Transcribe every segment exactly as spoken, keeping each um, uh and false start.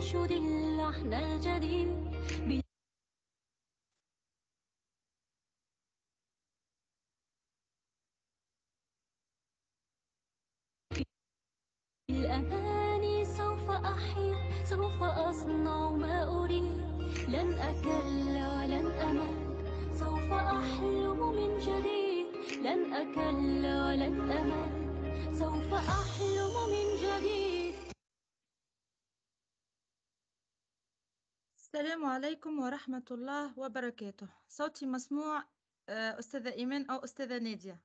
أنشد اللحن الجديد بالأماني سوف أحيا، سوف أصنع ما أريد، لن أكل ولن أمل، سوف أحلم من جديد، لن أكل ولن أمل، سوف أحلم من جديد. السلام عليكم ورحمة الله وبركاته. صوتي مسموع أستاذة إيمان أو أستاذة نادية؟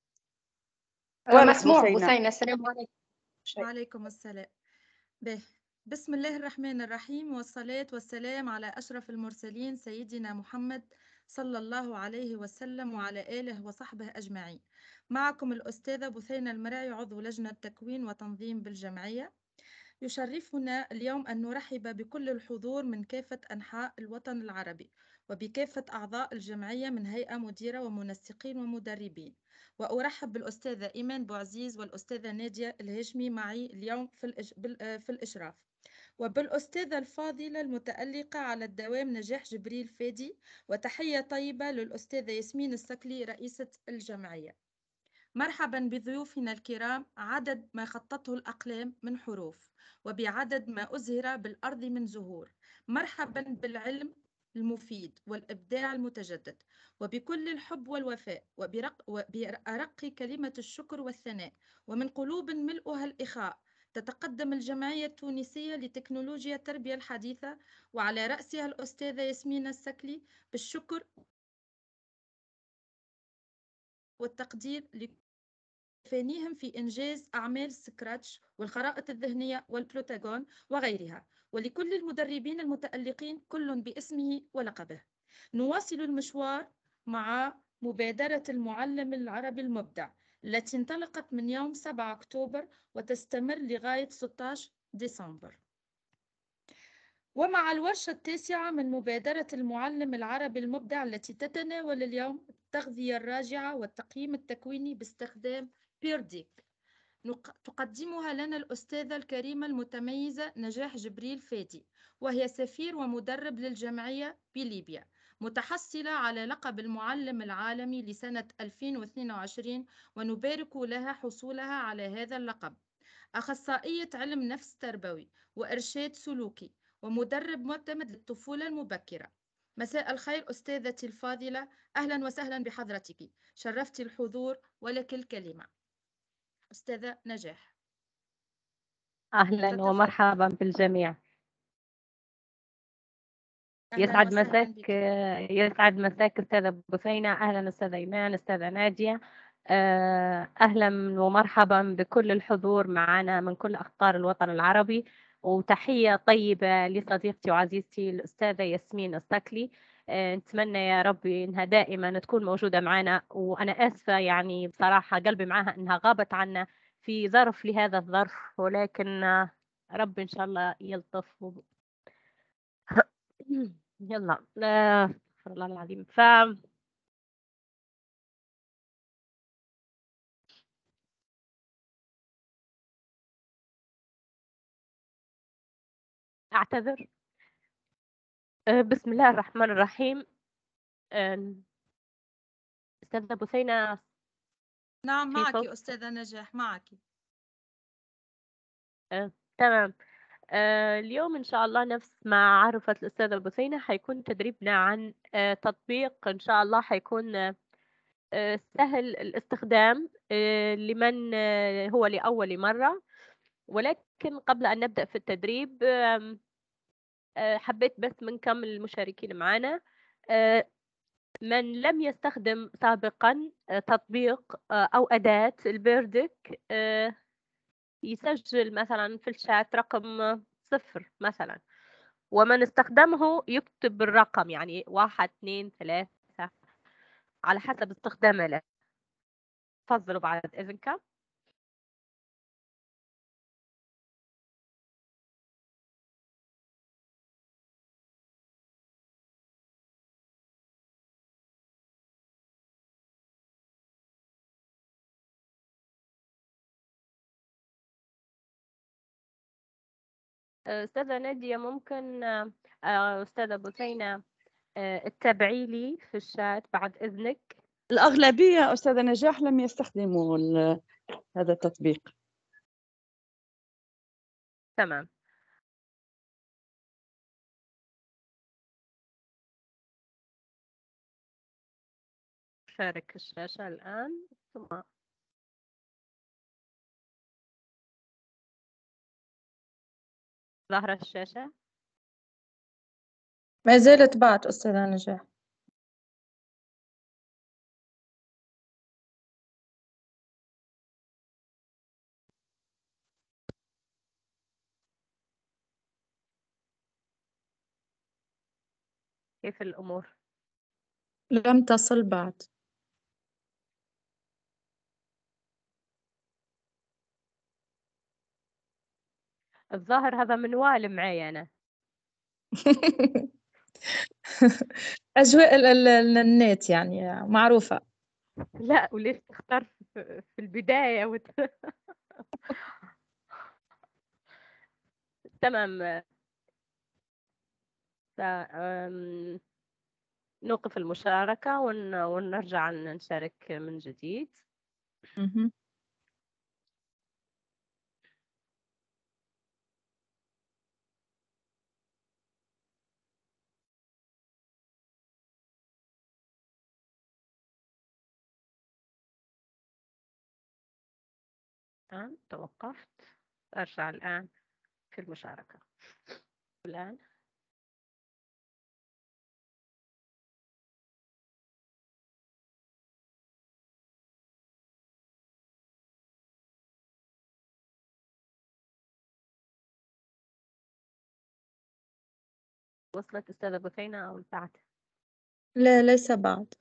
ومسموع بثينة. السلام عليكم. وعليكم السلام. به. بسم الله الرحمن الرحيم، والصلاة والسلام على أشرف المرسلين سيدنا محمد صلى الله عليه وسلم وعلى آله وصحبه أجمعين. معكم الأستاذة بثينة المرعي، عضو لجنة تكوين وتنظيم بالجمعية. يشرفنا اليوم أن نرحب بكل الحضور من كافة أنحاء الوطن العربي، وبكافة أعضاء الجمعية من هيئة مديرة ومنسقين ومدربين. وأرحب بالأستاذة إيمان بوعزيز والأستاذة نادية الهاشمي معي اليوم في, في الإشراف، وبالأستاذة الفاضلة المتألقة على الدوام نجاح جبريل فادي. وتحية طيبة للأستاذة ياسمين السكلي رئيسة الجمعية. مرحبا بضيوفنا الكرام، عدد ما خطته الأقلام من حروف، وبعدد ما أزهر بالأرض من زهور. مرحبا بالعلم المفيد والإبداع المتجدد، وبكل الحب والوفاء، وبرق وبأرق كلمة الشكر والثناء، ومن قلوب ملؤها الإخاء. تتقدم الجمعية التونسية لتكنولوجيا التربية الحديثة، وعلى رأسها الأستاذة ياسمين السكلي، بالشكر والتقدير فانيهم في إنجاز أعمال سكراتش والخرائط الذهنية والبلوتاغون وغيرها، ولكل المدربين المتألقين كل باسمه ولقبه. نواصل المشوار مع مبادرة المعلم العربي المبدع التي انطلقت من يوم سبعة أكتوبر وتستمر لغاية ستة عشر ديسمبر، ومع الورشة التاسعة من مبادرة المعلم العربي المبدع التي تتناول اليوم التغذية الراجعة والتقييم التكويني باستخدام بيرديك. تقدمها لنا الأستاذة الكريمة المتميزة نجاح جبريل فادي، وهي سفير ومدرب للجمعية بليبيا، متحصلة على لقب المعلم العالمي لسنة ألفين واثنين وعشرين، ونبارك لها حصولها على هذا اللقب. أخصائية علم نفس تربوي وإرشاد سلوكي، ومدرب معتمد للطفولة المبكرة. مساء الخير أستاذتي الفاضلة، أهلا وسهلا بحضرتك، شرفت الحضور ولك الكلمة. أستاذة نجاح. أهلا تتفضل. ومرحبا بالجميع. أهلا يسعد وسهلا مساك بك. يسعد مساك أستاذة بثينة. أهلا أستاذة إيمان، أستاذة نادية. أهلا ومرحبا بكل الحضور معنا من كل أقطار الوطن العربي، وتحية طيبة لصديقتي وعزيزتي الأستاذة ياسمين السكلي. نتمنى يا ربي إنها دائما تكون موجودة معنا، وأنا آسفة يعني بصراحة قلبي معها إنها غابت عنا في ظرف لهذا الظرف، ولكن رب إن شاء الله يلطف. يلا، لا استغفر الله العظيم. ف أعتذر. بسم الله الرحمن الرحيم. أستاذة بثينة. نعم معك أستاذة نجاح، معك. آه، تمام. آه، اليوم إن شاء الله نفس ما عرفت الأستاذة بثينة حيكون تدريبنا عن آه، تطبيق إن شاء الله حيكون آه، سهل الاستخدام آه، لمن آه، هو لأول مرة. ولكن قبل أن نبدأ في التدريب آه، آه، حبيت بس من كم المشاركين معنا آه، من لم يستخدم سابقا آه، تطبيق آه، أو أداة البيردك آه، يسجل مثلا في الشات رقم صفر مثلا، ومن استخدمه يكتب الرقم، يعني واحد اثنين ثلاثة على حسب استخدامه له. تفضلوا بعد إذنك. آه، أستاذة نادية ممكن آه، آه، أستاذة بثينة آه، تتابعي لي في الشات بعد إذنك. الأغلبية أستاذة نجاح لم يستخدموا ال- هذا التطبيق. تمام. شارك الشاشة الآن ثم ظاهرة الشاشة. ما زالت بعد أستاذة نجاح. كيف الأمور؟ لم تصل بعد. الظاهر هذا منوال معي أنا. أجواء ال- ال- ال- النت يعني معروفة. لا وليش تختار في في البداية وت... تمام. ف- أم، نوقف المشاركة ون... ونرجع نشارك من جديد. مهم. الآن توقفت، أرجع الآن في المشاركة الآن. وصلت أستاذة بثينة أو بعد؟ لا ليس بعد.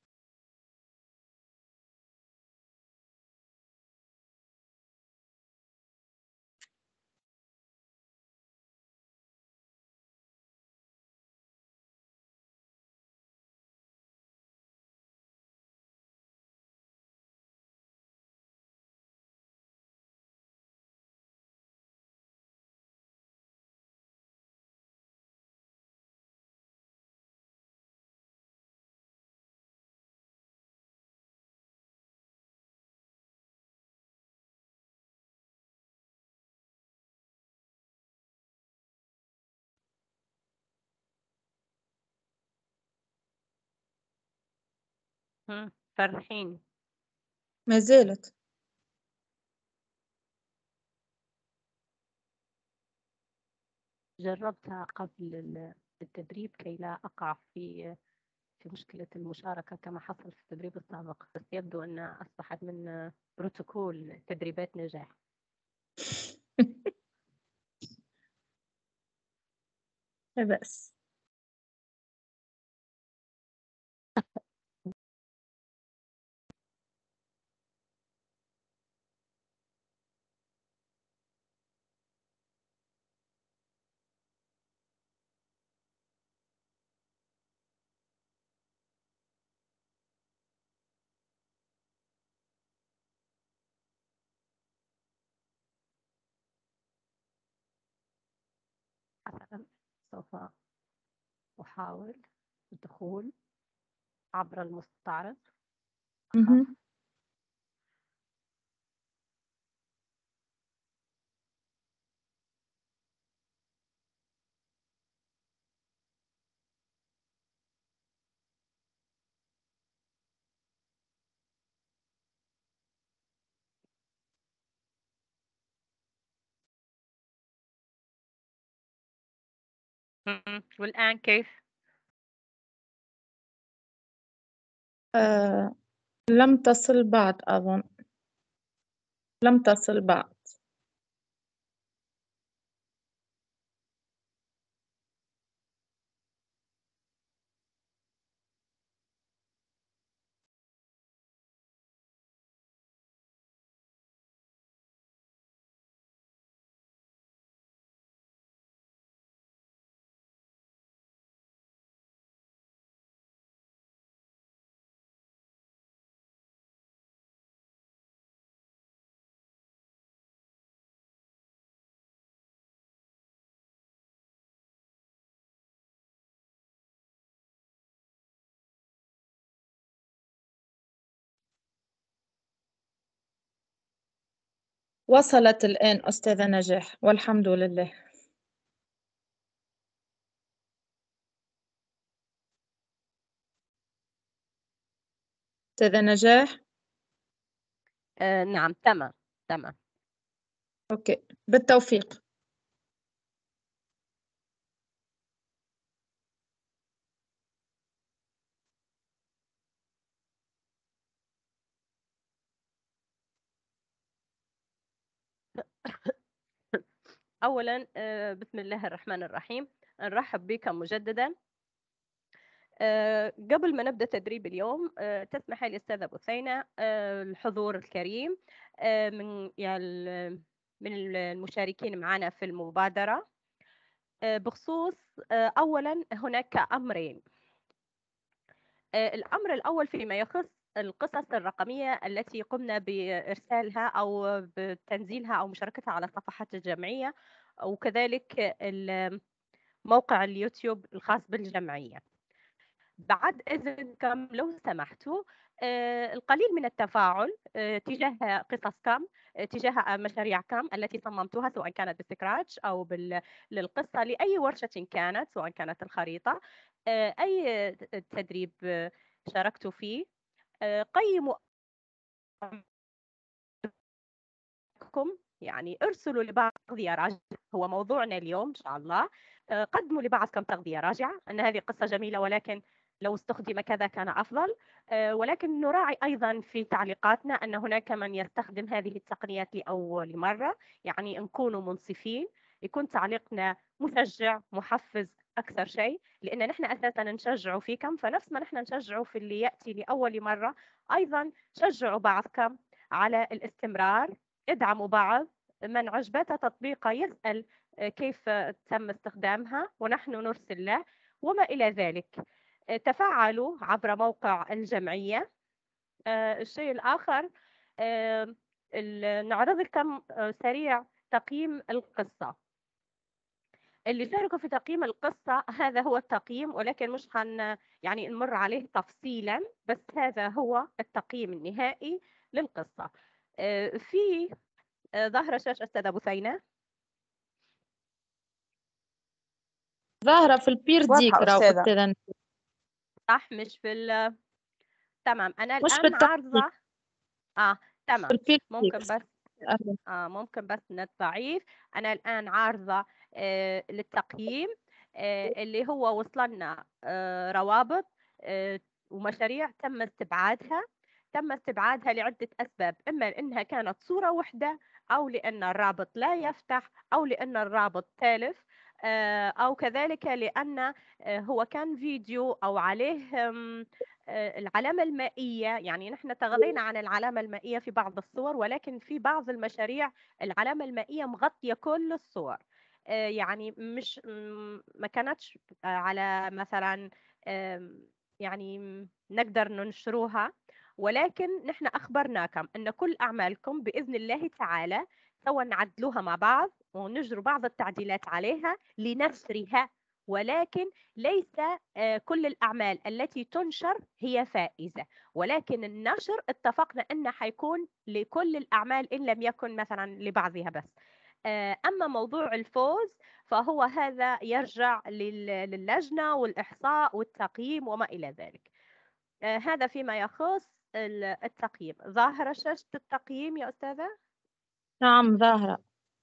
هم، فرحيني. ما زالت. جربتها قبل ال- التدريب كي لا أقع في في مشكلة المشاركة كما حصل في التدريب السابق، بس يبدو أنها أصبحت من بروتوكول تدريبات نجاح. لا بأس. حسنا، سوف أحاول الدخول عبر المستعرض. أخاف. مهم. مم. والآن كيف؟ آه لم تصل بعد أظن. لم تصل بعد. وصلت الآن أستاذة نجاح والحمد لله. أستاذة نجاح. آه نعم تمام تمام. أوكي بالتوفيق. أولا آه بسم الله الرحمن الرحيم، نرحب بك مجددا. آه قبل ما نبدأ تدريب اليوم آه تسمح لي أستاذة بثينة آه الحضور الكريم آه من يعني من المشاركين معنا في المبادرة آه بخصوص آه أولا هناك أمرين. آه الأمر الأول فيما يخص القصص الرقمية التي قمنا بإرسالها أو بتنزيلها أو مشاركتها على صفحات الجمعية، وكذلك موقع اليوتيوب الخاص بالجمعية. بعد إذنكم لو سمحتوا آه القليل من التفاعل آه تجاه قصصكم آه تجاه مشاريعكم التي صممتوها، سواء كانت بالسكراتش أو بال... للقصة لأي ورشة كانت، سواء كانت الخريطة آه أي تدريب آه شاركتوا فيه. آه قيموا يعني ارسلوا لبعض تغذية راجعة، هو موضوعنا اليوم إن شاء الله. قدموا لبعضكم تغذية راجعة أن هذه قصة جميلة ولكن لو استخدم كذا كان أفضل. ولكن نراعي أيضا في تعليقاتنا أن هناك من يستخدم هذه التقنيات لأول مرة، يعني نكونوا منصفين، يكون تعليقنا مشجع محفز أكثر شيء، لأن نحن أساسا نشجع فيكم، فنفس ما نحن نشجع في اللي يأتي لأول مرة أيضا شجعوا بعضكم على الاستمرار، ادعموا بعض. من عجبته تطبيقه يسأل كيف تم استخدامها ونحن نرسل له وما إلى ذلك. تفاعلوا عبر موقع الجمعية. الشيء الآخر نعرض لكم سريع تقييم القصة. اللي شاركوا في تقييم القصة هذا هو التقييم، ولكن مش هن يعني نمر عليه تفصيلا، بس هذا هو التقييم النهائي للقصة. في ظاهرة شاشة أستاذة بثينة؟ ظاهرة في البير ديك واضحة راهو أستاذة. أستاذة. صح مش في ال تمام. أنا مش في الآن التقييم، عارضة آه في تمام. البير ممكن ديك. بس آه ممكن بس نت ضعيف. أنا الآن عارضة آه للتقييم آه اللي هو وصلنا آه روابط آه ومشاريع تم استبعادها. تم استبعادها لعدة أسباب، إما لأنها كانت صورة واحدة، أو لأن الرابط لا يفتح، أو لأن الرابط تالف، آه أو كذلك لأن آه هو كان فيديو أو عليه آم، آه، العلامة المائية. يعني نحن تغاضينا عن العلامة المائية في بعض الصور، ولكن في بعض المشاريع العلامة المائية مغطية كل الصور. آه، يعني مش م- ما كانتش آه، على مثلا آم، يعني م- نقدر ننشروها، ولكن نحن أخبرناكم أن كل أعمالكم بإذن الله تعالى سوى نعدلوها مع بعض ونجروا بعض التعديلات عليها لنشرها، ولكن ليس آه، كل الأعمال التي تنشر هي فائزة، ولكن النشر اتفقنا أنه حيكون لكل الأعمال إن لم يكن مثلا لبعضها بس. آه، أما موضوع الفوز فهو هذا يرجع لل- للجنة والإحصاء والتقييم وما إلى ذلك. آه، هذا فيما يخص ال- التقييم. ظاهرة شاشة التقييم يا أستاذة؟ نعم ظاهرة.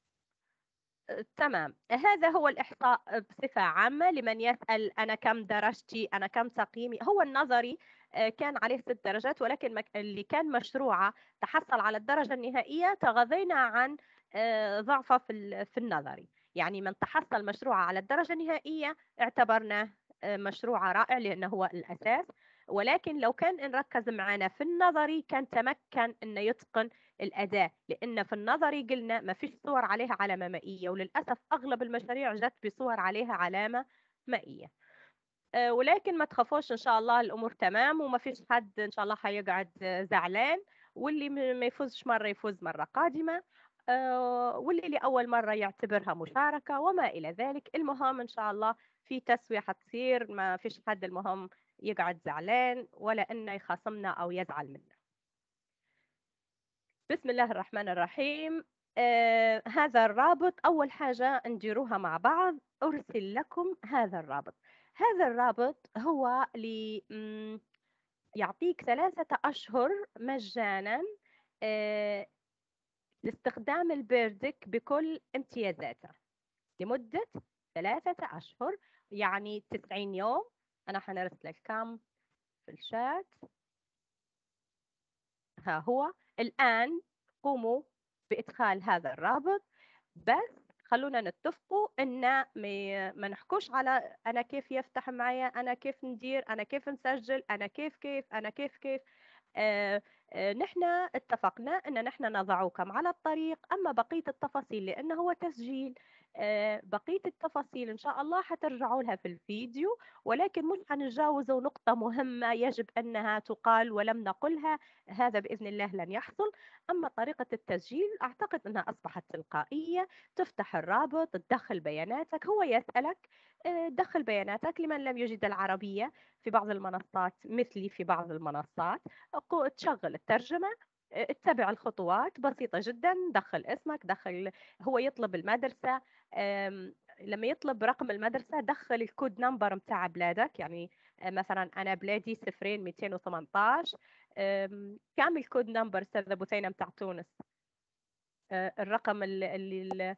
تمام. هذا هو الإحصاء بصفة عامة لمن يسأل أنا كم درجتي، أنا كم تقييمي. هو النظري آه، كان عليه ست درجات، ولكن مك- اللي كان مشروعة تحصل على الدرجة النهائية تغاضينا عن آه، ضعفه في ال- في النظري. يعني من تحصل مشروعة على الدرجة النهائية اعتبرناه آه، مشروع رائع لأنه هو الأساس، ولكن لو كان نركز معنا في النظري كان تمكن أنه يتقن الأداة، لأن في النظري قلنا ما فيش صور عليها علامة مائية، وللأسف أغلب المشاريع جت بصور عليها علامة مائية. أه ولكن ما تخافوش إن شاء الله الأمور تمام، وما فيش حد إن شاء الله هيقعد زعلان، واللي ما يفوزش مرة يفوز مرة قادمة، أه واللي لأول مرة يعتبرها مشاركة وما إلى ذلك. المهم إن شاء الله في تسوية حتصير، ما فيش حد المهم يقعد زعلان ولا إنه يخاصمنا أو يزعل منا. بسم الله الرحمن الرحيم. آه هذا الرابط أول حاجة نديروها مع بعض، أرسل لكم هذا الرابط. هذا الرابط هو ل م، يعطيك ثلاثة أشهر مجانا آه لاستخدام البيردك بكل امتيازاته لمدة ثلاثة أشهر، يعني تسعين يوم. أنا حنرسل الكام في الشات. ها هو الآن، قوموا بإدخال هذا الرابط. بس خلونا نتفقوا ان ما ما نحكوش على انا كيف يفتح معايا، انا كيف ندير، انا كيف نسجل، انا كيف كيف انا كيف كيف آه آه نحن اتفقنا ان نحن نضعكم على الطريق، اما بقية التفاصيل لانه هو تسجيل، آه بقية التفاصيل ان شاء الله حترجعوا لها في الفيديو، ولكن مش حنتجاوزوا نقطة مهمة يجب انها تقال ولم نقلها، هذا باذن الله لن يحصل. اما طريقة التسجيل اعتقد انها اصبحت تلقائية، تفتح الرابط تدخل بياناتك، هو يسألك آه، دخل بياناتك. لمن لم يجد العربية في بعض المنصات مثلي في بعض المنصات قو- تشغل الترجمة، آه، اتبع الخطوات بسيطة جدا، دخل اسمك، دخل، هو يطلب المدرسة، آم، لما يطلب رقم المدرسة دخل الكود نمبر متاع بلادك، يعني آه، مثلا أنا بلادي صفرين مئتين وثمانتاشر، آم، كامل كود نمبر أستاذة بثينة متاع تونس، آه، الرقم اللي, اللي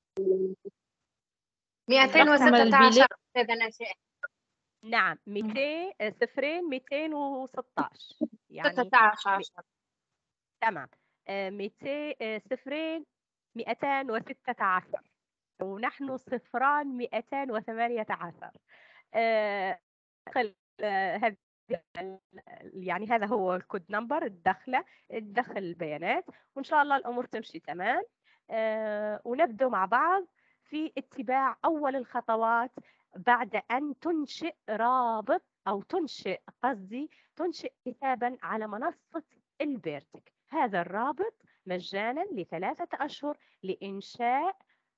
الرقم رقم البلاد مئتين وستة عشر أستاذة نجاح. نعم مئتين صفرين مئتين وستة عشر يعني ستة عشر. م- تمام آه، مئتين آه، صفرين مئتين وستة عشر ونحن صفران مئتين وثمانية عشر. آه، دخل آه، هذه يعني هذا هو الكود نمبر، الدخلة تدخل البيانات وإن شاء الله الأمور تمشي تمام. آه، ونبدأ مع بعض في اتباع أول الخطوات بعد أن تنشئ رابط أو تنشئ قصدي تنشئ حسابا على منصة البيرتك. هذا الرابط مجانا لثلاثة أشهر لإنشاء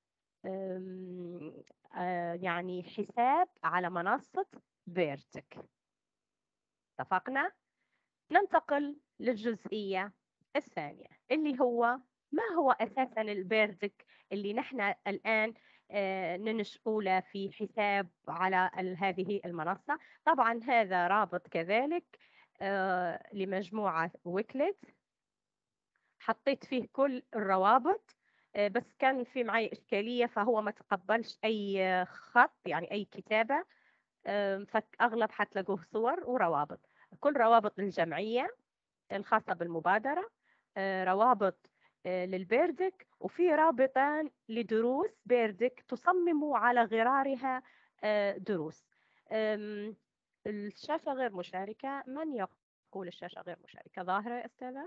أم، آه، يعني حساب على منصة بيرتك. اتفقنا؟ ننتقل للجزئية الثانية اللي هو ما هو أساسا البيرتك اللي نحن الآن آه، ننشئه له في حساب على ال- هذه المنصة. طبعا هذا رابط كذلك آه، لمجموعة ويكلت، حطيت فيه كل الروابط، آه، بس كان في معي إشكالية فهو ما تقبلش أي آه، خط يعني أي كتابة، آم، فأغلب حتلاقوه صور وروابط. كل روابط الجمعية الخاصة بالمبادرة، آه، روابط آه، للبيردك، وفي رابطان لدروس بيردك تصمم على غرارها آه، دروس. آم، الشاشة غير مشاركة، من يقول الشاشة غير مشاركة؟ ظاهرة يا أستاذة؟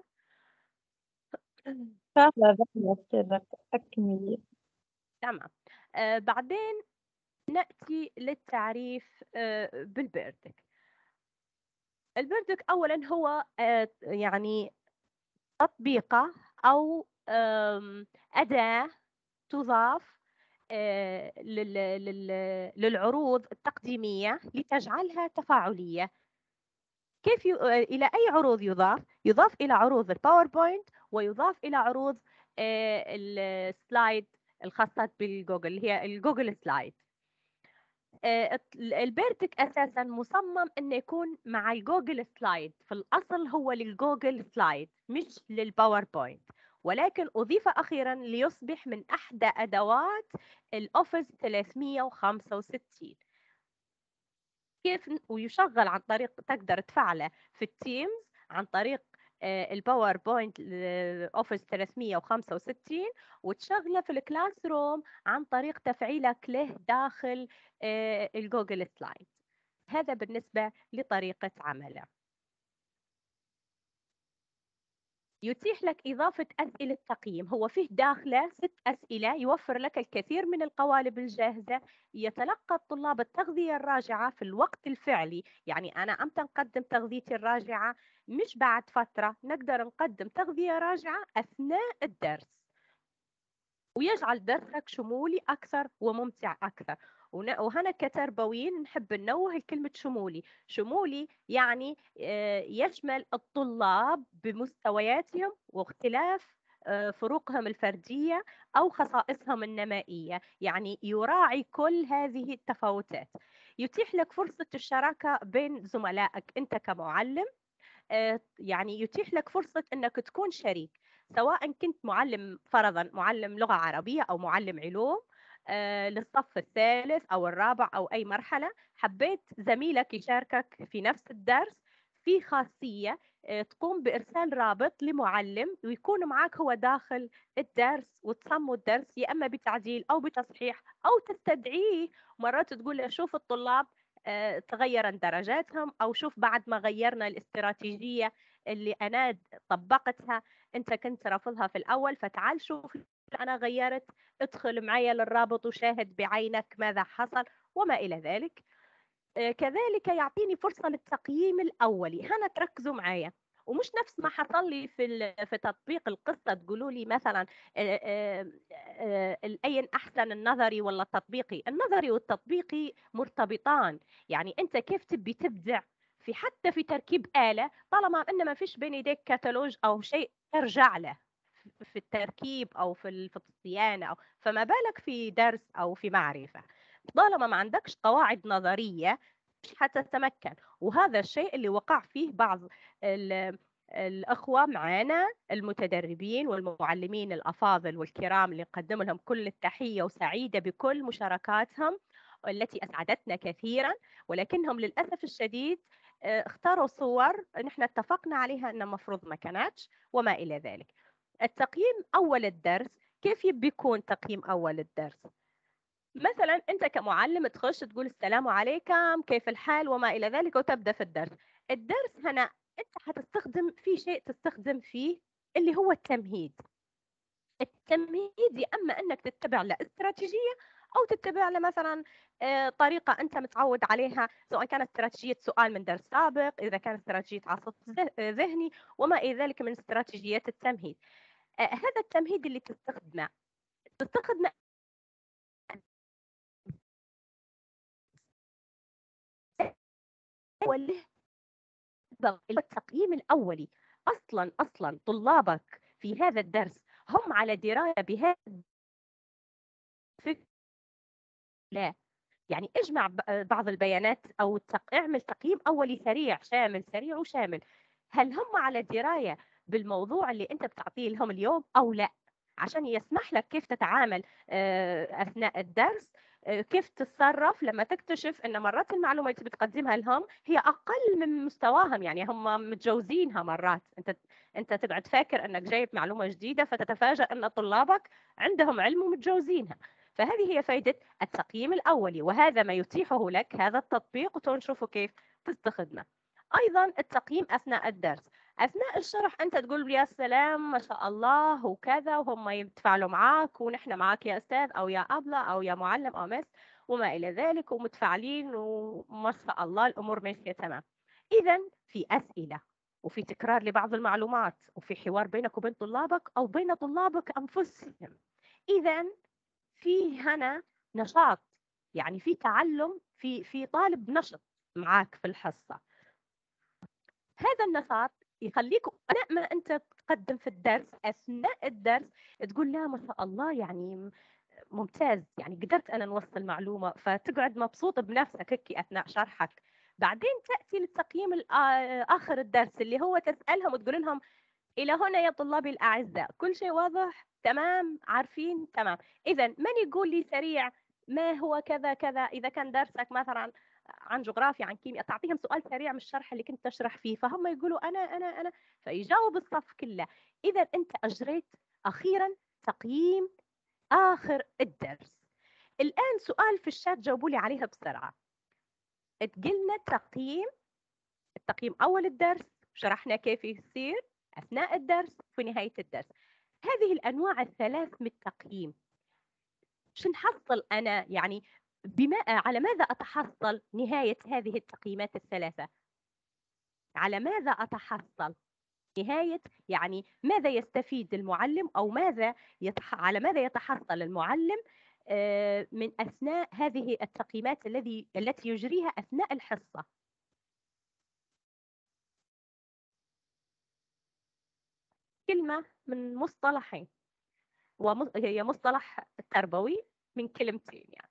لا لا أستاذة أكملي. تمام. آه بعدين نأتي للتعريف آه بالبيردك. البيردك أولا هو آه يعني تطبيقة أو آم، أداة تضاف آه لل- لل- للعروض التقديمية لتجعلها تفاعلية. كيف ي... آه، إلى أي عروض يضاف؟ يضاف إلى عروض الباوربوينت، ويضاف إلى عروض آه، السلايد الخاصة بالجوجل اللي هي الجوجل سلايد. آه، البيرتك اساسا مصمم انه يكون مع الجوجل سلايد، في الاصل هو للجوجل سلايد مش للباوربوينت، ولكن اضيف اخيرا ليصبح من احدى ادوات الاوفيس ثلاثمئة وخمسة وستين. كيف؟ ويشغل عن طريق تقدر تفعله في التيمز عن طريق الباوربوينت اوفيس ثلاثمئة وخمسة وستين، وتشغله في الكلاس روم عن طريق تفعيلك له داخل آه، الجوجل سلايد. هذا بالنسبة لطريقة عمله. يتيح لك إضافة أسئلة تقييم، هو فيه داخله ست أسئلة، يوفر لك الكثير من القوالب الجاهزة. يتلقى الطلاب التغذية الراجعة في الوقت الفعلي، يعني أنا أمتى نقدم تغذيتي الراجعة؟ مش بعد فترة، نقدر نقدم تغذية راجعة أثناء الدرس، ويجعل درسك شمولي أكثر وممتع أكثر. وهنا كتربويين نحب ننوه الكلمة شمولي. شمولي يعني يشمل الطلاب بمستوياتهم واختلاف فروقهم الفردية أو خصائصهم النمائية، يعني يراعي كل هذه التفاوتات. يتيح لك فرصة الشراكة بين زملائك أنت كمعلم، يعني يتيح لك فرصة أنك تكون شريك، سواء كنت معلم فرضا معلم لغة عربية أو معلم علوم للصف الثالث أو الرابع أو أي مرحلة، حبيت زميلك يشاركك في نفس الدرس، في خاصية تقوم بإرسال رابط لمعلم ويكون معك هو داخل الدرس، وتصموا الدرس يا إما بتعديل أو بتصحيح، أو تستدعيه مرات تقول له شوف الطلاب تغيرن درجاتهم، أو شوف بعد ما غيرنا الاستراتيجية اللي أنا طبقتها أنت كنت رافضها في الأول، فتعال شوف أنا غيرت، ادخل معي للرابط وشاهد بعينك ماذا حصل وما إلى ذلك. كذلك يعطيني فرصة للتقييم الأولي. هنا تركزوا معايا، ومش نفس ما حصل لي في في تطبيق القصة تقولوا لي مثلا الأين أحسن النظري ولا التطبيقي. النظري والتطبيقي مرتبطان، يعني أنت كيف تبي تبدع في حتى في تركيب آلة، طالما أن ما فيش بين يديك كتالوج أو شيء ترجع له في التركيب أو في الصيانة، أو فما بالك في درس أو في معرفة. طالما ما عندكش قواعد نظرية مش حتتمكن، وهذا الشيء اللي وقع فيه بعض الأخوة معنا المتدربين والمعلمين الأفاضل والكرام اللي نقدم لهم كل التحية وسعيدة بكل مشاركاتهم التي أسعدتنا كثيرا، ولكنهم للأسف الشديد اختاروا صور نحن اتفقنا عليها أنها مفروض ما كانتش وما إلى ذلك. التقييم أول الدرس كيف بيكون تقييم أول الدرس؟ مثلا أنت كمعلم تخش تقول السلام عليكم كيف الحال وما إلى ذلك وتبدأ في الدرس. الدرس هنا أنت هتستخدم في شيء تستخدم فيه اللي هو التمهيد. التمهيد يا أما أنك تتبع له استراتيجية أو تتبع له مثلا طريقة أنت متعود عليها، سواء كانت استراتيجية سؤال من درس سابق، إذا كانت استراتيجية عصف ذهني وما إلى ذلك من استراتيجيات التمهيد. هذا التمهيد اللي تستخدمه تستخدمه التقييم الأولي. أصلا أصلا طلابك في هذا الدرس هم على دراية بهذا الفكر؟ لا، يعني اجمع بعض البيانات أو اعمل تقييم أولي سريع شامل، سريع وشامل. هل هم على دراية بالموضوع اللي أنت بتعطيه لهم اليوم أو لا؟ عشان يسمح لك كيف تتعامل أثناء الدرس، كيف تتصرف لما تكتشف أن مرات المعلومة اللي بتقدمها لهم هي أقل من مستواهم، يعني هم متجوزينها مرات. أنت أنت تقعد فاكر أنك جايب معلومة جديدة فتتفاجأ أن طلابك عندهم علم ومتجوزينها. فهذه هي فائدة التقييم الأولي، وهذا ما يتيحه لك هذا التطبيق وتشوفوا كيف تستخدمه. أيضا التقييم أثناء الدرس. أثناء الشرح أنت تقول يا سلام ما شاء الله وكذا، وهم يتفاعلوا معك ونحن معك يا أستاذ أو يا أبلة أو يا معلم أو مس وما إلى ذلك، ومتفاعلين وما شاء الله الأمور ماشية تمام. إذا في أسئلة وفي تكرار لبعض المعلومات وفي حوار بينك وبين طلابك أو بين طلابك أنفسهم. إذا في هنا نشاط، يعني في تعلم، في في طالب نشط معك في الحصة. هذا النشاط يخليك أثناء ما أنت تقدم في الدرس أثناء الدرس تقول لا ما شاء الله يعني ممتاز، يعني قدرت أنا نوصل معلومة، فتقعد مبسوط بنفسك هيك أثناء شرحك. بعدين تأتي للتقييم آخر الدرس اللي هو تسألهم وتقول لهم إلى هنا يا طلابي الأعزاء كل شيء واضح تمام عارفين تمام. إذا من يقول لي سريع ما هو كذا كذا؟ إذا كان درسك مثلا عن جغرافيا عن كيمياء تعطيهم سؤال سريع من الشرح اللي كنت تشرح فيه، فهم يقولوا أنا أنا أنا فيجاوب الصف كله. إذا أنت أجريت أخيرا تقييم آخر الدرس. الآن سؤال في الشات جاوبوا لي عليها بسرعة. قلنا تقييم التقييم أول الدرس، شرحنا كيف يصير أثناء الدرس في نهاية الدرس. هذه الأنواع الثلاث من التقييم شو نحصل أنا؟ يعني بما على ماذا أتحصل نهاية هذه التقييمات الثلاثة؟ على ماذا أتحصل نهاية؟ يعني ماذا يستفيد المعلم أو ماذا يتح... على ماذا يتحصل المعلم من أثناء هذه التقييمات الذي التي يجريها أثناء الحصة؟ كلمة من مصطلحين، وهي مصطلح تربوي من كلمتين يعني.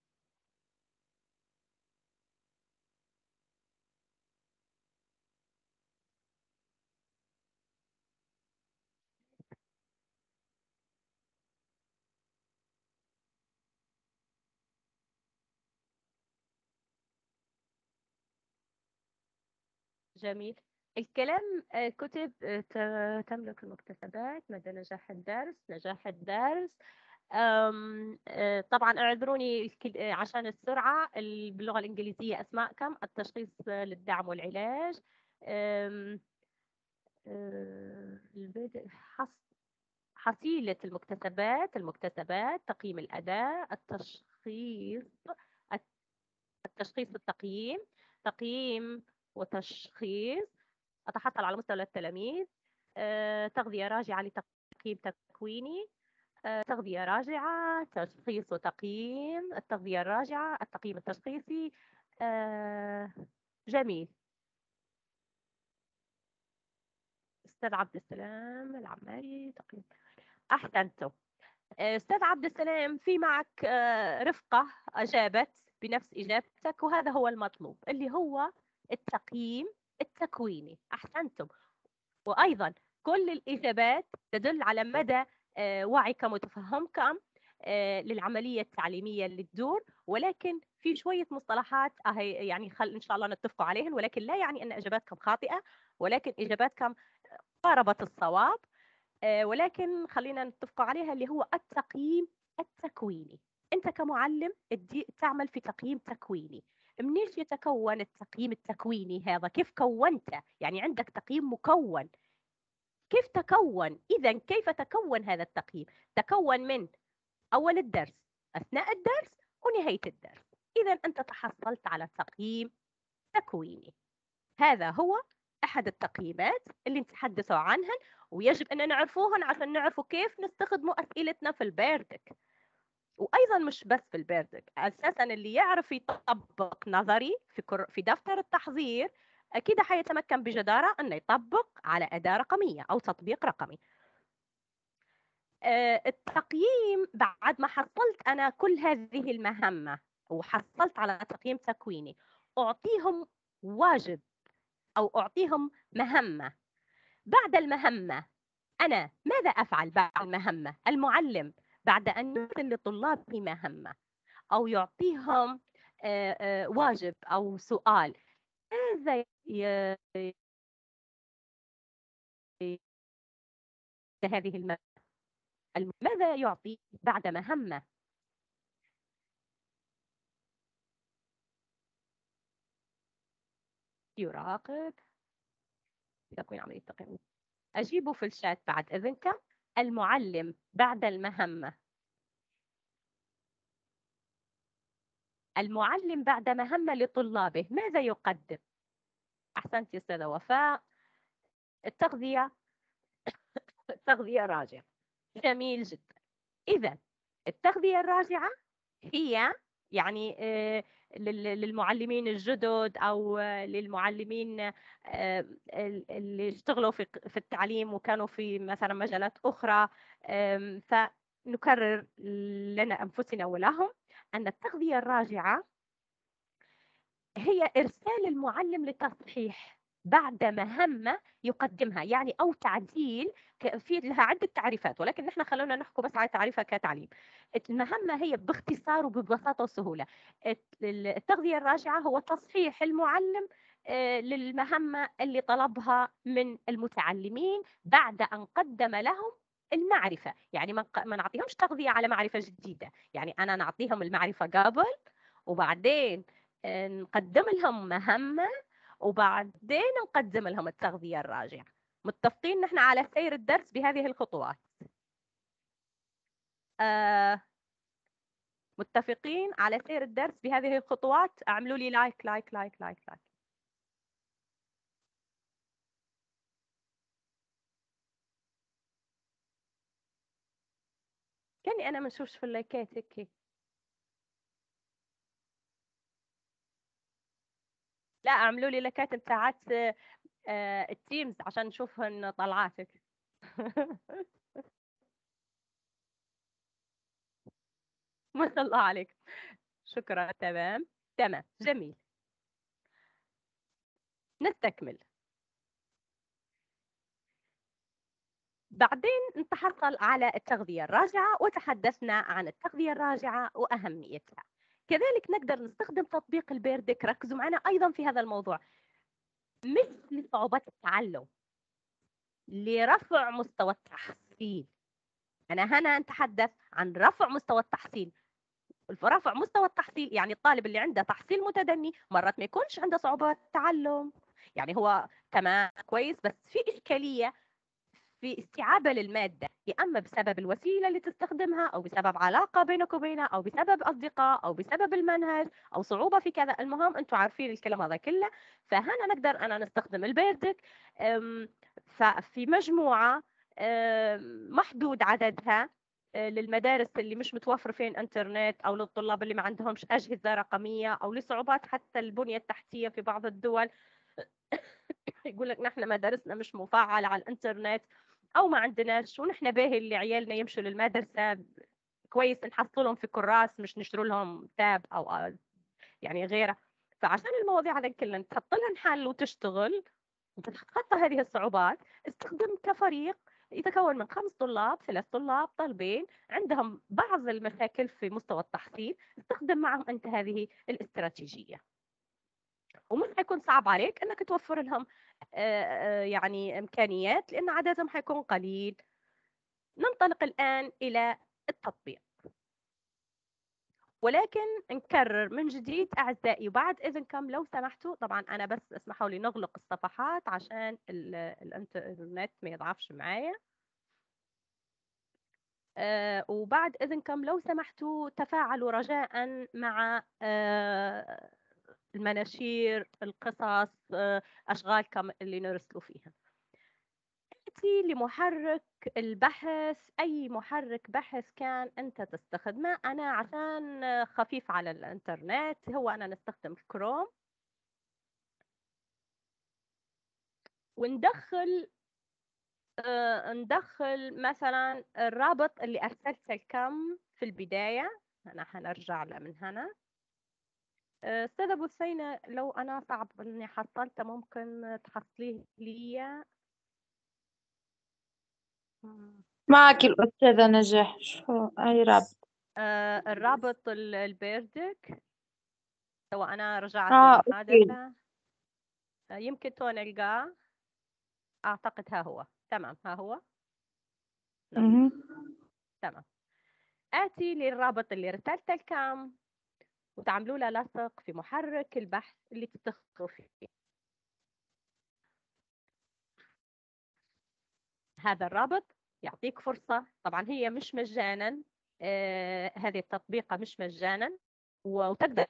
جميل. الكلام آه، كتب آه، ت- تملك المكتسبات، مدى نجاح الدرس، نجاح الدرس. أم، آه، طبعا اعذروني الك- آه، عشان السرعة. ال- باللغة الإنجليزية أسماء كم، التشخيص آه، للدعم والعلاج. أم، آه، البدء، حص- حصيلة المكتسبات، المكتسبات تقييم الأداء، التشخيص، التشخيص التقييم، تقييم وتشخيص، أتحصل على مستوى التلاميذ، آه، تغذية راجعة لتقييم تكويني، آه، تغذية راجعة، تشخيص وتقييم، التغذية الراجعة، التقييم التشخيصي. آه، جميل. أستاذ عبد السلام العماري، تقييم. أحسنتم. آه، أستاذ عبد السلام، في معك آه، رفقة أجابت بنفس إجابتك، وهذا هو المطلوب اللي هو التقييم التكويني. أحسنتم. وأيضا كل الإجابات تدل على مدى آه، وعيكم وتفهمكم آه، للعملية التعليمية اللي تدور، ولكن في شوية مصطلحات أهي يعني خل إن شاء الله نتفق عليهن، ولكن لا يعني أن إجاباتكم خاطئة، ولكن إجاباتكم قاربت الصواب. آه، ولكن خلينا نتفق عليها، اللي هو التقييم التكويني. أنت كمعلم تدي- تعمل في تقييم تكويني. منيش يتكون التقييم التكويني هذا؟ كيف كونته؟ يعني عندك تقييم مكون، كيف تكون؟ إذا كيف تكون هذا التقييم؟ تكون من أول الدرس، أثناء الدرس، ونهاية الدرس. إذا أنت تحصلت على تقييم تكويني. هذا هو أحد التقييمات اللي نتحدث عنها، ويجب أن نعرفوهن عشان نعرفوا كيف نستخدموا أسئلتنا في البيردك. وأيضا مش بس في البيردك، أساسا اللي يعرف يطبق نظري في, كر... في دفتر التحضير أكيد حيتمكن بجدارة أنه يطبق على أداة رقمية أو تطبيق رقمي. آه، التقييم بعد ما حصلت أنا كل هذه المهمة وحصلت على تقييم تكويني، أعطيهم واجب أو أعطيهم مهمة. بعد المهمة أنا ماذا أفعل بعد المهمة؟ المعلم بعد أن يرسل لطلابه مهمة أو يعطيهم آه، آه، واجب أو سؤال، ماذا ي- هذه المهمة؟ ماذا يعطي بعد مهمة؟ يراقب تكوين عملية تقييم. أجيبه في الشات بعد إذنكم. المعلم بعد المهمة، المعلم بعد مهمة لطلابه ماذا يقدم؟ أحسنت يا أستاذة وفاء. التغذية، التغذية راجعة. جميل جدا. إذا التغذية الراجعة هي يعني آه، لل- للمعلمين الجدد أو آه، للمعلمين آه، اللي اشتغلوا في في التعليم وكانوا في مثلا مجالات أخرى، آم، فنكرر لنا أنفسنا ولهم أن التغذية الراجعة هي إرسال المعلم لتصحيح بعد مهمة يقدمها، يعني أو تعديل. ك- في لها عدة تعريفات، ولكن نحن خلونا نحكي بس على تعريفها كتعليم. المهمة هي باختصار وببساطة وسهولة، الت- التغذية الراجعة هو تصحيح المعلم آه، للمهمة اللي طلبها من المتعلمين بعد أن قدم لهم المعرفة. يعني ما نق- ما نعطيهمش تغذية على معرفة جديدة، يعني أنا نعطيهم المعرفة قبل، وبعدين آه، نقدم لهم مهمة، وبعدين نقدم لهم التغذية الراجعة. متفقين نحن على سير الدرس بهذه الخطوات؟ آه متفقين على سير الدرس بهذه الخطوات؟ اعملوا لي لايك لايك لايك لايك لايك. كاني انا منشوفش في اللايكات هيك. لا، اعملوا لي لايكات بتاعت آه التيمز عشان نشوفهن طلعاتك. ما شاء الله عليك. شكرا. تمام تمام جميل. نستكمل. بعدين نتحصل على التغذية الراجعة، وتحدثنا عن التغذية الراجعة وأهميتها. كذلك نقدر نستخدم تطبيق البيردك. ركزوا معنا أيضا في هذا الموضوع، مش لصعوبة التعلم، لرفع مستوى التحصيل. أنا هنا نتحدث عن رفع مستوى التحصيل. رفع مستوى التحصيل يعني الطالب اللي عنده تحصيل متدني مرات ما يكونش عنده صعوبات تعلم، يعني هو تمام كويس بس في إشكالية في استيعابه للمادة، يا إما بسبب الوسيلة اللي تستخدمها، أو بسبب علاقة بينك وبينها، أو بسبب أصدقاء، أو بسبب المنهج، أو صعوبة في كذا. المهم أنتم عارفين الكلام هذا كله. فهنا نقدر أنا نستخدم البيردك ففي مجموعة محدود عددها للمدارس اللي مش متوفر فين انترنت، او للطلاب اللي ما عندهمش اجهزه رقميه، او لصعوبات حتى البنيه التحتيه في بعض الدول. يقول لك نحن مدارسنا مش مفعله على الانترنت، او ما عندناش، ونحن باهي اللي عيالنا يمشوا للمدرسه كويس نحصلهم في كراس، مش نشتروا لهم تاب او يعني غيره. فعشان المواضيع هذا كلها تحط لها حل وتشتغل وتتخطى هذه الصعوبات، استخدم كفريق يتكون من خمس طلاب، ثلاث طلاب طالبين عندهم بعض المشاكل في مستوى التحصيل، استخدم معهم أنت هذه الاستراتيجية، ومش حيكون صعب عليك أنك توفر لهم يعني إمكانيات لأن عددهم حيكون قليل. ننطلق الآن إلى التطبيق، ولكن نكرر من جديد أعزائي وبعد إذنكم لو سمحتوا، طبعا أنا بس اسمحوا لي نغلق الصفحات عشان الإنترنت ما يضعفش معايا. آه وبعد إذنكم لو سمحتوا تفاعلوا رجاء مع آه المناشير، القصص، آه أشغالكم اللي نرسلوا فيها. نأتي لمحرك البحث، أي محرك بحث كان أنت تستخدمه. أنا عشان خفيف على الإنترنت هو أنا نستخدم كروم، وندخل آه ندخل مثلا الرابط اللي أرسلته لكم في البداية. أنا حنرجع له من هنا. أستاذة بثينة لو أنا صعب إني حصلته ممكن تحصليه لي. معك الأستاذة نجاح. شو أي رابط؟ آه الرابط البيردك، سواء أنا رجعت آه للمحادثة آه يمكن تو نلقاه. أعتقد ها هو. تمام ها هو. أوكي. تمام. آتي للرابط اللي رسلته لكم وتعملوا له لصق في محرك البحث اللي تدخلوا فيه. هذا الرابط يعطيك فرصة، طبعا هي مش مجانا، آه هذه التطبيقة مش مجانا، وتقدر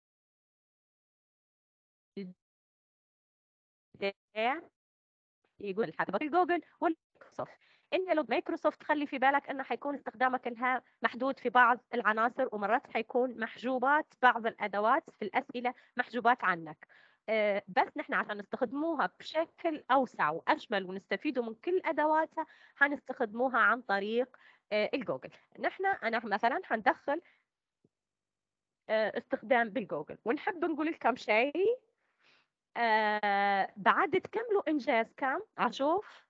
يقول الحسابات جوجل والمايكروسوفت. إن لو مايكروسوفت خلي في بالك أنه حيكون استخدامك لها محدود في بعض العناصر، ومرات حيكون محجوبات بعض الأدوات في الأسئلة محجوبات عنك. آه بس نحن عشان نستخدموها بشكل أوسع وأجمل ونستفيدوا من كل أدواتها حنستخدموها عن طريق آه الجوجل. نحن أنا مثلا حندخل آه استخدام بالجوجل، ونحب نقول لكم شيء. آه بعد تكملوا إنجاز كم أشوف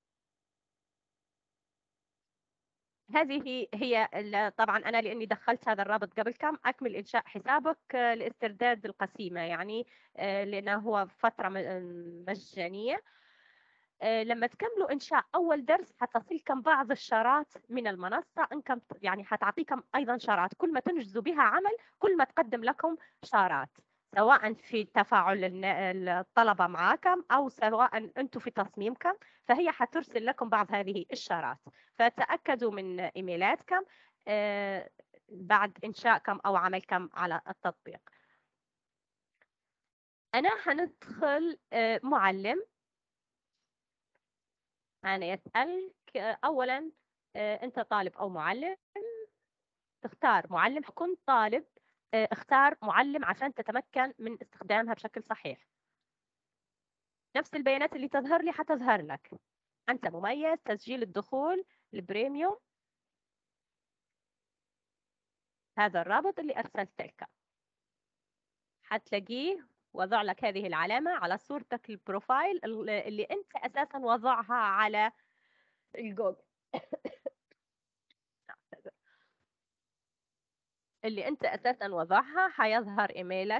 هذه هي طبعا أنا لأني دخلت هذا الرابط قبل كم. أكمل إنشاء حسابك لاسترداد القسيمة، يعني لأنه هو فترة مجانية. لما تكملوا إنشاء أول درس حتصلكم بعض الشارات من المنصة، إنكم يعني حتعطيكم أيضا شارات، كل ما تنجزوا بها عمل كل ما تقدم لكم شارات، سواء في تفاعل الطلبة معاكم أو سواء أنتم في تصميمكم، فهي حترسل لكم بعض هذه الشارات. فتأكدوا من إيميلاتكم بعد إنشائكم أو عملكم على التطبيق. أنا حندخل معلم. أنا يسألك أولا أنت طالب أو معلم، تختار معلم. كنت طالب اختار معلم عشان تتمكن من استخدامها بشكل صحيح. نفس البيانات اللي تظهر لي حتظهر لك. أنت مميز، تسجيل الدخول البريميوم، هذا الرابط اللي أرسلت لك حتلاقيه وضع لك هذه العلامة على صورتك البروفايل اللي أنت أساسا وضعها على الجوجل اللي أنت أساسا وضعها، حيظهر إيميلك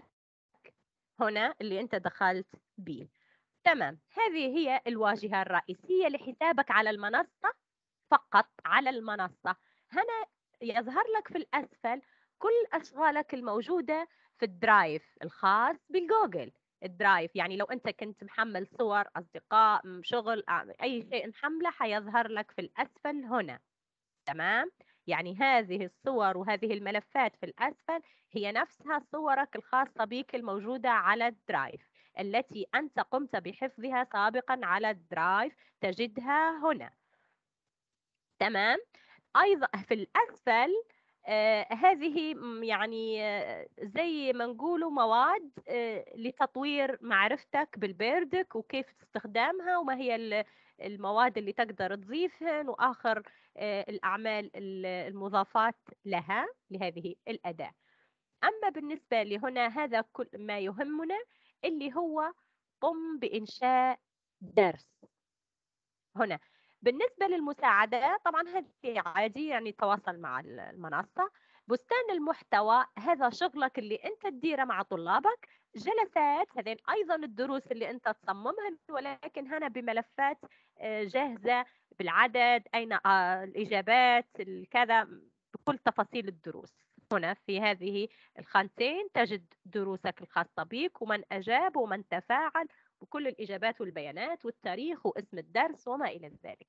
هنا اللي أنت دخلت به. تمام، هذه هي الواجهة الرئيسية لحسابك على المنصة، فقط على المنصة. هنا يظهر لك في الأسفل كل أشغالك الموجودة في الدرايف الخاص بالجوجل. الدرايف يعني لو أنت كنت محمل صور أصدقاء، شغل، أي شيء محمله حيظهر لك في الأسفل هنا. تمام، يعني هذه الصور وهذه الملفات في الأسفل هي نفسها صورك الخاصة بك الموجودة على الدرايف التي أنت قمت بحفظها سابقا على الدرايف، تجدها هنا. تمام، أيضا في الأسفل آه هذه يعني آه زي ما نقولوا مواد آه لتطوير معرفتك بالبيردك وكيف تستخدامها وما هي المواد اللي تقدر تضيفها وآخر آه الأعمال المضافات لها لهذه الأداة. أما بالنسبة لي هنا هذا كل ما يهمنا اللي هو قم بإنشاء درس. هنا بالنسبة للمساعدة طبعا هذه عادي، يعني تواصل مع المنصة. بستان المحتوى هذا شغلك اللي انت تديره مع طلابك. جلسات هذين ايضا الدروس اللي انت تصممها، ولكن هنا بملفات جاهزة بالعدد، اين الاجابات الكذا، بكل تفاصيل الدروس. هنا في هذه الخانتين تجد دروسك الخاصة بك ومن أجاب ومن تفاعل وكل الإجابات والبيانات والتاريخ واسم الدرس وما إلى ذلك.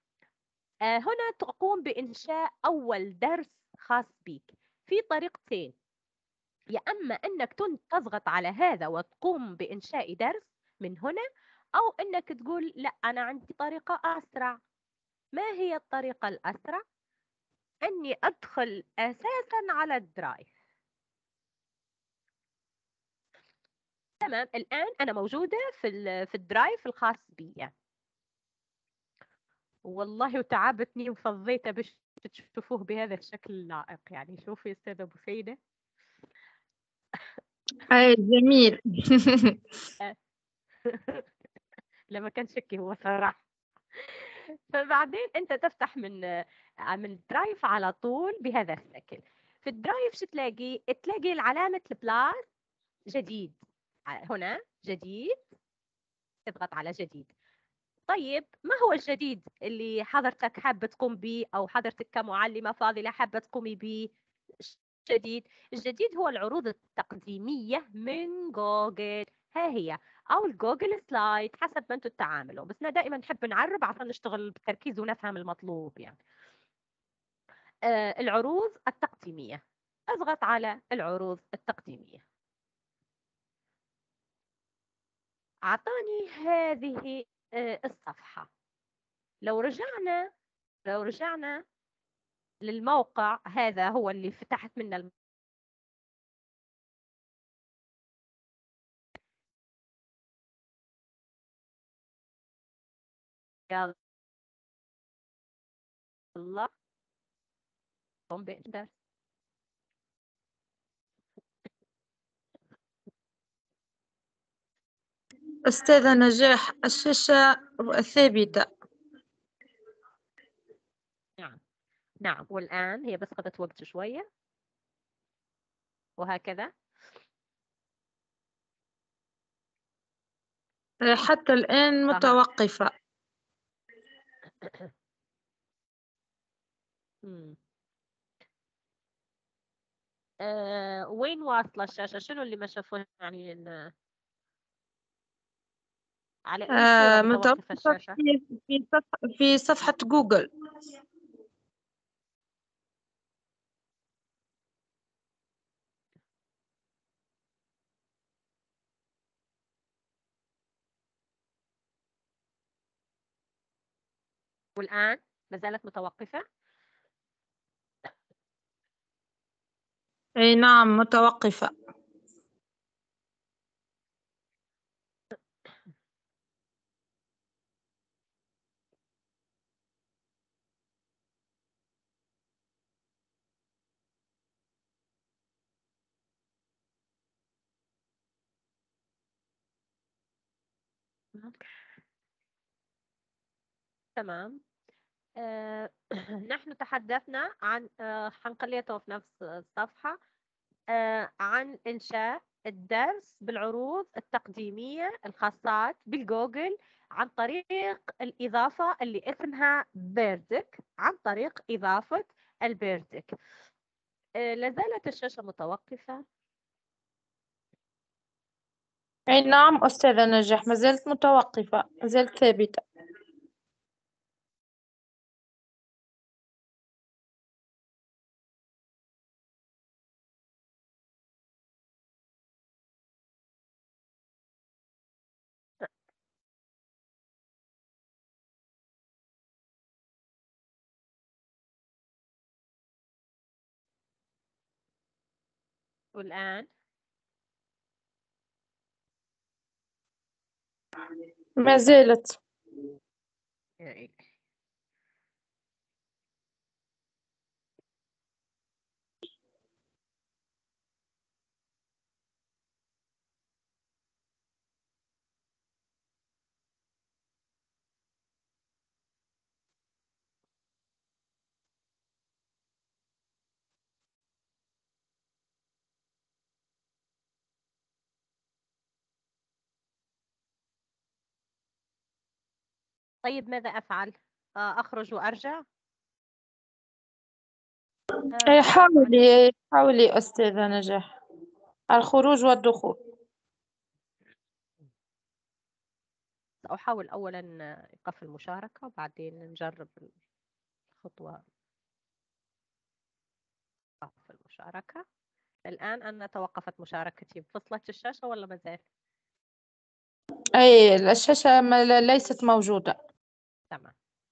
آه هنا تقوم بإنشاء أول درس خاص بك في طريقتين، يا أما أنك تضغط على هذا وتقوم بإنشاء درس من هنا، أو أنك تقول لا أنا عندي طريقة أسرع. ما هي الطريقة الأسرع؟ أني أدخل أساسا على الدرايف. تمام، الآن أنا موجودة في في الدرايف الخاص بي، والله وتعبتني وفضيته باش تشوفوه بهذا الشكل اللائق. يعني شوفي أستاذة بوسيدة. أي جميل. لما كان شكي هو صراحة. فبعدين أنت تفتح من من الدرايف على طول بهذا الشكل. في الدرايف شو تلاقي؟ تلاقي علامة البلاس جديد، هنا جديد، تضغط على جديد. طيب ما هو الجديد اللي حضرتك حابة تقوم به أو حضرتك كمعلمة فاضلة حابة تقومي به؟ جديد، الجديد هو العروض التقديمية من جوجل، ها هي، أو الجوجل سلايد حسب ما أنتم تتعاملوا، بس أنا دائما نحب نعرب عشان نشتغل بتركيز ونفهم المطلوب. يعني آه العروض التقديمية، أضغط على العروض التقديمية. أعطاني هذه آه الصفحة. لو رجعنا لو رجعنا للموقع، هذا هو اللي فتحت منه الم... يا الله قم بإنشاء. أستاذة نجاح الشاشة ثابتة. نعم نعم، والآن هي بس خذت وقت شوية وهكذا. حتى الآن متوقفة. أه وين واصلة الشاشة؟ شنو اللي ما شافوه؟ يعني إن... على أي صورة آه متوقفة الشاشة؟ في في صفحة في صفحة جوجل. والآن ما زالت متوقفة؟ أي نعم متوقفة. تمام. آه، نحن تحدثنا عن آه، حنخليته في نفس الصفحة آه، عن إنشاء الدرس بالعروض التقديمية الخاصات بالجوجل عن طريق الإضافة اللي اسمها بيردك، عن طريق إضافة البيردك. آه، لازالت الشاشة متوقفة. أي نعم أستاذة نجاح، ما زلت متوقفة، ما زلت ثابتة. والآن ما زالت. يعني طيب ماذا أفعل؟ آه، أخرج وأرجع؟ آه، أي ماذا أفعل؟ حاولي حاولي أستاذة نجاح، الخروج والدخول. سأحاول أولا إيقاف المشاركة وبعدين نجرب الخطوة إيقاف المشاركة. الآن أنا توقفت مشاركتي، فصلت الشاشة ولا ما زال؟ أي الشاشة ما- ليست موجودة. تمام.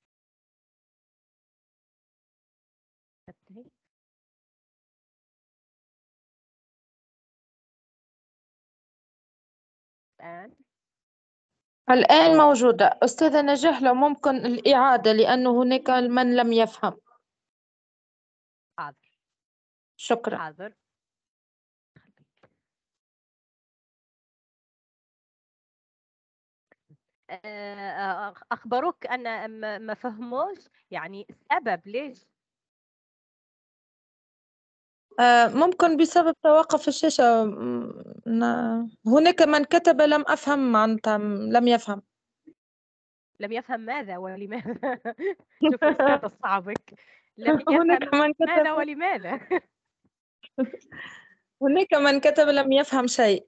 انتهي. الآن الآن موجودة. أستاذة نجاح لو ممكن الإعادة لأنه هناك من لم يفهم. حاضر شكرا. حاضر. آه، أخبروك أن ما ما فهموش يعني السبب ليش؟ آه، ممكن بسبب توقف الشاشة. م- ن- هناك من كتب لم أفهم معناتها لم يفهم. لم يفهم ماذا ولماذا؟ شوف أستاذ صعبك. لم هناك يفهم من ماذا كتب ولماذا؟ هناك من كتب لم يفهم شيء.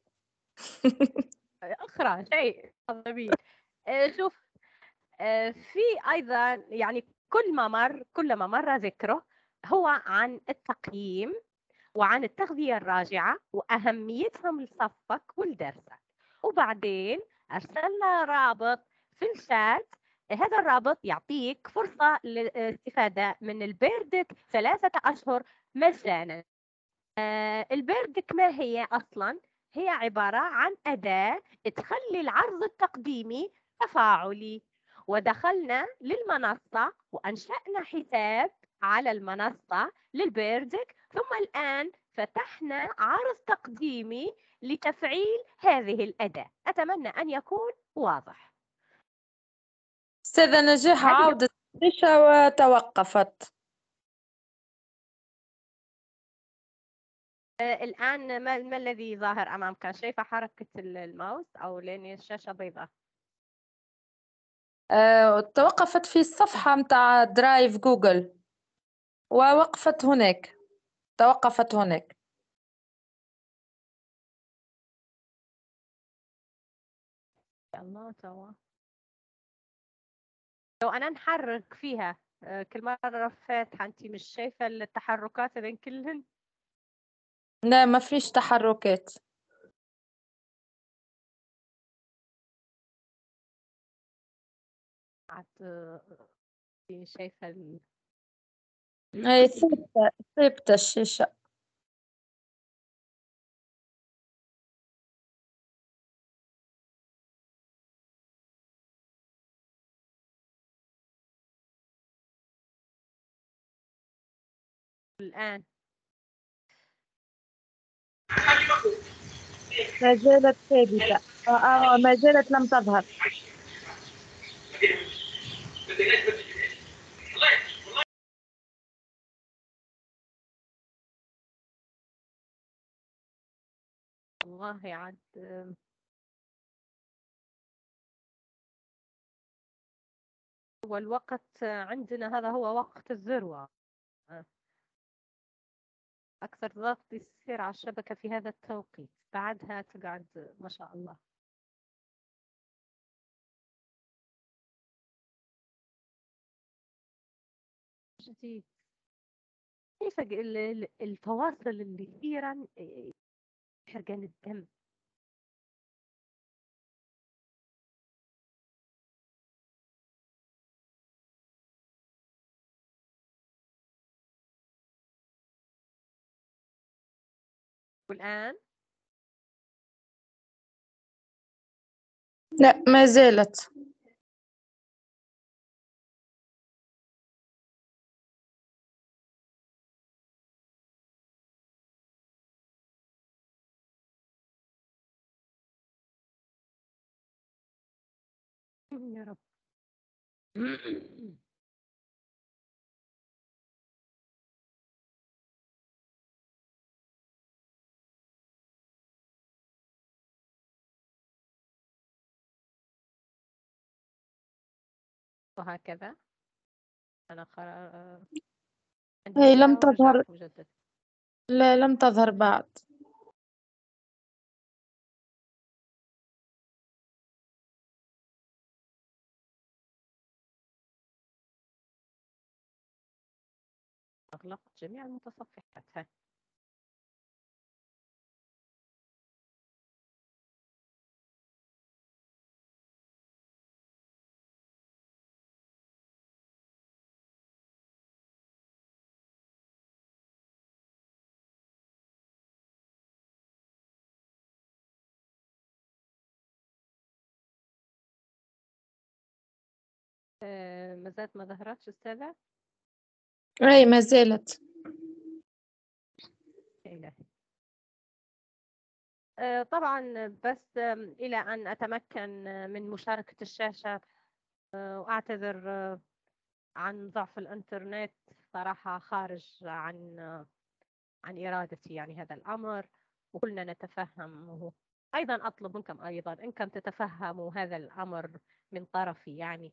أخرى شيء جميل. آه، شوف، آه، في أيضا يعني كل ما مر كل ما مر ذكره هو عن التقييم وعن التغذية الراجعة وأهميتهم لصفك ولدرسك. وبعدين أرسلنا رابط في الشات، هذا الرابط يعطيك فرصة للاستفادة من البيردك ثلاثة أشهر مجانا. آه، البيردك ما هي أصلا؟ هي عبارة عن أداة تخلي العرض التقديمي تفاعلي. ودخلنا للمنصة وأنشأنا حساب على المنصة للبيردك، ثم الآن فتحنا عرض تقديمي لتفعيل هذه الأداة. أتمنى أن يكون واضح. أستاذة نجاح هذه عودت الشاشة وتوقفت. آه، الآن ما, ما الذي ظاهر أمامك؟ شايفة حركة الماوس أو لأن الشاشة بيضاء؟ آه، توقفت في الصفحة متاع درايف جوجل ووقفت هناك، توقفت هناك. الله توا لو أنا نحرك فيها آه، كل مرة فاتحة أنت مش شايفة التحركات بين كلهن؟ لا ما فيش تحركات. عاد آه، شايفة ال... أي ثابتة ثابتة الشاشة. الآن ما زالت ثابتة. آه، آه، ما زالت لم تظهر. والله عاد آه، والوقت عندنا هذا هو وقت الذروة. آه، أكثر ضغط يصير على الشبكة في هذا التوقيت، بعدها تقعد ما شاء الله. جديد. كيف ال- ال- الفواصل اللي كثيرا حرقان الدم. والآن لا ما زالت. يا رب. وهكذا أنا خر... عندي هي لم مشكلة تظهر. ورجعت مجدد. لا لم تظهر بعد. أغلقت جميع المتصفحات. ها. آه، ما زالت ما ظهرتش أستاذة. أي ما زالت. يا إلهي. آه، طبعا بس آم، إلى أن أتمكن آه، من مشاركة الشاشة، آه، وأعتذر آه، عن ضعف الإنترنت، صراحة خارج عن آه، عن إرادتي يعني هذا الأمر، وكلنا نتفهمه. أيضا أطلب منكم أيضا إنكم تتفهموا هذا الأمر من طرفي يعني.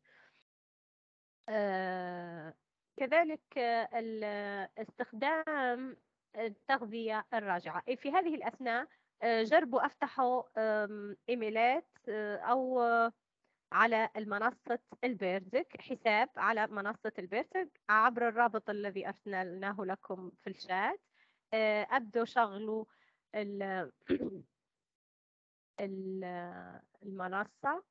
آه، كذلك آه، ال- استخدام التغذية الراجعة. أي في هذه الأثناء آه، جربوا افتحوا آم، إيميلات آه، أو آه، على المنصة البيرزك، حساب على منصة البيرزك عبر الرابط الذي أرسلناه لكم في الشات. آه، أبدوا شغلوا ال- ال- المنصة.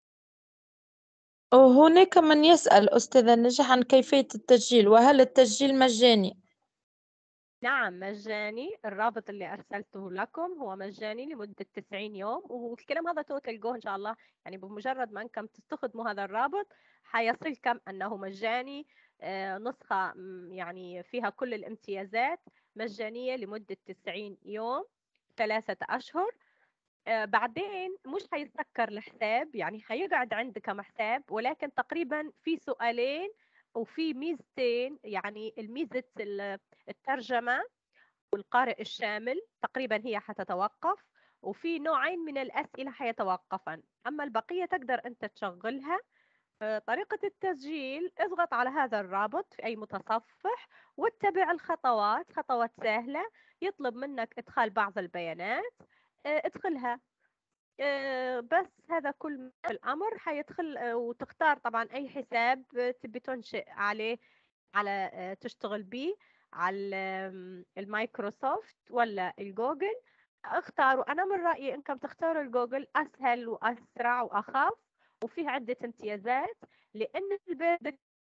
وهناك من يسأل أستاذة نجاح عن كيفية التسجيل، وهل التسجيل مجاني؟ نعم مجاني، الرابط اللي أرسلته لكم هو مجاني لمدة تسعين يوم، والكلام هذا تو تلقوه إن شاء الله، يعني بمجرد ما أنكم تستخدموا هذا الرابط حيصلكم أنه مجاني. آه، نسخة م، يعني فيها كل الامتيازات، مجانية لمدة تسعين يوم، ثلاثة أشهر. آه، بعدين مش حيتسكر الحساب، يعني حيقعد عندك حساب، ولكن تقريبا في سؤالين وفي ميزتين، يعني الميزة ال- الترجمة والقارئ الشامل تقريبا هي حتتوقف، وفي نوعين من الأسئلة حيتوقفن، أما البقية تقدر أنت تشغلها. آه، طريقة التسجيل، اضغط على هذا الرابط في أي متصفح واتبع الخطوات، خطوات سهلة. يطلب منك إدخال بعض البيانات، آه، ادخلها. آه، بس هذا كل ما في الأمر. حيدخل آه، وتختار طبعا أي حساب آه، تبي تنشئ عليه، على آه، تشتغل به على آم، المايكروسوفت ولا الجوجل. اختاروا، أنا من رأيي إنكم تختاروا الجوجل، أسهل وأسرع وأخف، وفيه عدة امتيازات، لأن البيانات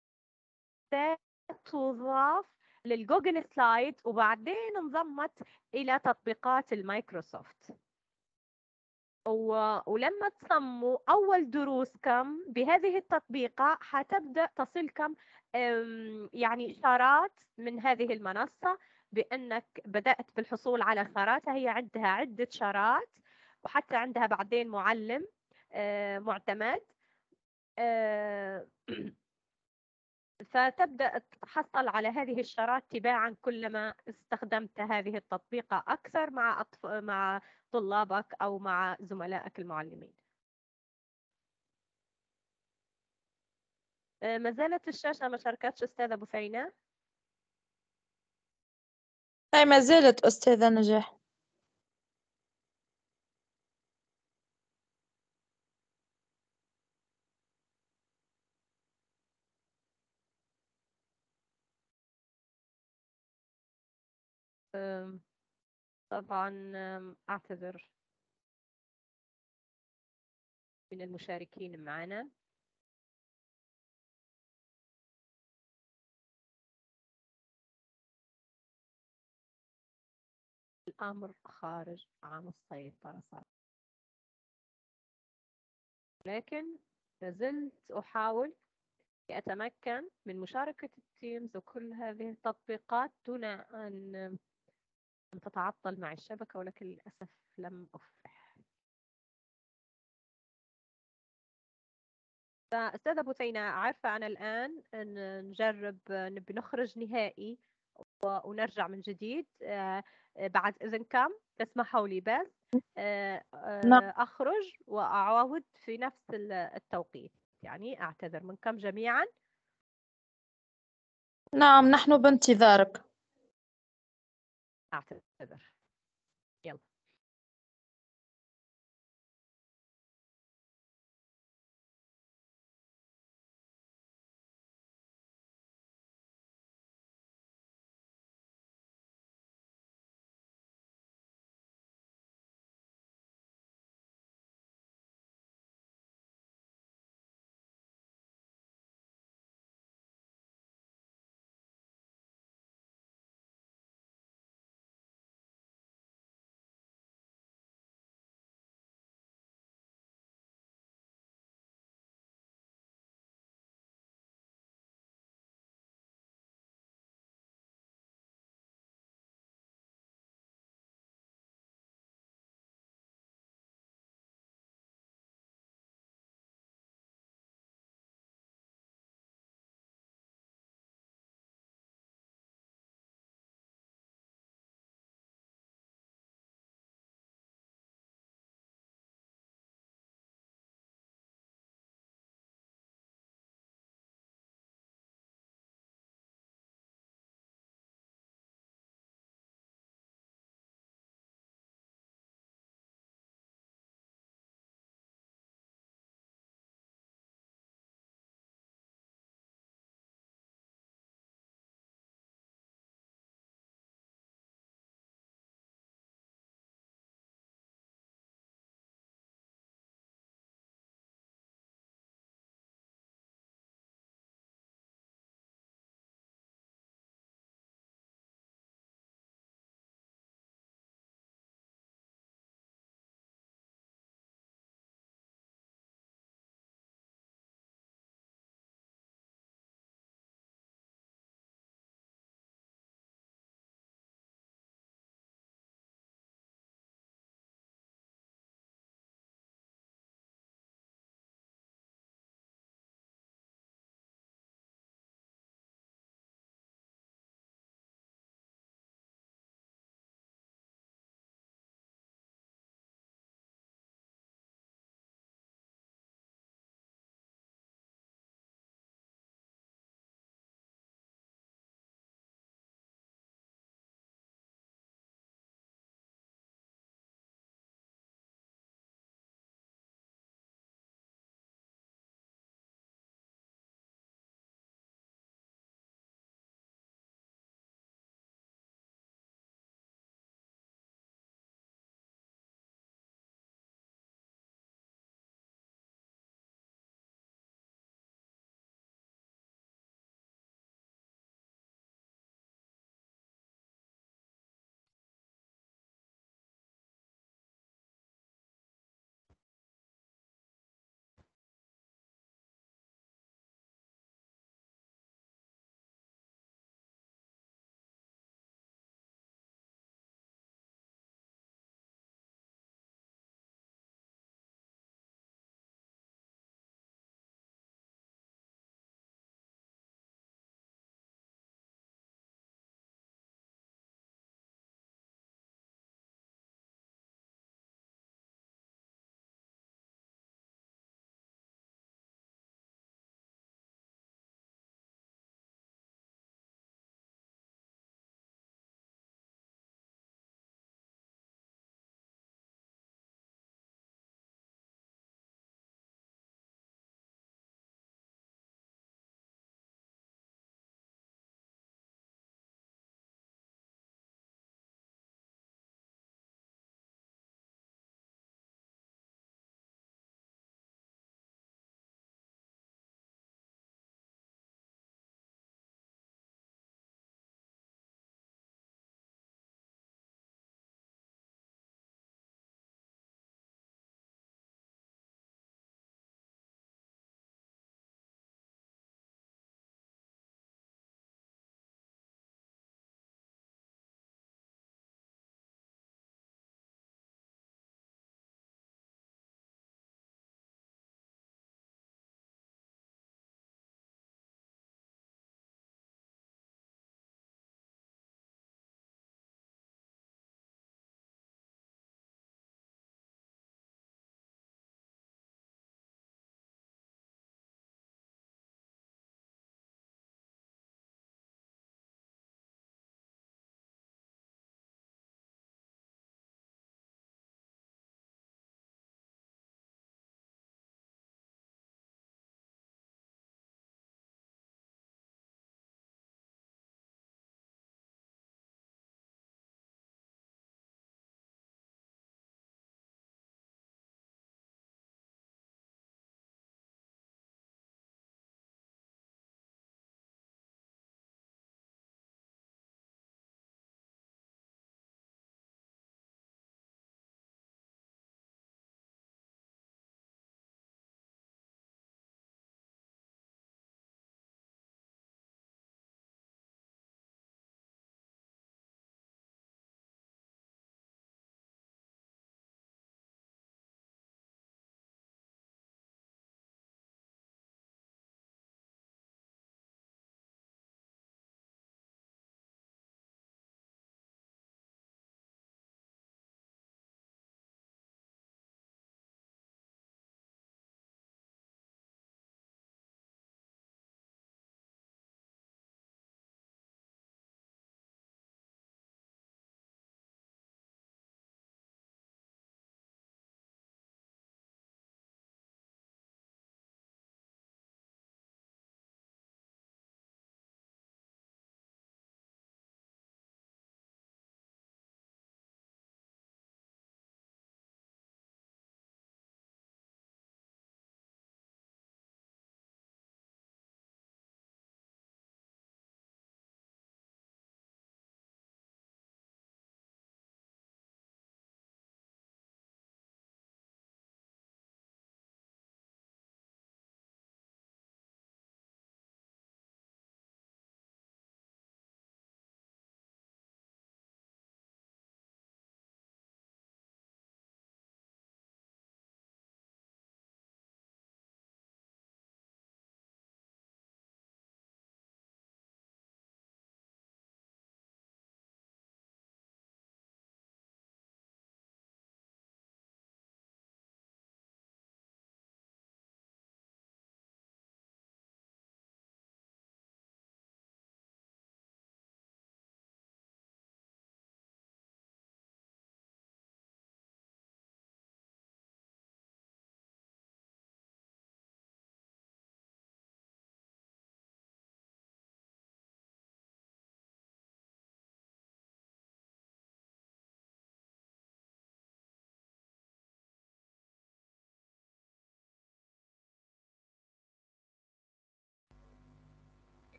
تضاف للجوجل سلايد وبعدين انضمت إلى تطبيقات المايكروسوفت. و- ولما تصموا أول دروسكم بهذه التطبيقة حتبدأ تصلكم أم، يعني إشارات من هذه المنصة بأنك بدأت بالحصول على شارات. هي عندها عدة شارات، وحتى عندها بعدين معلم آه، معتمد. آه، فتبدأ تتحصل على هذه الشارات تباعا كلما استخدمت هذه التطبيقة أكثر مع أطف... مع طلابك أو مع زملائك المعلمين. آه، ما زالت الشاشة ما شاركتش أستاذة بثينة؟ أي ما زالت أستاذة نجاح. آم، طبعا آم، أعتذر من المشاركين معنا. الأمر خارج عن السيطرة صار. لكن لازلت أحاول أتمكن من مشاركة التيمز وكل هذه التطبيقات دون أن أن تتعطل معي الشبكة، ولكن للأسف لم أفلح. فأستاذة بثينة، عارفة أنا الآن أن نجرب نبي نخرج نهائي ونرجع من جديد. آه، بعد إذنكم تسمحوا لي بس آه، نعم آه، أخرج وأعاود في نفس التوقيت، يعني أعتذر منكم جميعا. نعم نحن بانتظارك. أعتذر. يلا.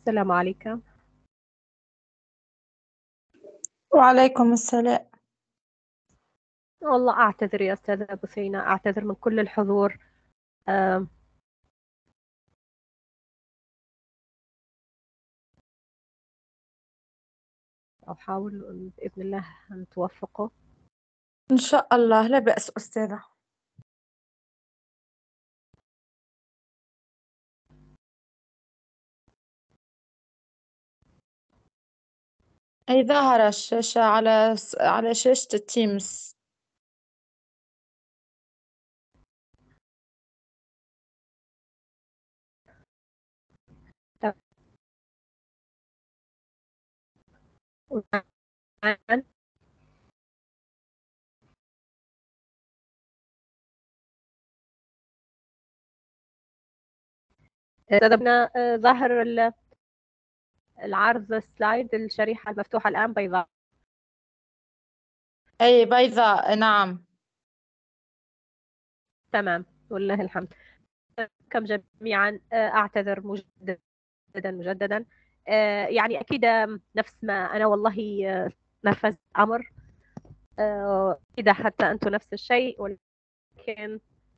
السلام عليكم. وعليكم السلام. والله أعتذر يا أستاذة بثينة، أعتذر من كل الحضور. آم، أحاول بإذن الله أن توفقه. إن شاء الله لا بأس أستاذة. أي ظاهرة الشاشة على على شاشة التيمز. كتبنا ظاهر العرض السلايد، الشريحة المفتوحة الآن بيضاء. أي بيضاء نعم. تمام والله الحمد. كم جميعا أعتذر مجددا مجددا. يعني أكيد نفس ما أنا والله نفذت أمر، أكيد حتى أنتم نفس الشيء، ولكن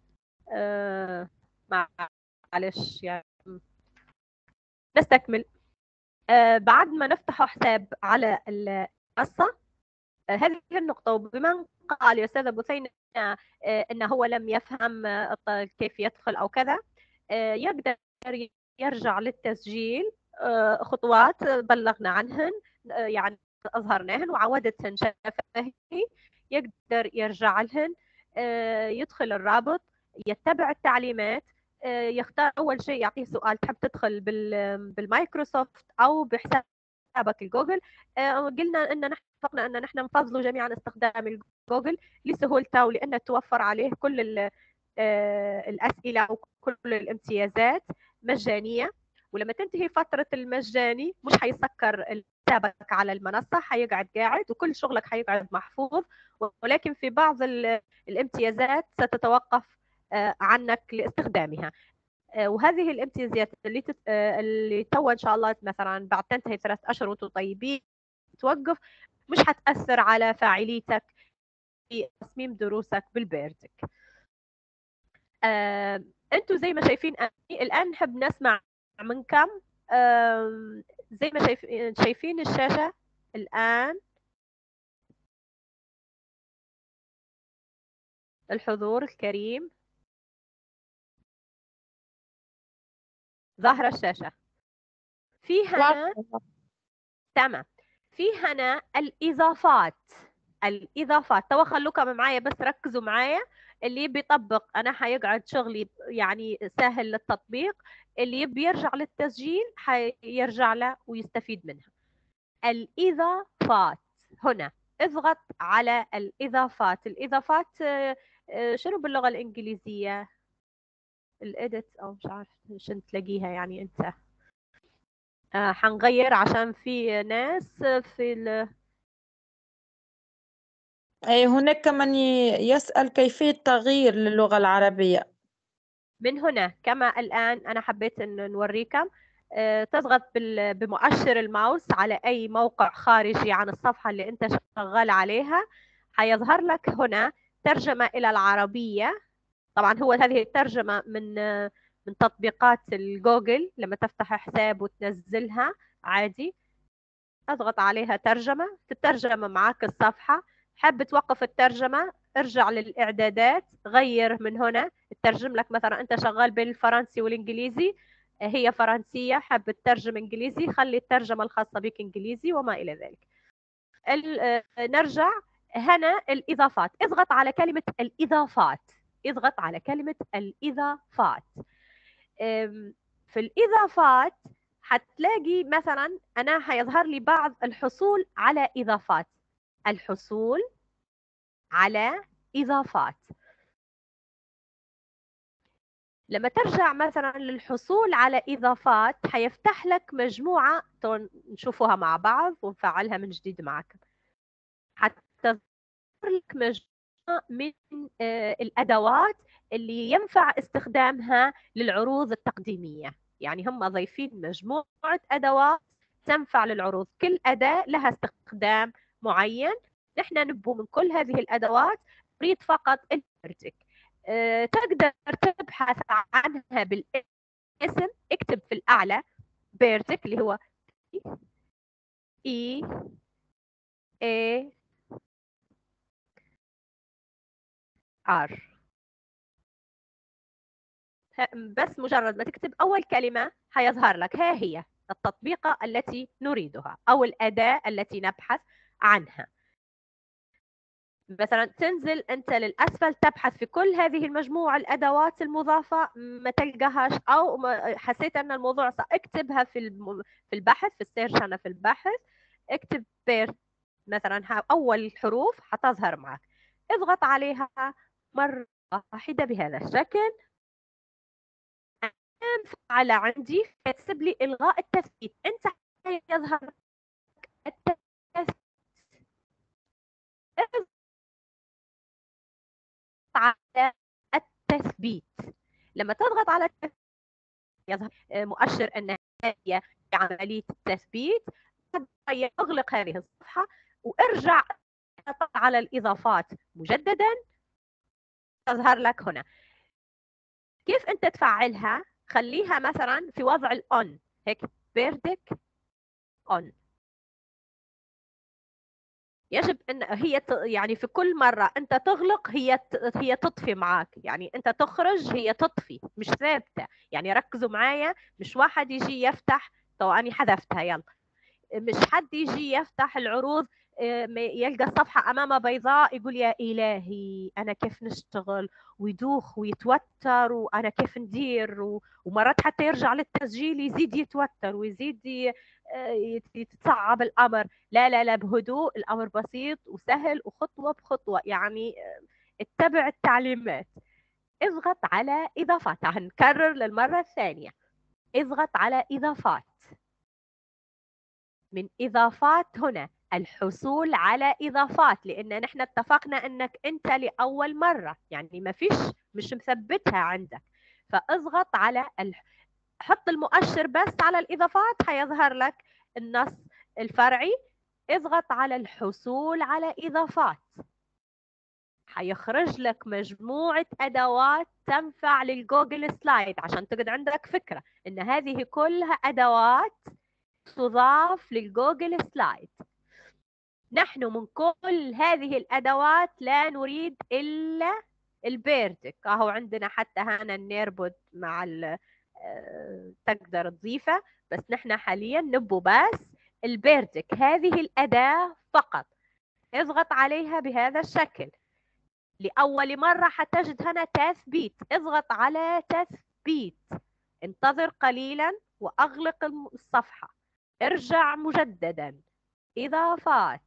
معلش يعني نستكمل. بعد ما نفتح حساب على المنصة، هذه النقطة، وبما قال يا أستاذ بثينة أنه هو لم يفهم كيف يدخل أو كذا، يقدر يرجع للتسجيل خطوات بلغنا عنهن، يعني أظهرناهن وعودتهن شفهي، يقدر يرجع لهن، يدخل الرابط، يتبع التعليمات، يختار أول شيء يعطيه سؤال تحب تدخل بالمايكروسوفت أو بحسابك الجوجل. قلنا أن نحن اتفقنا أن نحن نفضل جميعا استخدام الجوجل لسهولته، ولأن توفر عليه كل الأسئلة وكل الامتيازات مجانية. ولما تنتهي فترة المجاني مش حيسكر حسابك على المنصة، حيقعد قاعد وكل شغلك حيقعد محفوظ، ولكن في بعض الامتيازات ستتوقف عنك لاستخدامها. وهذه الامتيازات اللي تت... اللي تو ان شاء الله مثلا بعد تنتهي ثلاث اشهر وانتم طيبين توقف، مش حتأثر على فاعليتك في تصميم دروسك بالبيرتك. آه، انتم زي ما شايفين الان نحب نسمع منكم. آه، زي ما شايف... شايفين الشاشة الان الحضور الكريم، ظاهرة الشاشة. في هنا تمام، في هنا الإضافات. الإضافات تو خلوكم معايا بس ركزوا معايا. اللي بيطبق أنا حيقعد شغلي يعني سهل للتطبيق، اللي بيرجع للتسجيل حيرجع له ويستفيد منها. الإضافات هنا اضغط على الإضافات. الإضافات شنو باللغة الإنجليزية؟ الإديت أو مش عارف شنو تلاقيها يعني أنت. آه حنغير عشان في ناس في ال... أي هناك من يسأل كيفية تغيير للغة العربية. من هنا كما الآن أنا حبيت أن نوريكم. آه تضغط بال... بمؤشر الماوس على أي موقع خارجي عن الصفحة اللي أنت شغال عليها، حيظهر لك هنا ترجمة إلى العربية. طبعا هو هذه الترجمة من من تطبيقات الجوجل، لما تفتح حساب وتنزلها عادي اضغط عليها ترجمة، تترجم معك الصفحة. حاب توقف الترجمة ارجع للإعدادات، غير من هنا تترجم لك. مثلا أنت شغال بالفرنسي والإنجليزي، هي فرنسية، حاب تترجم إنجليزي، خلي الترجمة الخاصة بك إنجليزي وما إلى ذلك. نرجع هنا الإضافات، اضغط على كلمة الإضافات، اضغط على كلمة الإضافات. في الإضافات حتلاقي مثلا أنا حيظهر لي بعض الحصول على إضافات. الحصول على إضافات، لما ترجع مثلا للحصول على إضافات حيفتح لك مجموعة نشوفوها مع بعض ونفعلها من جديد معك. حتى تظهر لك مجموعة من الأدوات اللي ينفع استخدامها للعروض التقديمية. يعني هم ضايفين مجموعة أدوات تنفع للعروض، كل أداة لها استخدام معين. نحن نبو من كل هذه الأدوات نريد فقط البيرتك. أه تقدر تبحث عنها بالاسم، اكتب في الأعلى بيرتك اللي هو E A R. بس مجرد ما تكتب أول كلمة هيظهر لك ها هي التطبيقة التي نريدها أو الأداة التي نبحث عنها. مثلا تنزل أنت للأسفل تبحث في كل هذه المجموعة الأدوات المضافة ما تلقاهاش، أو حسيت أن الموضوع صعب، اكتبها في في البحث، في السيرش أنا في البحث اكتب بير مثلا أول الحروف حتظهر معك، اضغط عليها مرة واحدة بهذا الشكل، على عندي يكتب لي إلغاء التثبيت. أنت يظهر التثبيت على التثبيت. لما تضغط على التثبيت يظهر مؤشر أن هي عملية التثبيت. اغلق هذه الصفحة وارجع على الإضافات مجددا، تظهر لك هنا. كيف أنت تفعلها؟ خليها مثلا في وضع الأون، هيك بيردك أون. يجب ان هي يعني في كل مره انت تغلق هي هي تطفي معك، يعني انت تخرج هي تطفي، مش ثابته. يعني ركزوا معايا، مش واحد يجي يفتح تو اني حذفتها يلا، مش حد يجي يفتح العروض يلقى الصفحه امامه بيضاء يقول يا الهي انا كيف نشتغل، ويدوخ ويتوتر وانا كيف ندير، ومرات حتى يرجع للتسجيل يزيد يتوتر ويزيد يتصعب الامر. لا لا لا، بهدوء، الامر بسيط وسهل وخطوه بخطوه، يعني اتبع التعليمات. اضغط على اضافات، هنكرر للمره الثانيه، اضغط على اضافات. من اضافات هنا الحصول على اضافات، لان نحن اتفقنا انك انت لاول مره يعني ما فيش مش مثبتها عندك، فاضغط على الح... حط المؤشر بس على الاضافات حيظهر لك النص الفرعي. اضغط على الحصول على اضافات، حيخرج لك مجموعه ادوات تنفع للجوجل سلايد، عشان تقعد عندك فكره ان هذه كلها ادوات تضاف للجوجل سلايد. نحن من كل هذه الأدوات لا نريد إلا البيردك. أهو عندنا حتى هنا النيربود مع تقدر تضيفه، بس نحن حاليا نبو بس البيردك، هذه الأداة فقط. اضغط عليها بهذا الشكل. لأول مرة حتجد هنا تثبيت، اضغط على تثبيت، انتظر قليلا وأغلق الصفحة، ارجع مجددا، إضافات،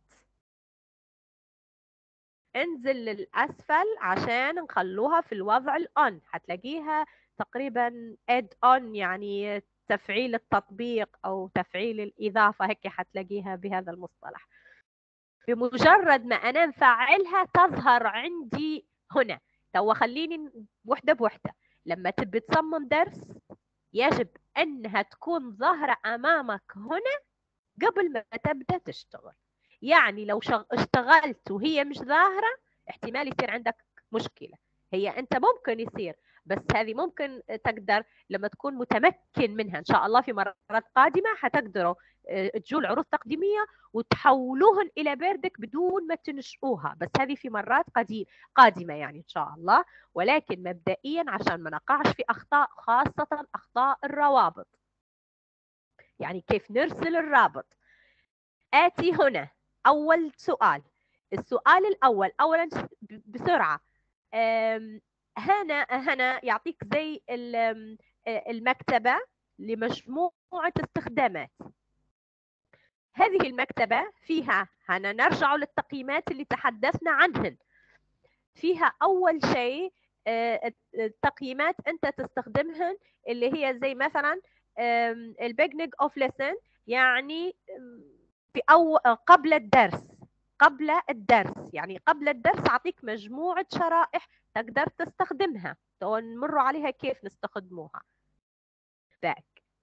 انزل للأسفل عشان نخلوها في الوضع الأون، هتلاقيها تقريبا add on يعني تفعيل التطبيق أو تفعيل الإضافة، هيك هتلاقيها بهذا المصطلح. بمجرد ما أنا نفعلها تظهر عندي هنا. تو خليني وحدة بوحدة. لما تبي تصمم درس يجب أنها تكون ظاهرة أمامك هنا قبل ما تبدأ تشتغل. يعني لو اشتغلت وهي مش ظاهرة احتمال يصير عندك مشكلة. هي أنت ممكن يصير، بس هذه ممكن تقدر لما تكون متمكن منها. إن شاء الله في مرات قادمة حتقدروا تجول عروض تقديمية وتحولوهن إلى بيردك بدون ما تنشئوها، بس هذه في مرات قادمة يعني إن شاء الله. ولكن مبدئيا عشان ما نقعش في أخطاء، خاصة أخطاء الروابط، يعني كيف نرسل الرابط. آتي هنا أول سؤال. السؤال الأول أولا بسرعة، هنا هنا يعطيك زي المكتبة لمجموعة استخدامات. هذه المكتبة فيها هنا نرجع للتقييمات اللي تحدثنا عنهن. فيها أول شيء التقييمات أنت تستخدمهن اللي هي زي مثلا البيجنينج أوف ليسن، يعني في أو قبل الدرس، قبل الدرس يعني قبل الدرس أعطيك مجموعة شرائح تقدر تستخدمها، تو نمر عليها كيف نستخدموها. ذاك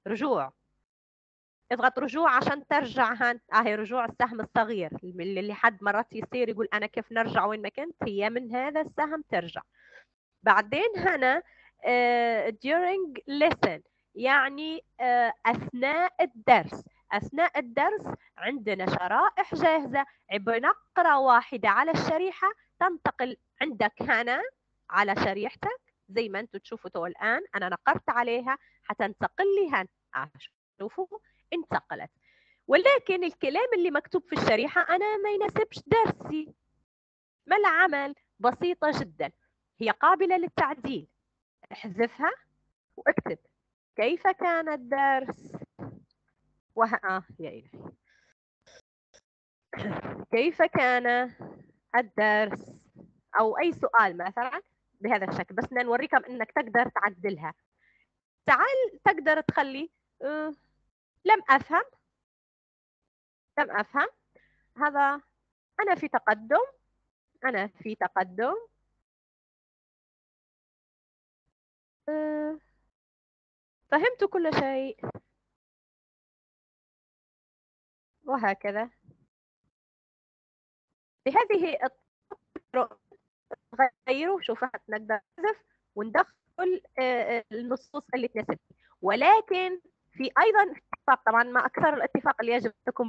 رجوع، اضغط رجوع عشان ترجع. هان اهي رجوع السهم الصغير اللي اللي حد مرات يصير يقول انا كيف نرجع وين ما كنت، هي من هذا السهم ترجع. بعدين هنا uh, during lesson يعني uh, اثناء الدرس. اثناء الدرس عندنا شرائح جاهزه، بنقرة واحده على الشريحه تنتقل عندك هنا على شريحتك زي ما انتم تشوفوا تو الان انا نقرت عليها حتنتقل لي هنا. آه شوفوا انتقلت، ولكن الكلام اللي مكتوب في الشريحه انا ما يناسبش درسي. ما العمل؟ بسيطه جدا، هي قابله للتعديل. احذفها واكتب كيف كان الدرس وه... آه يا إلهي. كيف كان الدرس أو أي سؤال مثلا بهذا الشكل، بس نوريكم أنك تقدر تعدلها. تعال تقدر تخلي آه لم أفهم لم أفهم هذا أنا في تقدم أنا في تقدم آه فهمت كل شيء، وهكذا. بهذه الطرق غيروا. شوف نقدر نحذف وندخل النصوص اللي تناسبني، ولكن في ايضا اتفاق، طبعا ما اكثر الاتفاق اللي يجب لكم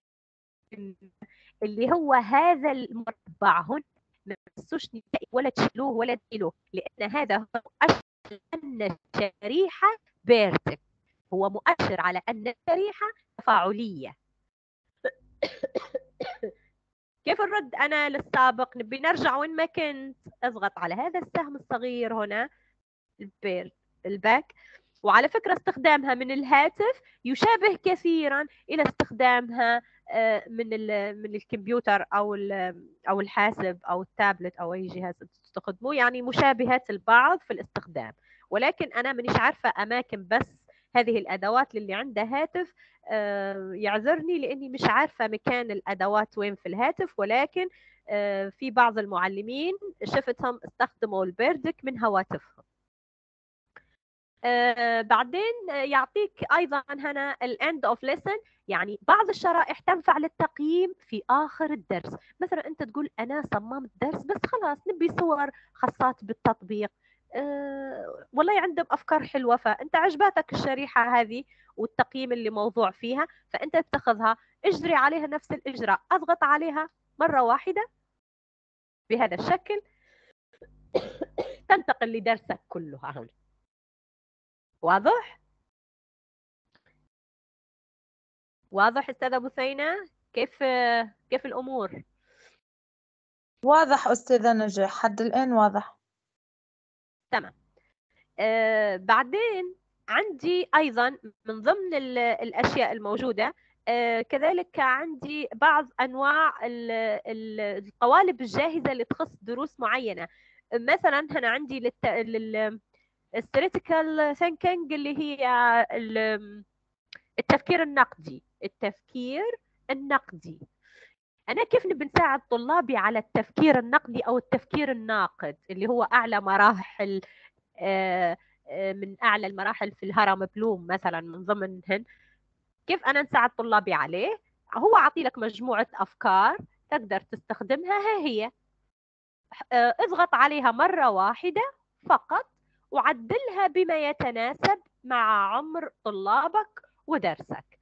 اللي هو هذا المربع هنا ما تنسوش ولا تشيلوه ولا تشيلوه، لان هذا هو مؤشر ان الشريحه بيرتك، هو مؤشر على ان الشريحه تفاعليه. كيف الرد أنا للسابق؟ نبي نرجع وين ما كنت، أضغط على هذا السهم الصغير هنا البير الباك. وعلى فكرة استخدامها من الهاتف يشابه كثيرا إلى استخدامها من من الكمبيوتر أو أو الحاسب أو التابلت أو أي جهاز تستخدموه، يعني مشابهات البعض في الاستخدام. ولكن أنا مانيش عارفة أماكن بس هذه الأدوات للي عنده هاتف يعذرني لأني مش عارفة مكان الأدوات وين في الهاتف، ولكن في بعض المعلمين شفتهم استخدموا البيردك من هواتفهم. بعدين يعطيك أيضا هنا الend of lesson، يعني بعض الشرائح تنفع للتقييم في آخر الدرس. مثلا أنت تقول أنا صممت درس بس خلاص نبي صور خاصات بالتطبيق، أه والله عندهم أفكار حلوة، فأنت عجبتك الشريحة هذه والتقييم اللي موضوع فيها، فأنت تتخذها اجري عليها نفس الإجراء، أضغط عليها مرة واحدة بهذا الشكل تنتقل لدرسك كلها هنا. واضح؟ واضح أستاذة بثينة؟ كيف كيف الأمور؟ واضح أستاذة نجاح، حد الآن واضح. تمام. آه بعدين عندي أيضا من ضمن الأشياء الموجودة آه كذلك عندي بعض أنواع القوالب الجاهزة اللي تخص دروس معينة. مثلا هنا عندي للت... لل الثيوريتيكال ثينكينج اللي هي التفكير النقدي. التفكير النقدي أنا كيف نبي نساعد طلابي على التفكير النقدي أو التفكير الناقد اللي هو أعلى مراحل من أعلى المراحل في الهرم بلوم مثلا من ضمنهن. كيف أنا نساعد طلابي عليه؟ هو عطي لك مجموعة أفكار تقدر تستخدمها، ها هي اضغط عليها مرة واحدة فقط وعدلها بما يتناسب مع عمر طلابك ودرسك.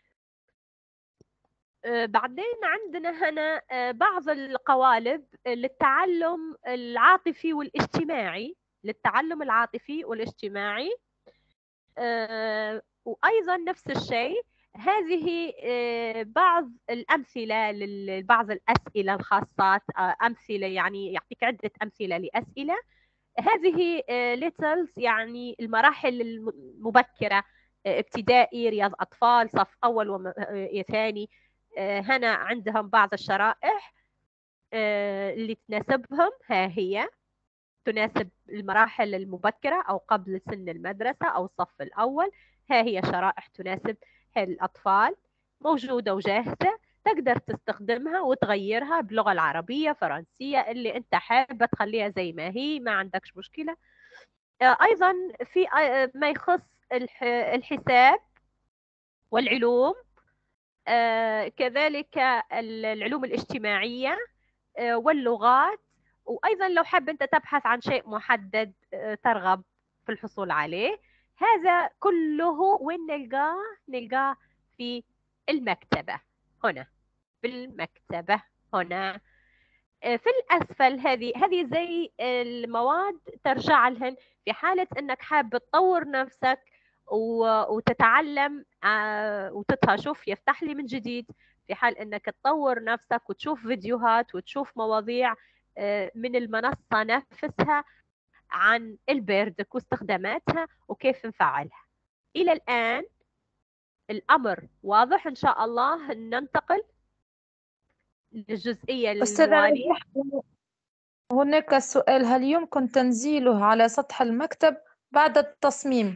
بعدين عندنا هنا بعض القوالب للتعلم العاطفي والاجتماعي للتعلم العاطفي والاجتماعي آه، وأيضا نفس الشيء هذه آه، بعض الأمثلة لبعض الأسئلة الخاصات. آه، أمثلة يعني يعطيك عدة أمثلة لأسئلة. هذه ليتلز يعني المراحل المبكرة، ابتدائي، رياض أطفال، صف أول وثاني. هنا عندهم بعض الشرائح اللي تناسبهم، ها هي تناسب المراحل المبكرة أو قبل سن المدرسة أو الصف الأول. ها هي شرائح تناسب الأطفال موجودة وجاهزة، تقدر تستخدمها وتغيرها باللغة العربية، فرنسية، اللي أنت حابة تخليها زي ما هي، ما عندكش مشكلة. أيضا في ما يخص الحساب والعلوم، آه كذلك العلوم الاجتماعية آه واللغات، وأيضا لو حاب أنت تبحث عن شيء محدد آه ترغب في الحصول عليه، هذا كله وين نلقاه؟ نلقاه في المكتبة هنا، في المكتبة هنا في الأسفل. هذه هذه زي المواد ترجع لهن في حالة أنك حاب تطور نفسك وتتعلم وتشوف يفتح لي من جديد، في حال أنك تطور نفسك وتشوف فيديوهات وتشوف مواضيع من المنصة نفسها عن البيردك واستخداماتها وكيف نفعلها. إلى الآن الأمر واضح إن شاء الله. ننتقل للجزئية أستاذة الموالية. نجاح، هناك سؤال: هل يمكن تنزيله على سطح المكتب بعد التصميم؟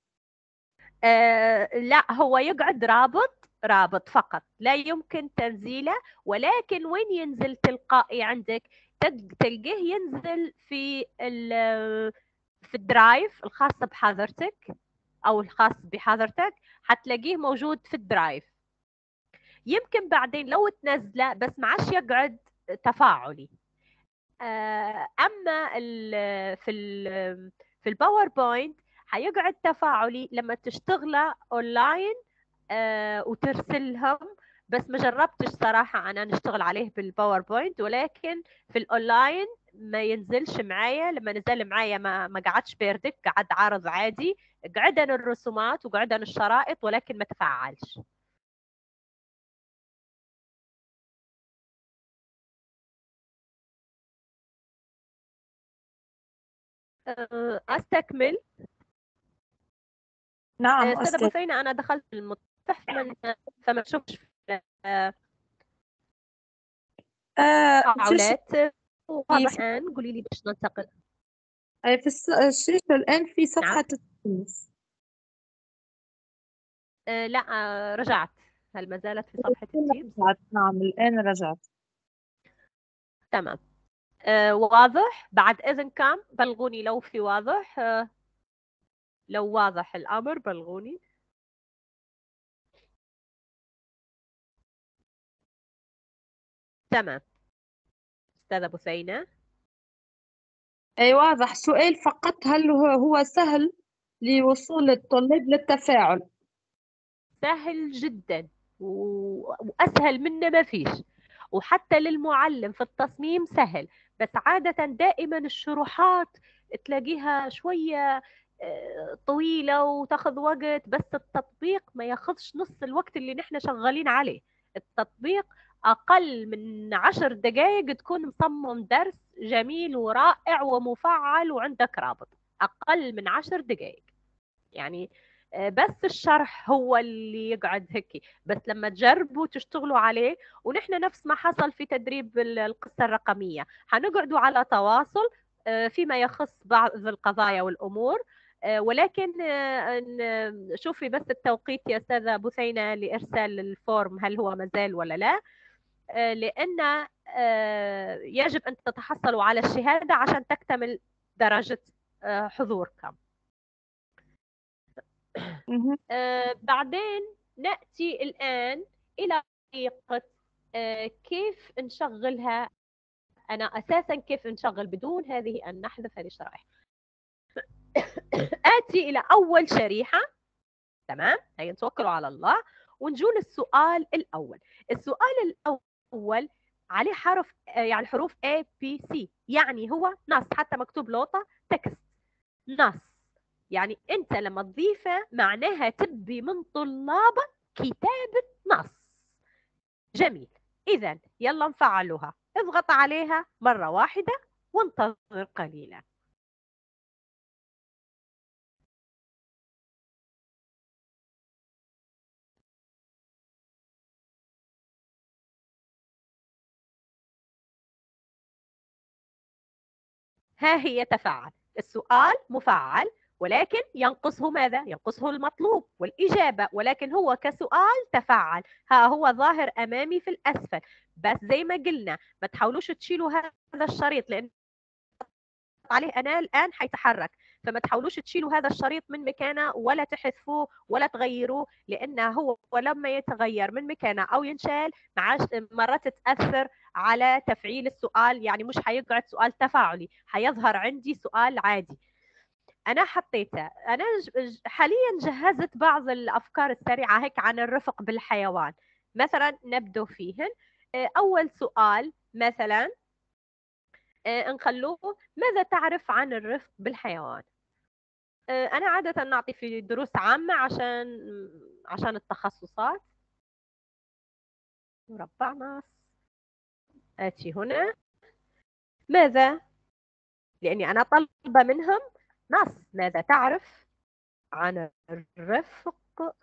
آه لا، هو يقعد رابط رابط فقط، لا يمكن تنزيله. ولكن وين ينزل تلقائي عندك؟ تلقيه ينزل في في الدرايف الخاص بحضرتك أو الخاص بحضرتك، حتلاقيه موجود في الدرايف. يمكن بعدين لو تنزله بس ما عادش يقعد تفاعلي. اما ال في ال في الباوربوينت حيقعد تفاعلي لما تشتغله اونلاين آه وترسلهم. بس ما جربتش صراحه انا نشتغل عليه بالباوربوينت، ولكن في الاونلاين ما ينزلش معايا. لما نزل معايا ما ما قعدش بيردك، قعد عارض عادي، قعدن الرسومات وقعدن الشرائط ولكن ما تفعلش. استكمل. نعم استاذه أستاذ. بثينه، انا دخلت المتصفح فما شفتش آه تفاعلات. واضح الان، قولي لي باش ننتقل. في الشاشة الآن في صفحة نعم. التيمز. آه لا آه رجعت. هل ما زالت في صفحة التيمز؟ نعم الآن رجعت. تمام. آه واضح. بعد إذنكم بلغوني لو في واضح. آه لو واضح الأمر بلغوني. تمام. أستاذة بثينة. أي واضح. سؤال فقط: هل هو هو سهل لوصول الطلاب للتفاعل؟ سهل جدا وأسهل منه ما فيش. وحتى للمعلم في التصميم سهل، بس عادة دائما الشروحات تلاقيها شوية طويلة وتاخذ وقت، بس التطبيق ما ياخذش نص الوقت اللي نحن شغالين عليه. التطبيق أقل من عشر دقائق تكون مصمم درس جميل ورائع ومفعل وعندك رابط. أقل من عشر دقائق يعني. بس الشرح هو اللي يقعد هيك. بس لما تجربوا تشتغلوا عليه، ونحن نفس ما حصل في تدريب القصة الرقمية، هنقعدوا على تواصل فيما يخص بعض القضايا والأمور. ولكن شوفي بس التوقيت يا أستاذة بثينة لإرسال الفورم، هل هو مازال ولا لا؟ لأن يجب أن تتحصلوا على الشهادة عشان تكتمل درجة حضوركم. آه بعدين نأتي الآن إلى طريقة آه كيف نشغلها. أنا أساسا كيف نشغل بدون هذه أن نحذف هذه الشرائح. آتي إلى أول شريحة. تمام، هيا نتوكلوا على الله ونجول السؤال الأول. السؤال الأول عليه حرف آه يعني حروف A B C، يعني هو نص، حتى مكتوب لوطة تكست نص. يعني أنت لما تضيفه معناها تبي من طلابك كتابة نص. جميل. إذا يلا نفعلوها. اضغط عليها مرة واحدة وانتظر قليلا. ها هي تفعل. السؤال مفعل، ولكن ينقصه ماذا؟ ينقصه المطلوب والإجابة، ولكن هو كسؤال تفعل. ها هو ظاهر أمامي في الأسفل. بس زي ما قلنا ما تحاولوش تشيلوا هذا الشريط، لأن عليه أنا الآن حيتحرك. فما تحاولوش تشيلوا هذا الشريط من مكانه ولا تحذفوه ولا تغيروه، لأنه هو ولما يتغير من مكانه أو ينشال معاش مرات تأثر على تفعيل السؤال، يعني مش حيقعد سؤال تفاعلي، حيظهر عندي سؤال عادي. أنا حطيته. أنا حاليا جهزت بعض الأفكار السريعة هيك عن الرفق بالحيوان. مثلا نبدأ فيهن. أول سؤال مثلا نخلوه: ماذا تعرف عن الرفق بالحيوان؟ أنا عادة نعطي في دروس عامة عشان عشان التخصصات. مربع نص آتي هنا. ماذا؟ لأني أنا طالبة منهم نص. ماذا تعرف عن الرفق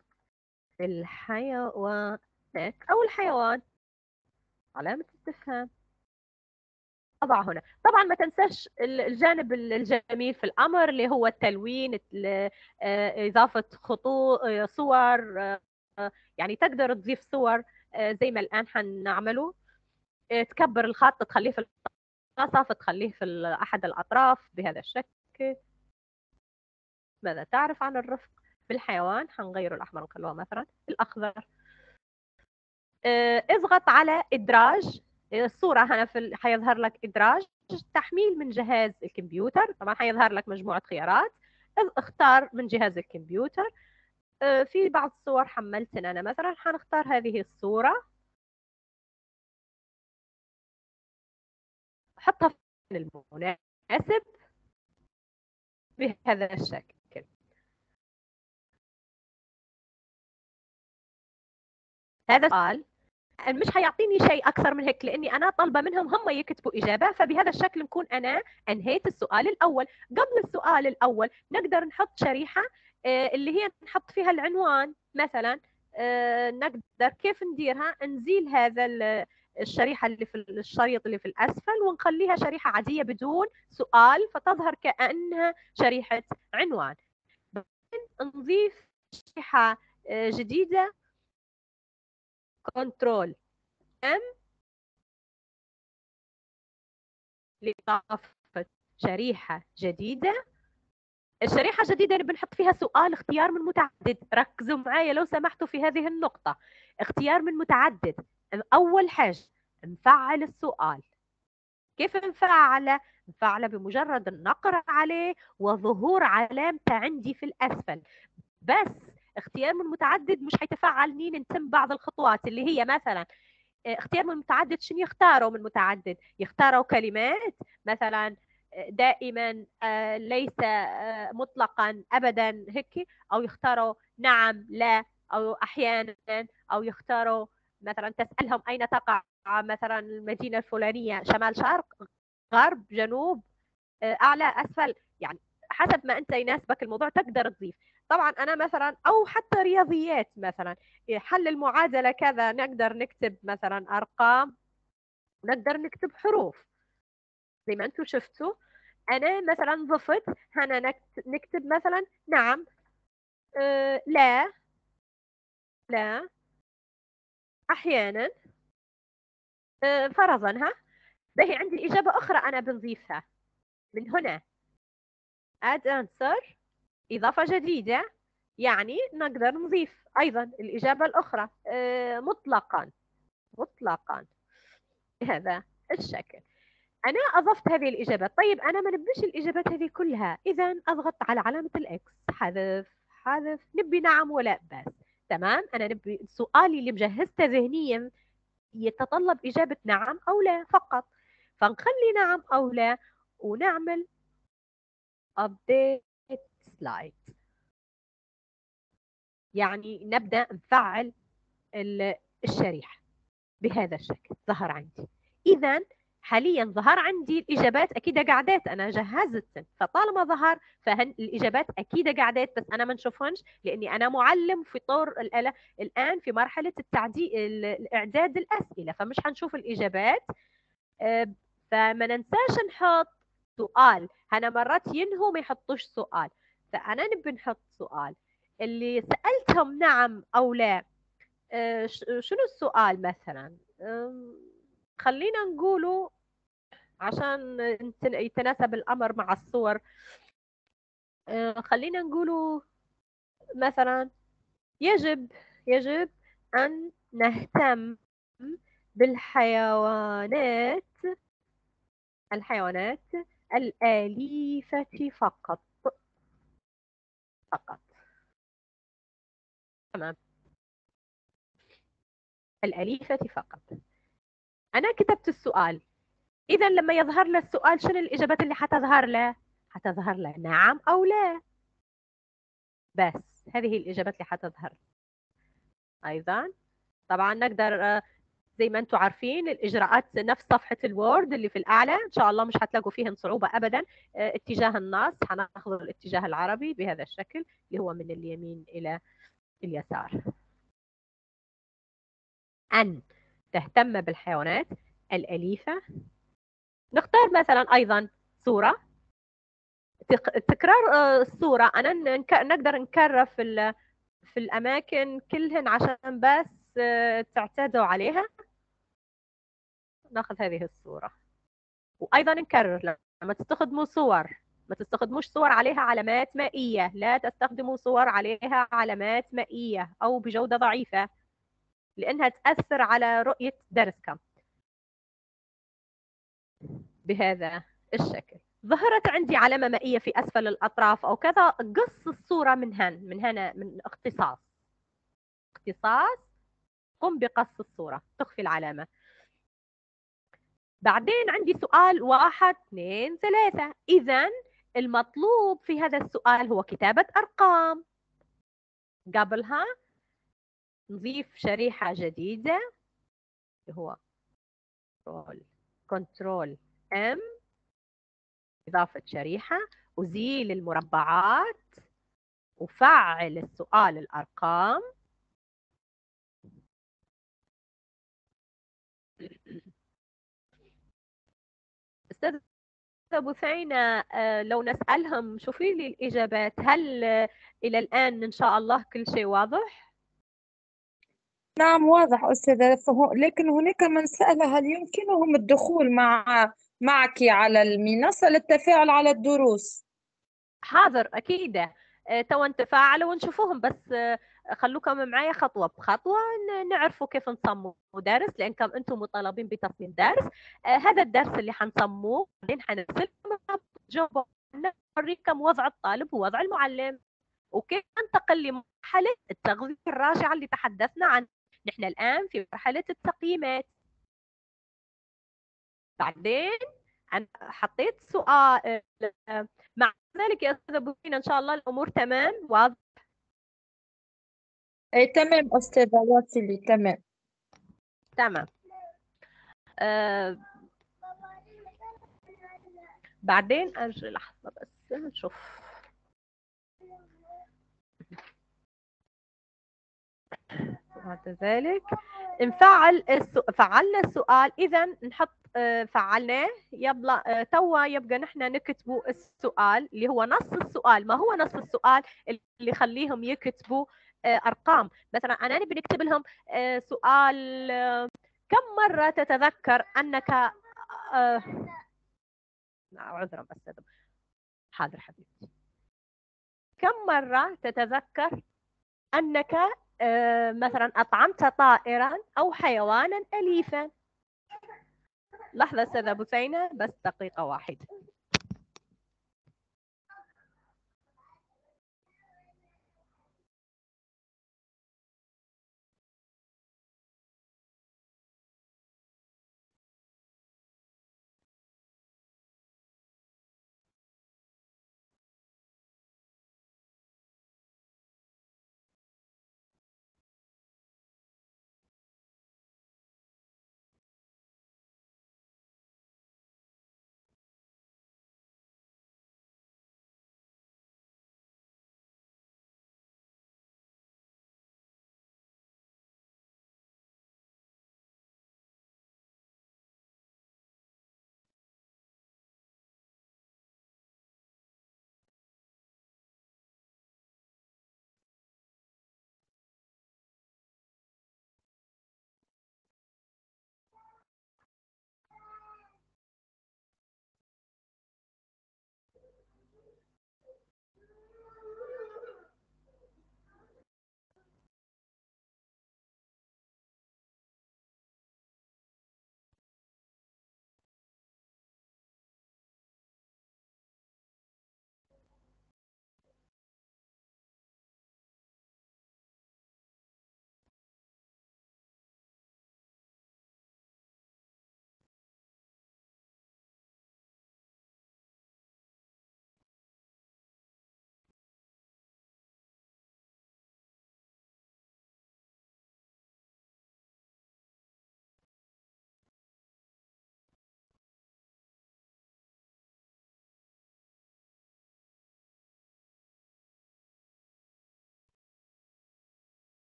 بالحيوان أو الحيوان؟ علامة استفهام. أضع هنا. طبعا ما تنساش الجانب الجميل في الأمر اللي هو التلوين، إضافة خطوط، صور، يعني تقدر تضيف صور زي ما الآن حنعمله. تكبر الخط تخليه في النصف، تخليه في أحد الأطراف بهذا الشكل. ماذا تعرف عن الرفق بالحيوان؟ حنغير الأحمر ونخلوه مثلا الأخضر. اضغط على إدراج. الصورة هنا في حيظهر لك إدراج تحميل من جهاز الكمبيوتر. طبعا حيظهر لك مجموعة خيارات، اختار من جهاز الكمبيوتر. في بعض الصور حملتنا أنا مثلا حنختار هذه الصورة، حطها في المناسب بهذا الشكل. هذا السؤال مش هيعطيني شيء اكثر من هيك، لاني انا طالبه منهم هم يكتبوا اجابه، فبهذا الشكل نكون انا انهيت السؤال الاول. قبل السؤال الاول نقدر نحط شريحه اللي هي نحط فيها العنوان مثلا. نقدر كيف نديرها؟ نزيل هذا الشريحه اللي في الشريط اللي في الاسفل ونخليها شريحه عاديه بدون سؤال، فتظهر كانها شريحه عنوان. نضيف شريحه جديده، كنترول ام لإضافة شريحة جديدة. الشريحة الجديدة اللي بنحط فيها سؤال اختيار من متعدد. ركزوا معايا لو سمحتوا في هذه النقطة. اختيار من متعدد. أول حاجة نفعل السؤال. كيف نفعله؟ نفعله بمجرد النقر عليه وظهور علامته عندي في الأسفل. بس اختيار من متعدد مش حيتفعل نين نتم بعض الخطوات اللي هي مثلا اختيار من متعدد. شنو يختاروا من متعدد؟ يختاروا كلمات مثلا دائما، ليس، مطلقا، ابدا هيك، او يختاروا نعم، لا، او احيانا، او يختاروا مثلا تسالهم اين تقع مثلا المدينه الفلانيه، شمال، شرق، غرب، جنوب، اعلى، اسفل، يعني حسب ما انت يناسبك الموضوع تقدر تضيف. طبعا انا مثلا، او حتى رياضيات مثلا، حل المعادله كذا، نقدر نكتب مثلا ارقام، نقدر نكتب حروف زي ما انتم شفتوا. انا مثلا ضفت هنا نكتب مثلا نعم، آه، لا، لا، احيانا، آه، فرضا. ها باهي عندي اجابه اخرى انا بنضيفها من هنا. add answer، اضافه جديده، يعني نقدر نضيف ايضا الاجابه الاخرى آه، مطلقا، مطلقا بهذا الشكل. أنا أضفت هذه الإجابات. طيب أنا ما نبيش الإجابات هذه كلها، إذا أضغط على علامة الإكس، حذف، حذف، نبي نعم ولا بس. تمام، أنا نبي سؤالي اللي مجهزته ذهنيا يتطلب إجابة نعم أو لا فقط، فنخلي نعم أو لا ونعمل update slide، يعني نبدأ نفعل الشريحة بهذا الشكل. ظهر عندي إذا حاليا ظهر عندي الإجابات أكيد قعدت، أنا جهزت، فطالما ظهر فهن الإجابات أكيد قعدت، بس أنا ما نشوفهنش لأني أنا معلم في طور الآلة الآن في مرحلة التعديل، الإعداد الأسئلة، فمش هنشوف الإجابات. فما ننساش نحط سؤال. هنا مرات ينهوا ما يحطوش سؤال، فأنا نبي نحط سؤال. اللي سألتهم نعم أو لا، شنو السؤال مثلا؟ خلينا نقوله عشان يتناسب الأمر مع الصور. آه، خلينا نقوله مثلا يجب يجب أن نهتم بالحيوانات الحيوانات الأليفة فقط فقط تمام. الأليفة فقط. أنا كتبت السؤال، إذا لما يظهر له السؤال شنو الإجابات اللي حتظهر له؟ حتظهر له نعم أو لا، بس هذه الإجابات اللي حتظهر. أيضا طبعا نقدر زي ما انتم عارفين الإجراءات نفس صفحة الوورد اللي في الأعلى، إن شاء الله مش هتلاقوا فيهن صعوبة أبدا. اتجاه النص هناخذ الاتجاه العربي بهذا الشكل اللي هو من اليمين إلى اليسار. أن تهتم بالحيوانات الأليفة. نختار مثلا أيضا صورة، تكرار الصورة أنا نقدر نكرر في في الأماكن كلهن عشان بس تعتادوا عليها. ناخذ هذه الصورة وأيضا نكرر لما تستخدموا صور ما تستخدموش صور عليها علامات مائية، لا تستخدموا صور عليها علامات مائية أو بجودة ضعيفة لأنها تأثر على رؤية درسكم. بهذا الشكل ظهرت عندي علامة مائية في أسفل الأطراف أو كذا، قص الصورة من هنا من هنا من اختصاص اختصاص قم بقص الصورة، تخفي العلامة. بعدين عندي سؤال واحد اثنين ثلاثة، إذا المطلوب في هذا السؤال هو كتابة أرقام. قبلها نضيف شريحة جديدة اللي هو كنترول M، إضافة شريحة، أزيل المربعات، وفعل السؤال الأرقام. أستاذ بثينة لو نسألهم شوفي لي الإجابات، هل إلى الآن إن شاء الله كل شيء واضح؟ نعم واضح أستاذة، فهو لكن هناك من سأل هل يمكنهم الدخول مع معك على المنصة للتفاعل على الدروس؟ حاضر أكيد. تو نتفاعلوا ونشوفوهم، بس خلوكم معايا خطوة بخطوة نعرفوا كيف نصمموا درس، لأنكم أنتم مطالبين بتصميم درس. هذا الدرس اللي حنصمموه بعدين حنرسل جوابه، نوريكم وضع الطالب ووضع المعلم وكيف ننتقل لمرحلة التغذية الراجعة اللي تحدثنا عنها. نحن الآن في مرحلة التقييمات. بعدين أنا حطيت سؤال مع ذلك يا أستاذة بوسينة إن شاء الله الأمور تمام واضح؟ أي تمام أستاذة واصلي تمام تمام. آه بعدين أرجع لحظة بس نشوف. بعد ذلك نفعل السؤال. فعلنا السؤال، إذا نحط آه فعلناه يبقى آه توا يبقى نحن نكتبوا السؤال اللي هو نص السؤال. ما هو نص السؤال؟ اللي يخليهم يكتبوا آه أرقام. مثلا أنا نبي نكتب لهم آه سؤال آه كم مرة تتذكر أنك آه عذرا بس حاضر حبيبتي، كم مرة تتذكر أنك آه مثلا أطعمت طائرا أو حيوانا أليفا؟ لحظة أستاذة بثينة بس دقيقة واحدة.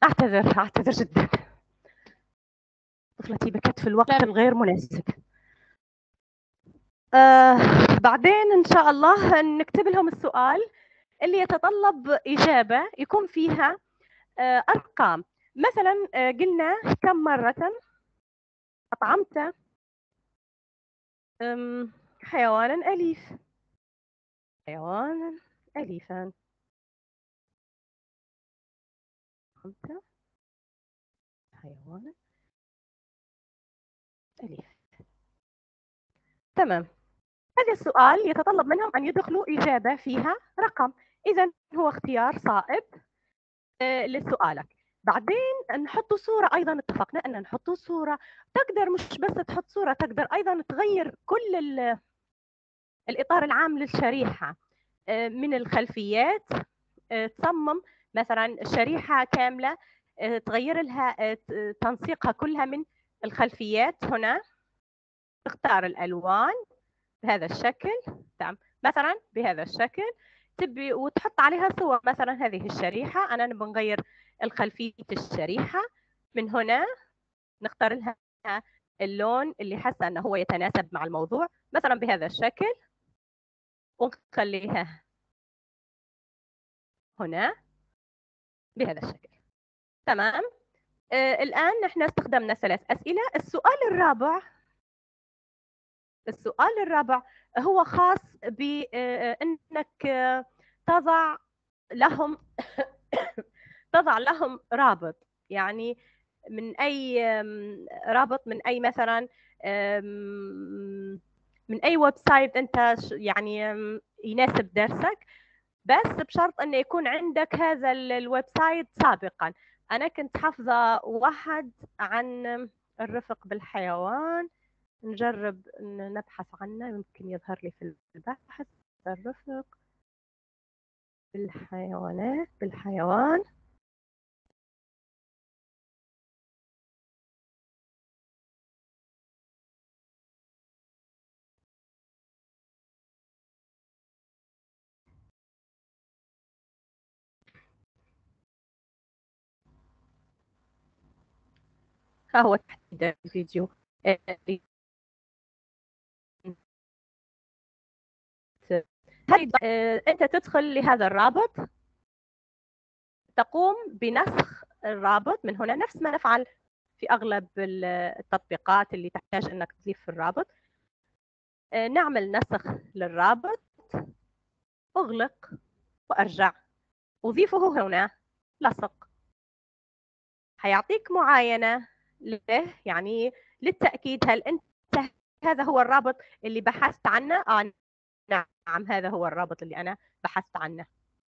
أعتذر أعتذر جدا، طفلتي بكت في الوقت الغير مناسب. آه بعدين إن شاء الله نكتب لهم السؤال اللي يتطلب إجابة يكون فيها آه أرقام. مثلا آه قلنا كم مرة أطعمت حيوانا أليف، حيوانا أليفا، أطعمت حيوانا أليف. تمام، هذا السؤال يتطلب منهم أن يدخلوا إجابة فيها رقم، إذا هو اختيار صائب آه لسؤالك. بعدين نحط صورة، أيضا اتفقنا أن نحط صورة. تقدر مش بس تحط صورة، تقدر أيضا تغير كل الإطار العام للشريحة آه من الخلفيات، آه تصمم مثلا شريحة كاملة آه تغير لها آه تنسيقها كلها من الخلفيات. هنا تختار الألوان بهذا الشكل، تمام، مثلا بهذا الشكل تبي وتحط عليها صور. مثلا هذه الشريحة أنا نبغى نغير الخلفية الشريحة، من هنا نختار لها اللون اللي حاسة أنه هو يتناسب مع الموضوع، مثلا بهذا الشكل، ونخليها هنا بهذا الشكل. تمام. آه الآن نحن استخدمنا ثلاث أسئلة. السؤال الرابع السؤال الرابع هو خاص بأنك تضع لهم تضع لهم رابط، يعني من أي رابط، من أي مثلا من أي ويب سايت أنت يعني يناسب درسك، بس بشرط أن يكون عندك هذا الويب سايت سابقا. أنا كنت حافظة واحد عن الرفق بالحيوان، نجرب أن نبحث عنه، يمكن يظهر لي في البحث الرفق بالحيوانات بالحيوان. ها هو تحديد الفيديو. أنت تدخل لهذا الرابط، تقوم بنسخ الرابط من هنا، نفس ما نفعل في أغلب التطبيقات اللي تحتاج أنك تضيف في الرابط. نعمل نسخ للرابط، أغلق وأرجع، أضيفه هنا، لصق. حيعطيك معاينة له، يعني للتأكيد هل أنت هذا هو الرابط اللي بحثت عنه؟ آه نعم، هذا هو الرابط اللي أنا بحثت عنه.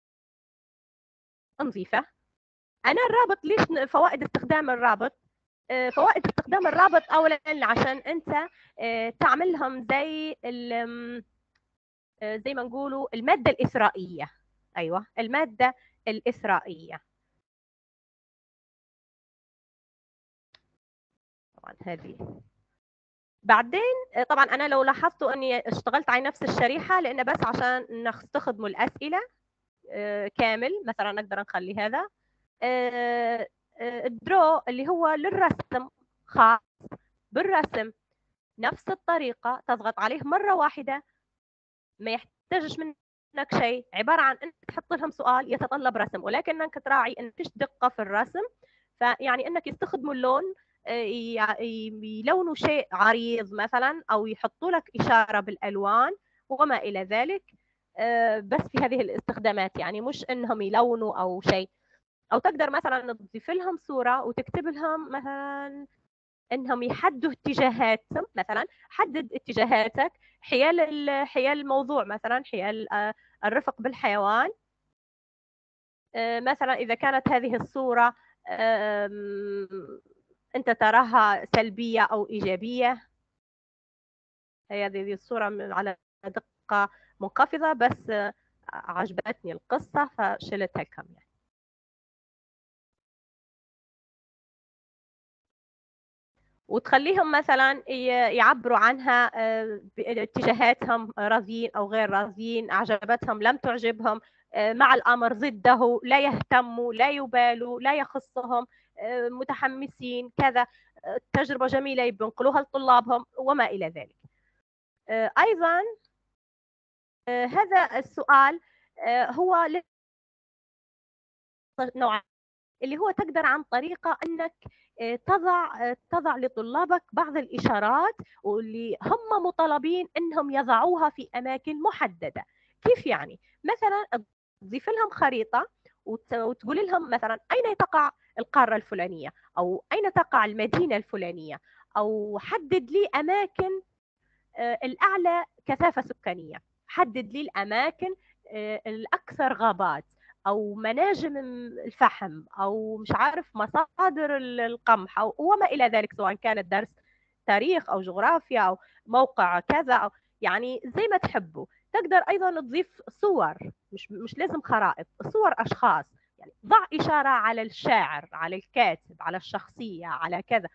نضيفه. أنا الرابط ليش فوائد استخدام الرابط؟ فوائد استخدام الرابط أولا عشان أنت تعملهم زي زي ما نقولوا المادة الإثرائية. أيوة، المادة الإثرائية. طبعا هذه بعدين طبعا أنا لو لاحظتوا أني اشتغلت على نفس الشريحة لأن بس عشان نستخدموا الأسئلة كامل، مثلا نقدر نخلي هذا الدرو اللي هو للرسم، خاص بالرسم، نفس الطريقة تضغط عليه مرة واحدة، ما يحتاجش منك شيء، عبارة عن أنك تحط لهم سؤال يتطلب رسم، ولكن أنك تراعي أن فيش دقة في الرسم، فيعني أنك يستخدموا اللون يلونوا شيء عريض مثلا، أو يحطوا لك إشارة بالألوان وما إلى ذلك، بس في هذه الاستخدامات، يعني مش أنهم يلونوا أو شيء. أو تقدر مثلا تضيف لهم صورة وتكتب لهم مثلا انهم يحدوا اتجاهاتهم، مثلا حدد اتجاهاتك حيال حيال الموضوع، مثلا حيال الرفق بالحيوان. مثلا اذا كانت هذه الصورة انت تراها سلبية او ايجابية، هذه الصورة على دقة منخفضة بس عجبتني القصة فشلتها كم يعني. وتخليهم مثلا يعبروا عنها اتجاهاتهم، راضيين او غير راضيين، اعجبتهم لم تعجبهم، مع الأمر ضده، لا يهتموا، لا يبالوا، لا يخصهم، متحمسين كذا، تجربة جميلة ينقلوها لطلابهم وما إلى ذلك. أيضا هذا السؤال هو نوع اللي هو تقدر عن طريقة أنك تضع تضع لطلابك بعض الإشارات واللي هم مطالبين أنهم يضعوها في أماكن محددة. كيف يعني؟ مثلا تضيف لهم خريطة وتقول لهم مثلا أين تقع القارة الفلانية، أو أين تقع المدينة الفلانية، أو حدد لي أماكن الأعلى كثافة سكانية، حدد لي الأماكن الأكثر غابات، أو مناجم الفحم، أو مش عارف مصادر القمح، أو وما إلى ذلك، سواء كانت درس تاريخ أو جغرافيا أو موقع كذا، أو يعني زي ما تحبوا. تقدر أيضا تضيف صور، مش مش لازم خرائط، صور أشخاص، يعني ضع إشارة على الشاعر، على الكاتب، على الشخصية، على كذا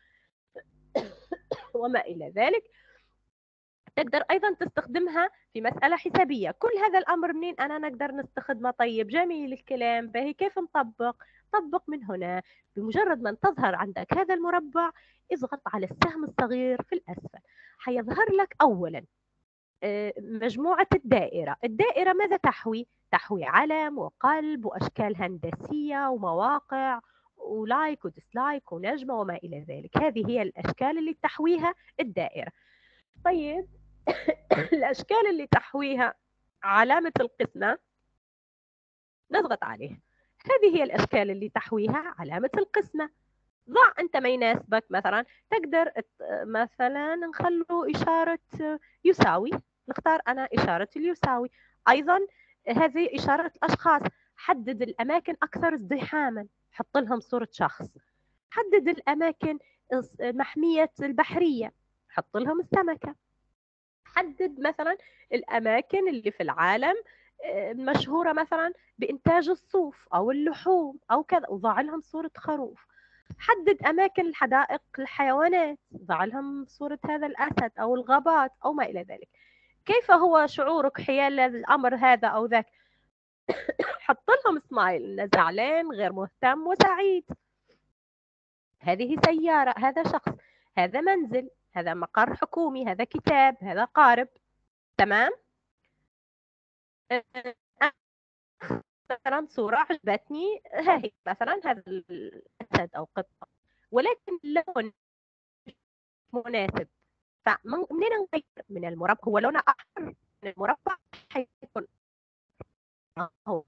وما إلى ذلك. تقدر أيضا تستخدمها في مسألة حسابية. كل هذا الأمر منين أنا نقدر نستخدمه؟ طيب جميل الكلام، باهي كيف نطبق؟ طبق من هنا. بمجرد ما تظهر عندك هذا المربع، اضغط على السهم الصغير في الأسفل، حيظهر لك أولا مجموعة الدائرة. الدائرة ماذا تحوي؟ تحوي علم وقلب وأشكال هندسية ومواقع ولايك وديسلايك ونجمة وما إلى ذلك. هذه هي الأشكال اللي تحويها الدائرة. طيب الأشكال اللي تحويها علامة القسمة نضغط عليه. هذه هي الأشكال اللي تحويها علامة القسمة. ضع أنت ما يناسبك. مثلا تقدر مثلا نخلو إشارة يساوي، نختار أنا إشارة اليساوي. أيضا هذه إشارة الأشخاص. حدد الأماكن أكثر ازدحاما، حط لهم صورة شخص. حدد الأماكن محمية البحرية، حط لهم السمكة. حدد مثلا الأماكن اللي في العالم مشهورة مثلا بإنتاج الصوف أو اللحوم أو كذا، وضع لهم صورة خروف. حدد أماكن الحدائق الحيوانات، ضع لهم صورة هذا الأسد أو الغابات أو ما إلى ذلك. كيف هو شعورك حيال الأمر هذا أو ذاك؟ حط لهم سمايل، إنه زعلان، غير مهتم، وسعيد. هذه سيارة، هذا شخص، هذا منزل، هذا مقر حكومي، هذا كتاب، هذا قارب. تمام؟ مثلا صورة عجبتني، ها هي مثلا هذا الأسد أو قطة، ولكن اللون مناسب. فمنين نغير من المربع؟ هو لونه أحمر من المربع، حيكون هو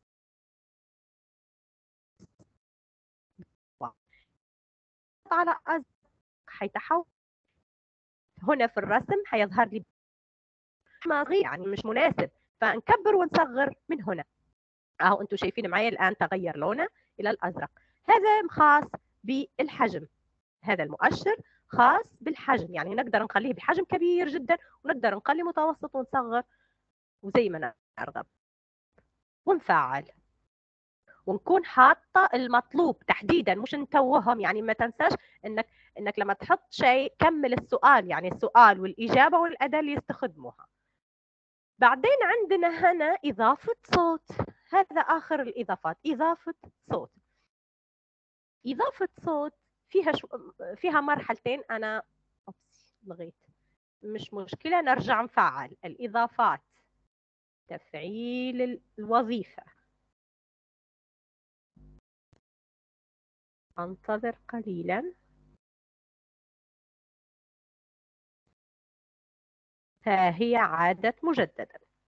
على أزرق، حيتحول هنا في الرسم، حيظهر لي ما يعني مش مناسب، فنكبر ونصغر من هنا. اهو انتم شايفين معايا الان تغير لونه الى الازرق. هذا خاص بالحجم، هذا المؤشر خاص بالحجم، يعني نقدر نخليه بحجم كبير جدا، ونقدر نخليه متوسط ونصغر وزي ما نرغب ونفعل، ونكون حاطه المطلوب تحديدا، مش نتوهم. يعني ما تنساش انك انك لما تحط شيء كمل السؤال، يعني السؤال والاجابه والاداه اللي يستخدموها. بعدين عندنا هنا اضافه صوت. هذا آخر الإضافات، إضافة صوت. إضافة صوت فيها شو... فيها مرحلتين. أنا أوبس لغيت، مش مشكلة، نرجع نفعل الإضافات. تفعيل الوظيفة. أنتظر قليلا. ها هي عادت مجددا.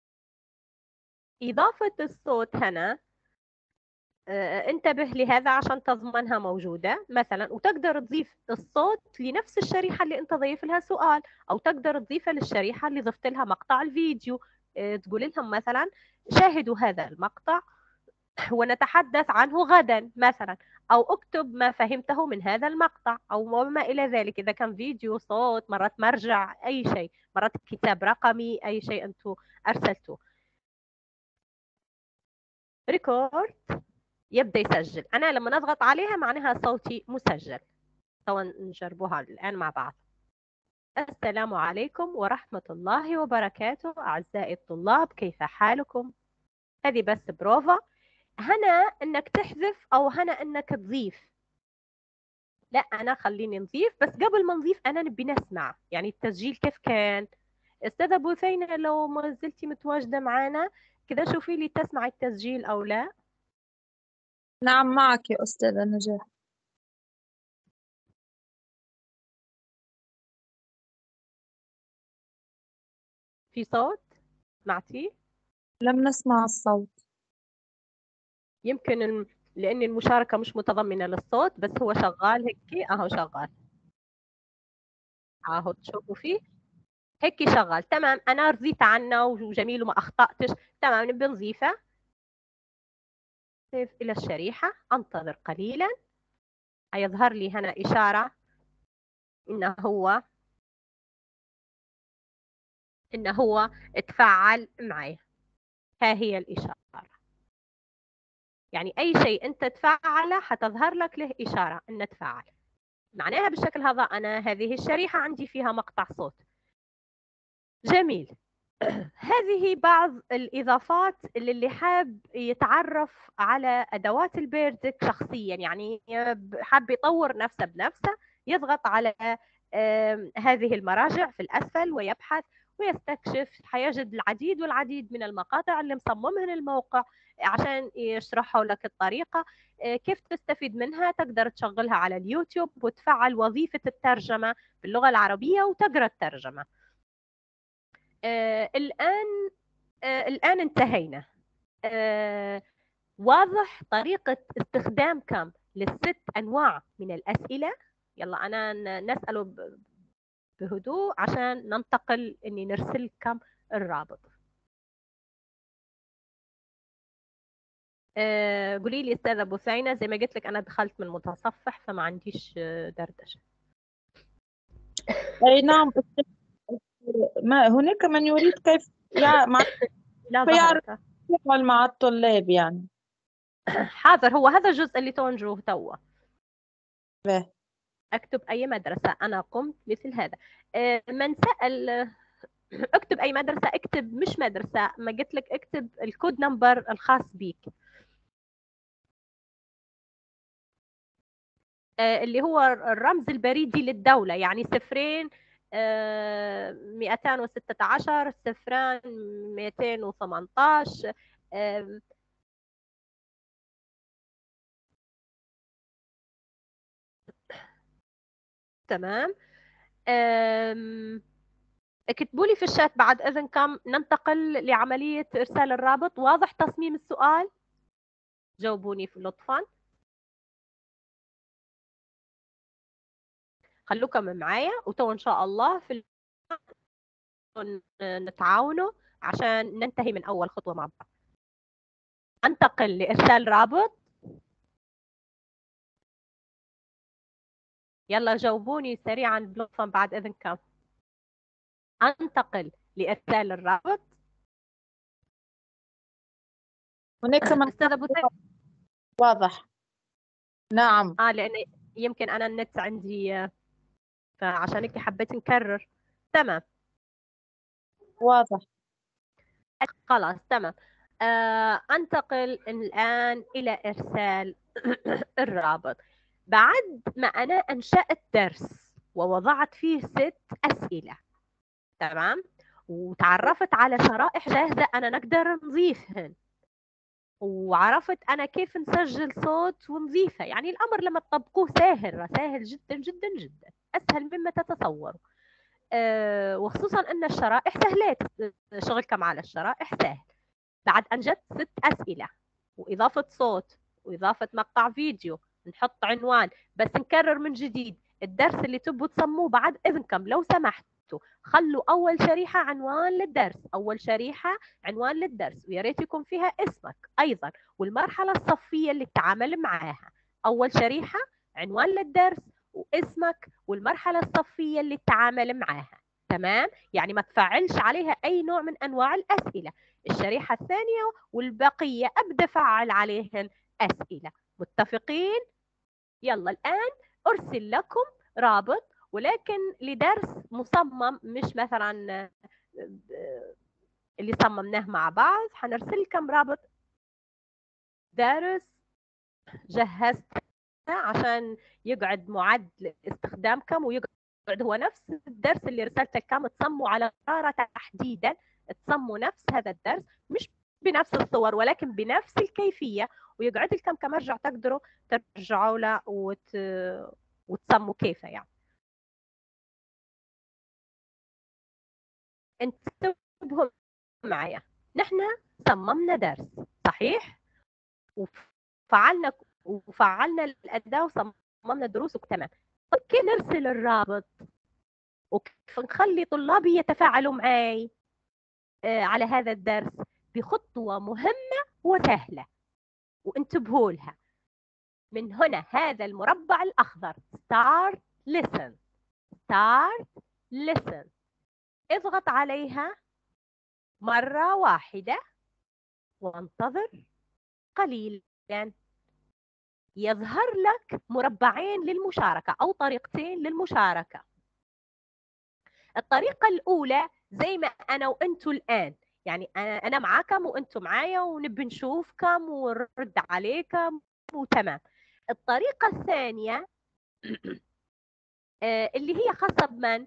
إضافة الصوت هنا انتبه لهذا عشان تضمنها موجودة مثلا، وتقدر تضيف الصوت لنفس الشريحة اللي انت ضيف لها سؤال، او تقدر تضيفها للشريحة اللي ضفت لها مقطع الفيديو. تقول لهم مثلا شاهدوا هذا المقطع ونتحدث عنه غدا مثلا، او اكتب ما فهمته من هذا المقطع او ما الى ذلك. اذا كان فيديو، صوت، مرات مرجع، اي شيء، مرات كتاب رقمي، اي شيء انتم ارسلتوه. ريكورد يبدأ يسجل. أنا لما نضغط عليها معناها صوتي مسجل. طبعا نجربوها الآن مع بعض. السلام عليكم ورحمة الله وبركاته أعزائي الطلاب، كيف حالكم؟ هذه بس بروفا. هنا انك تحذف او هنا انك تضيف. لا انا خليني نضيف، بس قبل ما نضيف انا نبي نسمع يعني التسجيل كيف كان. استاذة بثينة لو ما زلتي متواجدة معنا كذا شوفي لي تسمعي التسجيل او لا. نعم معك يا أستاذة نجاح. في صوت سمعتي؟ لم نسمع الصوت. يمكن الم... لان المشاركة مش متضمنة للصوت، بس هو شغال هيك اهو شغال اهو تشوفوا فيه هيك شغال. تمام انا رضيت عنه وجميل وما اخطأتش. تمام نبي نضيفه. سيف الى الشريحة، انتظر قليلا هيظهر لي هنا اشارة انه هو انه هو تفاعل معي. ها هي الاشارة، يعني اي شيء انت تفعله حتظهر لك له اشارة انه تفاعل. معناها بالشكل هذا انا هذه الشريحة عندي فيها مقطع صوت. جميل. هذه بعض الإضافات اللي, اللي حاب يتعرف على أدوات البيردك شخصيا، يعني حاب يطور نفسه بنفسه، يضغط على هذه المراجع في الأسفل ويبحث ويستكشف. حيجد العديد والعديد من المقاطع اللي مصممهن الموقع عشان يشرحوا لك الطريقة كيف تستفيد منها. تقدر تشغلها على اليوتيوب وتفعل وظيفة الترجمة باللغة العربية وتقرأ الترجمة. آه الآن آه الآن انتهينا. آه واضح طريقة استخدامكم للست أنواع من الأسئلة. يلا أنا نسأله بهدوء عشان ننتقل إني نرسل لكم الرابط. آه قولي لي أستاذة بثينة، زي ما قلت لك أنا دخلت من متصفح فما عنديش دردشة. أي نعم. ما هناك من يريد كيف يع... مع... لا يعرف ظهرت يفعل مع الطلاب يعني. حاضر، هو هذا الجزء اللي تونجوه توا. به. اكتب اي مدرسه. انا قمت مثل هذا. من سال اكتب اي مدرسه، اكتب مش مدرسه، ما قلت لك اكتب الكود نمبر الخاص بيك اللي هو الرمز البريدي للدوله، يعني صفرين مئتين وستة عشر صفران مئتين وثمانية عشر. تمام. اكتبوا لي في الشات بعد اذنكم. ننتقل لعمليه ارسال الرابط. واضح تصميم السؤال؟ جاوبوني لطفا. خلوكم معايا وتو ان شاء الله في نتعاونوا عشان ننتهي من اول خطوه مع بعض. انتقل لارسال رابط. يلا جاوبوني سريعا لطفا بعد اذنكم. انتقل لارسال الرابط. هناك من استاذ ابو سيد. واضح. نعم. اه لان يمكن انا النت عندي فعشان هيك حبيت نكرر. تمام واضح. خلاص تمام. آه انتقل الان الى ارسال الرابط. بعد ما انا انشأت درس ووضعت فيه ست اسئله، تمام، وتعرفت على شرائح جاهزه انا نقدر نضيفهن، وعرفت انا كيف نسجل صوت ونضيفه. يعني الامر لما تطبقوه سهل سهل جدا جدا جدا، اسهل مما تتصوروا. أه وخصوصا ان الشرائح سهلات، شغلكم على الشرائح سهل. بعد انجزت ست اسئله واضافه صوت واضافه مقطع فيديو، نحط عنوان. بس نكرر من جديد الدرس اللي تبوا تصموه بعد اذنكم لو سمحتوا خلوا اول شريحه عنوان للدرس، اول شريحه عنوان للدرس، ويا ريت يكون فيها اسمك ايضا والمرحله الصفيه اللي تتعامل معاها. اول شريحه عنوان للدرس واسمك والمرحله الصفيه اللي تتعامل معاها. تمام، يعني ما تفعلش عليها اي نوع من انواع الاسئله. الشريحه الثانيه والبقيه ابدا فعل عليهن اسئله. متفقين؟ يلا الان ارسل لكم رابط ولكن لدرس مصمم، مش مثلا اللي صممناه مع بعض. حنرسل لكم رابط دارس جهزته عشان يقعد معد لاستخدامكم، ويقعد هو نفس الدرس اللي رسلته لكم تصموا على قرارة تحديدا، تصموا نفس هذا الدرس مش بنفس الصور ولكن بنفس الكيفية، ويقعد لكم كمرجع تقدروا ترجعوا له وت... وتصموا كيفه. يعني انتبهوا معايا، نحن صممنا درس صحيح وفعلنا وفعلنا الأداة وصممنا دروس وتمام. طيب كيف نرسل الرابط وكيف نخلي طلابي يتفاعلوا معي آه على هذا الدرس؟ بخطوة مهمة وسهلة، وانتبهوا لها. من هنا هذا المربع الأخضر start listen start listen، اضغط عليها مرة واحدة وانتظر قليلا. يظهر لك مربعين للمشاركة أو طريقتين للمشاركة. الطريقة الأولى زي ما أنا وأنتوا الآن، يعني أنا معاكم وأنتوا معايا ونبي نشوفكم ونرد عليكم وتمام. الطريقة الثانية اللي هي خاصة بمن؟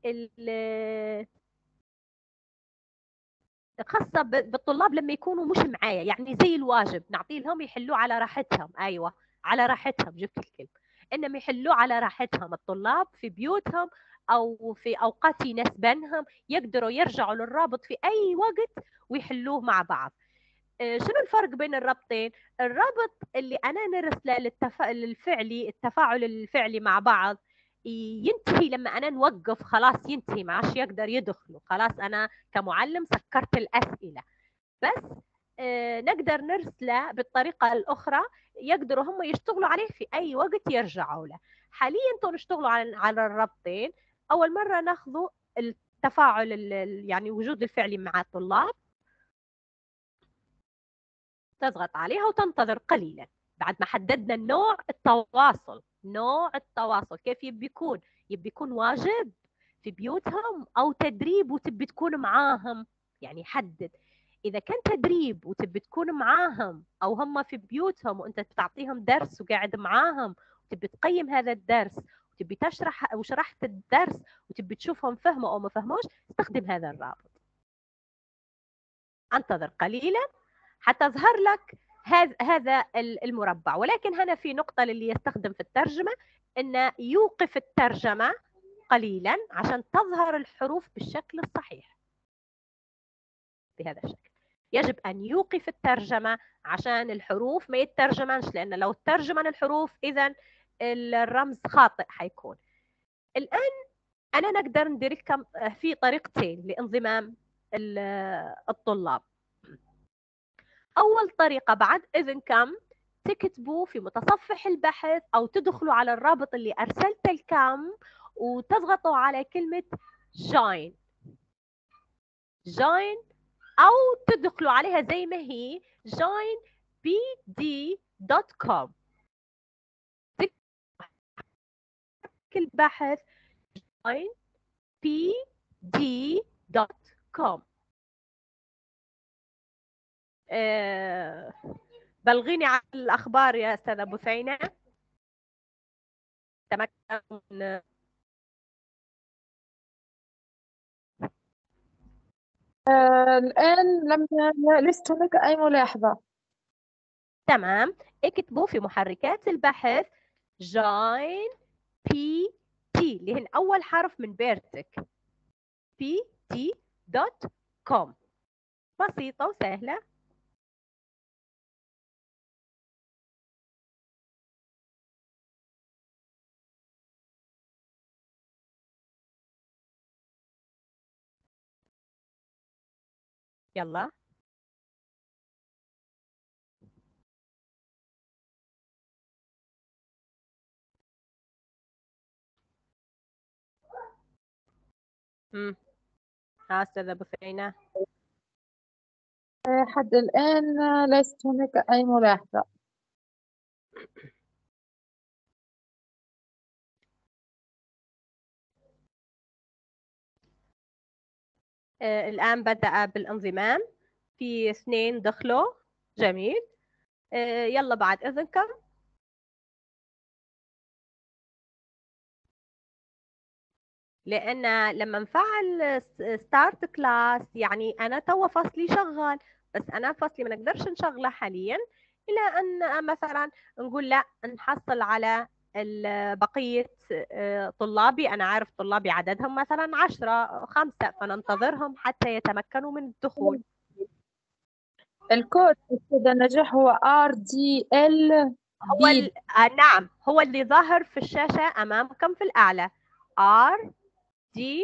خاصة بالطلاب لما يكونوا مش معايا، يعني زي الواجب نعطي لهم يحلوه على راحتهم. أيوة على راحتهم، جبت الكلمة، إنهم يحلوه على راحتهم. الطلاب في بيوتهم أو في أوقات يناسبنهم يقدروا يرجعوا للرابط في أي وقت ويحلوه مع بعض. شنو الفرق بين الرابطين؟ الرابط اللي أنا نرسله للتفا... للفعلي التفاعل الفعلي مع بعض ينتهي لما أنا نوقف، خلاص ينتهي، ما عادش يقدر يدخلوا، خلاص أنا كمعلم سكرت الأسئلة. بس آه نقدر نرسله بالطريقة الأخرى، يقدروا هم يشتغلوا عليه في أي وقت يرجعوا له. حاليا انتوا نشتغلوا على على الرابطين. أول مرة ناخذوا التفاعل يعني وجود الفعلي مع الطلاب، تضغط عليها وتنتظر قليلا. بعد ما حددنا النوع التواصل، نوع التواصل كيف يبي يكون؟ يبي يكون واجب في بيوتهم أو تدريب وتبي تكون معاهم. يعني حدد إذا كان تدريب وتبي تكون معاهم أو هم في بيوتهم وأنت بتعطيهم درس وقاعد معاهم وتبي تقيم هذا الدرس وتبي تشرح أو شرحت الدرس وتبي تشوفهم فهموا أو ما فهموش، استخدم هذا الرابط. انتظر قليلا حتى يظهر لك هذا المربع. ولكن هنا في نقطة للي يستخدم في الترجمة، إنه يوقف الترجمة قليلا عشان تظهر الحروف بالشكل الصحيح بهذا الشكل. يجب أن يوقف الترجمة عشان الحروف ما يترجمنش، لأن لو ترجمن الحروف إذا الرمز خاطئ حيكون. الآن أنا نقدر ندير لكم في طريقتين لانضمام الطلاب. أول طريقة بعد إذنكم تكتبوا في متصفح البحث أو تدخلوا على الرابط اللي أرسلته لكم وتضغطوا على كلمة join join أو تدخلوا عليها زي ما هي join بي دي دوت كوم. البحث join بي دي دوت كوم. أه بلغيني عن الأخبار يا أستاذة بثينة. تمكن آه الآن لم لست هناك أي ملاحظة. تمام، اكتبوا في محركات البحث join بي تي اللي هي أول حرف من بيرتك بي تي دوت كوم. بسيطة وسهلة. يلا امم ها أستاذة بثينة. حد الآن ليست هناك أي ملاحظة. آه الآن بدأ بالانضمام، في اثنين دخلوا، جميل. آه، يلا بعد إذنكم. لأن لما نفعل ستارت كلاس يعني أنا توا فصلي شغال، بس أنا فصلي ما نقدرش نشغله حاليا إلى أن مثلا نقول لا نحصل على ال- بقية آه، طلابي. أنا عارف طلابي عددهم مثلا عشرة خمسة، فننتظرهم حتى يتمكنوا من الدخول. الكود أستاذة نجاح هو ار دي ال هو ال... بي. آه نعم، هو اللي ظاهر في الشاشة أمامكم في الأعلى ار دي.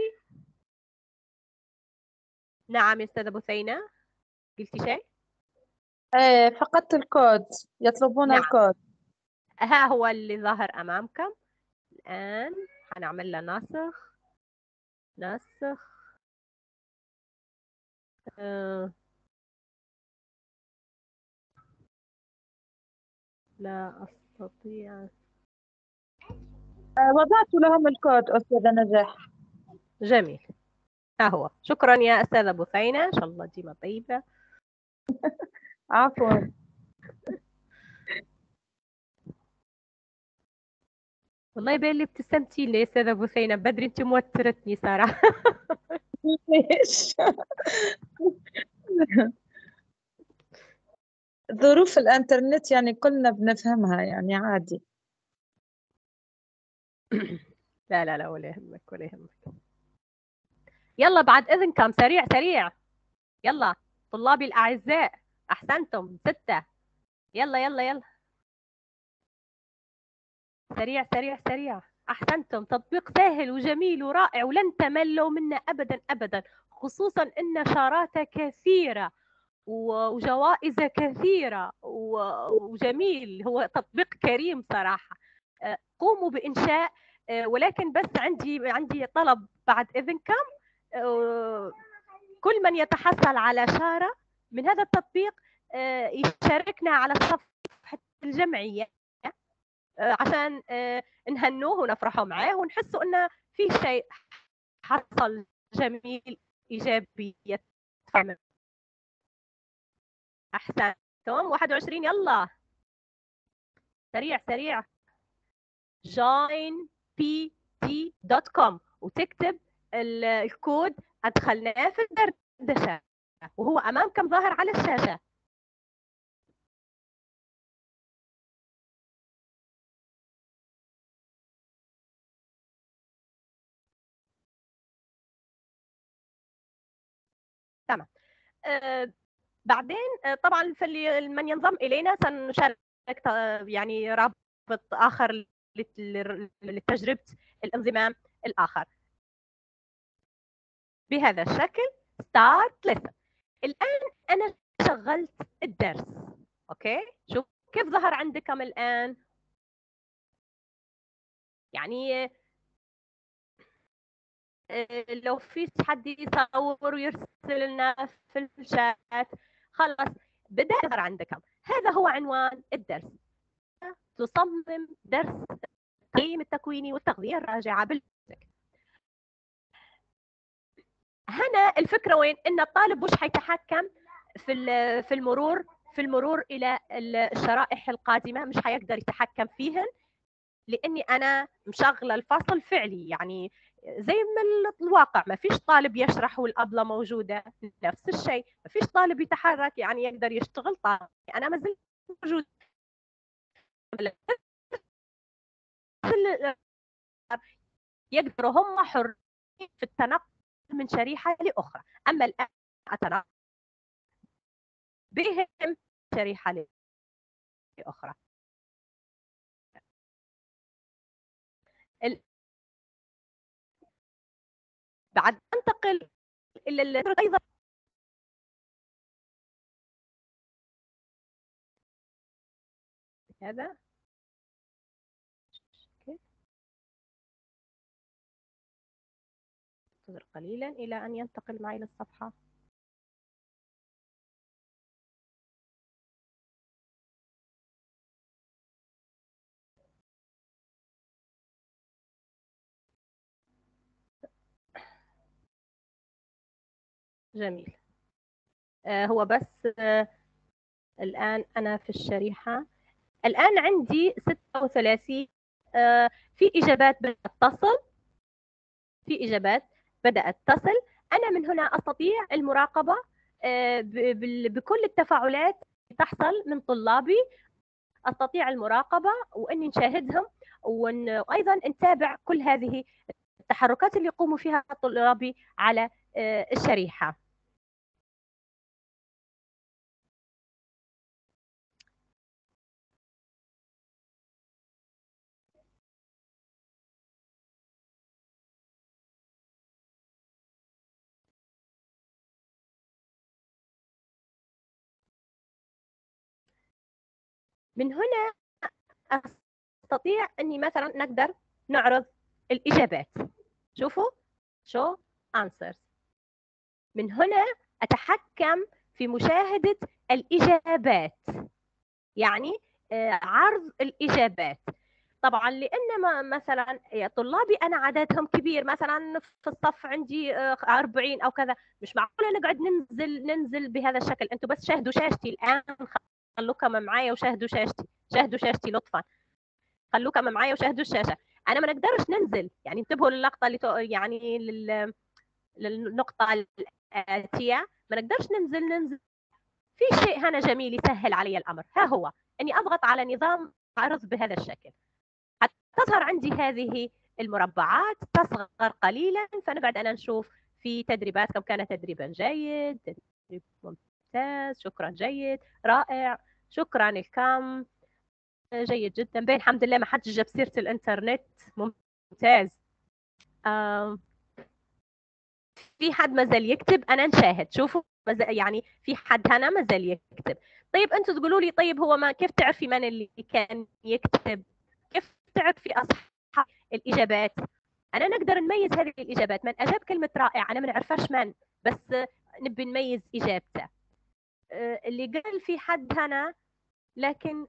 نعم يا أستاذة بثينة، قلتي شيء؟ ايه فقدت الكود، يطلبون نعم، الكود. ها هو اللي ظاهر أمامكم الآن. هنعمل له نسخ نسخ آه. لا أستطيع. آه، وضعت لهم الكود أستاذة نجاح. جميل، ها هو. شكرا يا أستاذة بثينة، إن شاء الله ديما طيبة. عفوا. والله يبين لي ابتسمتي لي يا أستاذة بثينة، بدري أنت موترتني صراحة. ليش؟ ظروف الإنترنت يعني كلنا بنفهمها، يعني عادي. لا لا لا، ولا يهمك ولا يهمك. يلا بعد إذنكم، سريع سريع. يلا طلابي الأعزاء، أحسنتم ستة. يلا يلا يلا، سريع سريع سريع. أحسنتم، تطبيق سهل وجميل ورائع ولن تملوا منه أبدا أبدا، خصوصا أن شاراته كثيرة وجوائز كثيرة وجميل. هو تطبيق كريم صراحة. قوموا بإنشاء، ولكن بس عندي عندي طلب بعد إذنكم. كل من يتحصل على شارة من هذا التطبيق يشاركنا على صفحة الجمعية عشان نهنوه ونفرحوا معاه ونحسوا انه في شيء حصل جميل ايجابي يدفع. احسنتم، واحد وعشرين. يلا سريع سريع. join بي تي دوت كوم وتكتب الكود. ادخلناه في الدردشه وهو امامكم ظاهر على الشاشه. تمام. آه بعدين آه طبعا فاللي من ينضم الينا سنشارك آه يعني رابط اخر لتجربه الانضمام الاخر بهذا الشكل. ستارت ليسن. الان انا شغلت الدرس، اوكي. شوف كيف ظهر عندكم الان. يعني لو في حد يصور ويرسل لنا في الشات، خلاص بدأ يظهر عندكم. هذا هو عنوان الدرس. تصمم درس التقييم التكويني والتغذية الراجعة بالمسك. هنا الفكرة وين؟ إن الطالب مش حيتحكم في في المرور في المرور إلى الشرائح القادمة، مش حيقدر يتحكم فيهن لاني انا مشغله الفصل فعلي. يعني زي ما الواقع ما فيش طالب يشرح والابله موجوده، نفس الشيء ما فيش طالب يتحرك يعني يقدر يشتغل. طالب انا ما زلت موجود. يقدروا هم حرين في التنقل من شريحه لاخرى. اما الان اتنقل بهم شريحه لاخرى. بعد انتقل الى ايضا هذا. انتظر قليلا الى ان ينتقل معي للصفحه. جميل. آه هو بس آه الآن أنا في الشريحة. الآن عندي ستة وثلاثين. آه، في إجابات بدأت تصل في إجابات بدأت تصل أنا من هنا أستطيع المراقبة آه، ب- بال- بكل التفاعلات تحصل من طلابي. أستطيع المراقبة وأني نشاهدهم وأن- وأيضا نتابع كل هذه التحركات اللي يقوموا فيها طلابي على آه، الشريحة. من هنا أستطيع أني مثلا نقدر نعرض الإجابات. شوفوا show answers. من هنا أتحكم في مشاهدة الإجابات، يعني آه، عرض الإجابات. طبعا لأن ما- مثلا طلابي أنا عددهم كبير، مثلا في الصف عندي آه، أربعين أو كذا، مش معقولة نقعد ننزل ننزل بهذا الشكل. أنتم بس شاهدوا شاشتي الآن، خلوكم معايا وشاهدوا شاشتي، شاهدوا شاشتي لطفا، خلوكم معايا وشاهدوا الشاشة. أنا ما نقدرش ننزل، يعني انتبهوا للقطة اللي تو- يعني لل... للنقطة الآتية، ما نقدرش ننزل ننزل في شيء هنا جميل يسهل علي الأمر، ها هو أني أضغط على نظام عرض بهذا الشكل، حتى تظهر عندي هذه المربعات، تصغر قليلا، فنقعد أنا نشوف في تدريبات كم كان تدريبا جيد، تدريب ممتاز، شكرا جيد، رائع، شكرا الكم جيد جدا، بين الحمد لله ما حدش جاب سيرة الإنترنت، ممتاز. آه في حد ما زال يكتب، أنا نشاهد. شوفوا يعني في حد هنا ما زال يكتب. طيب أنتم تقولوا لي طيب هو ما كيف تعرفي من اللي كان يكتب؟ كيف تعرفي أصحاب الإجابات؟ أنا نقدر نميز هذه الإجابات، من أجاب كلمة رائع أنا ما نعرفش من، بس نبي نميز إجابته. اللي قال في حد هنا لكن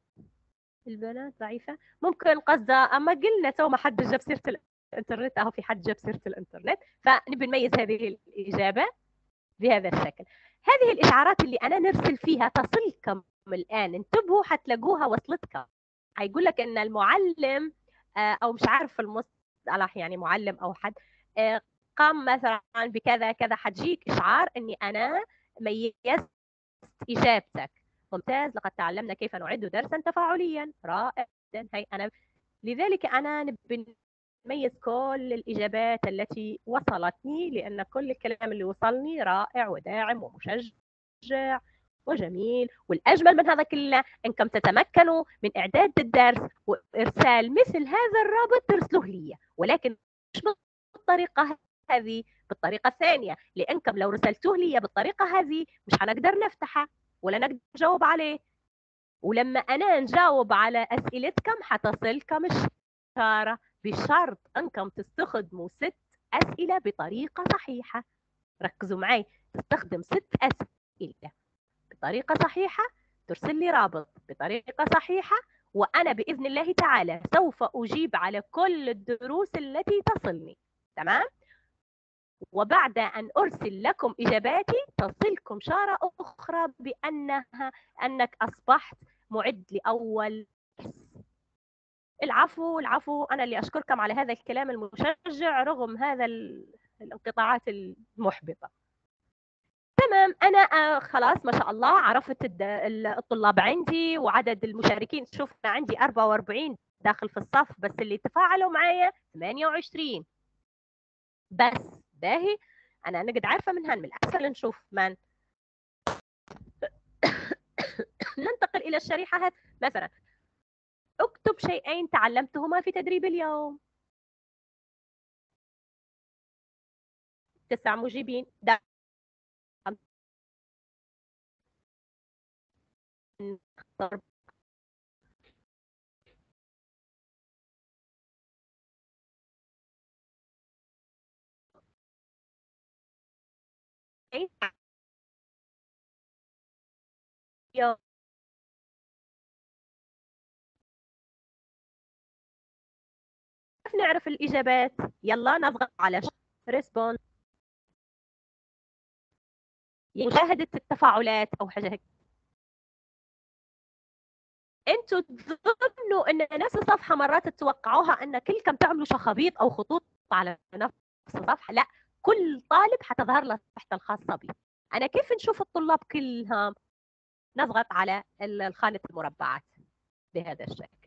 البنات ضعيفة، ممكن قصده أما قلنا تو ما حد جاب سيرة الإنترنت، أهو في حد جاب سيرة الإنترنت، فنبي نميز هذه الإجابة بهذا الشكل. هذه الإشعارات اللي أنا نرسل فيها تصلكم الآن، انتبهوا حتلاقوها وصلتكم. هيقول لك إن المعلم أو مش عارف المصطلح يعني معلم أو حد قام مثلا بكذا كذا، حتجيك إشعار إني أنا ميزت إجابتك. ممتاز، لقد تعلمنا كيف نعد درسا تفاعليا، رائع. هي أنا لذلك أنا نبي نميز كل الإجابات التي وصلتني، لأن كل الكلام اللي وصلني رائع وداعم ومشجع وجميل. والأجمل من هذا كله أنكم تتمكنوا من إعداد الدرس وإرسال مثل هذا الرابط ترسلوه لي، ولكن مش بالطريقة هذه، بالطريقة الثانية، لأنكم لو رسلتوه لي بالطريقة هذه مش هنقدر نفتحه ولا نقدر نجاوب عليه، ولما أنا نجاوب على أسئلتكم حتصلكم إشارة بشرط أنكم تستخدموا ست أسئلة بطريقة صحيحة. ركزوا معي، تستخدم ست أسئلة بطريقة صحيحة، ترسل لي رابط بطريقة صحيحة، وأنا بإذن الله تعالى سوف أجيب على كل الدروس التي تصلني. تمام؟ وبعد أن أرسل لكم إجاباتي تصلكم إشارة أخرى بأنها أنك أصبحت معد لأول درس. العفو العفو، أنا اللي أشكركم على هذا الكلام المشجع رغم هذا الانقطاعات المحبطة. تمام، أنا خلاص ما شاء الله عرفت الطلاب عندي وعدد المشاركين. شوف أنا عندي أربعة وأربعين داخل في الصف، بس اللي تفاعلوا معايا ثمانية وعشرين بس. باهي، أنا نقد عارفة من هان، من الأسهل نشوف من. ننتقل إلى الشريحة مثلا، اكتب شيئين تعلمتهما في تدريب اليوم. تسع مجيبين. ده يوم كيف نعرف الإجابات؟ يلا نضغط على ريسبون، مشاهدة التفاعلات أو حاجة هيك. انتوا تظنوا ان نفس الصفحه مرات تتوقعوها ان كلكم تعملوا شخابيط او خطوط على نفس الصفحه. لا، كل طالب حتظهر له صفحته الخاصه به. انا كيف نشوف الطلاب كلهم؟ نضغط على خانه المربعات بهذا الشكل.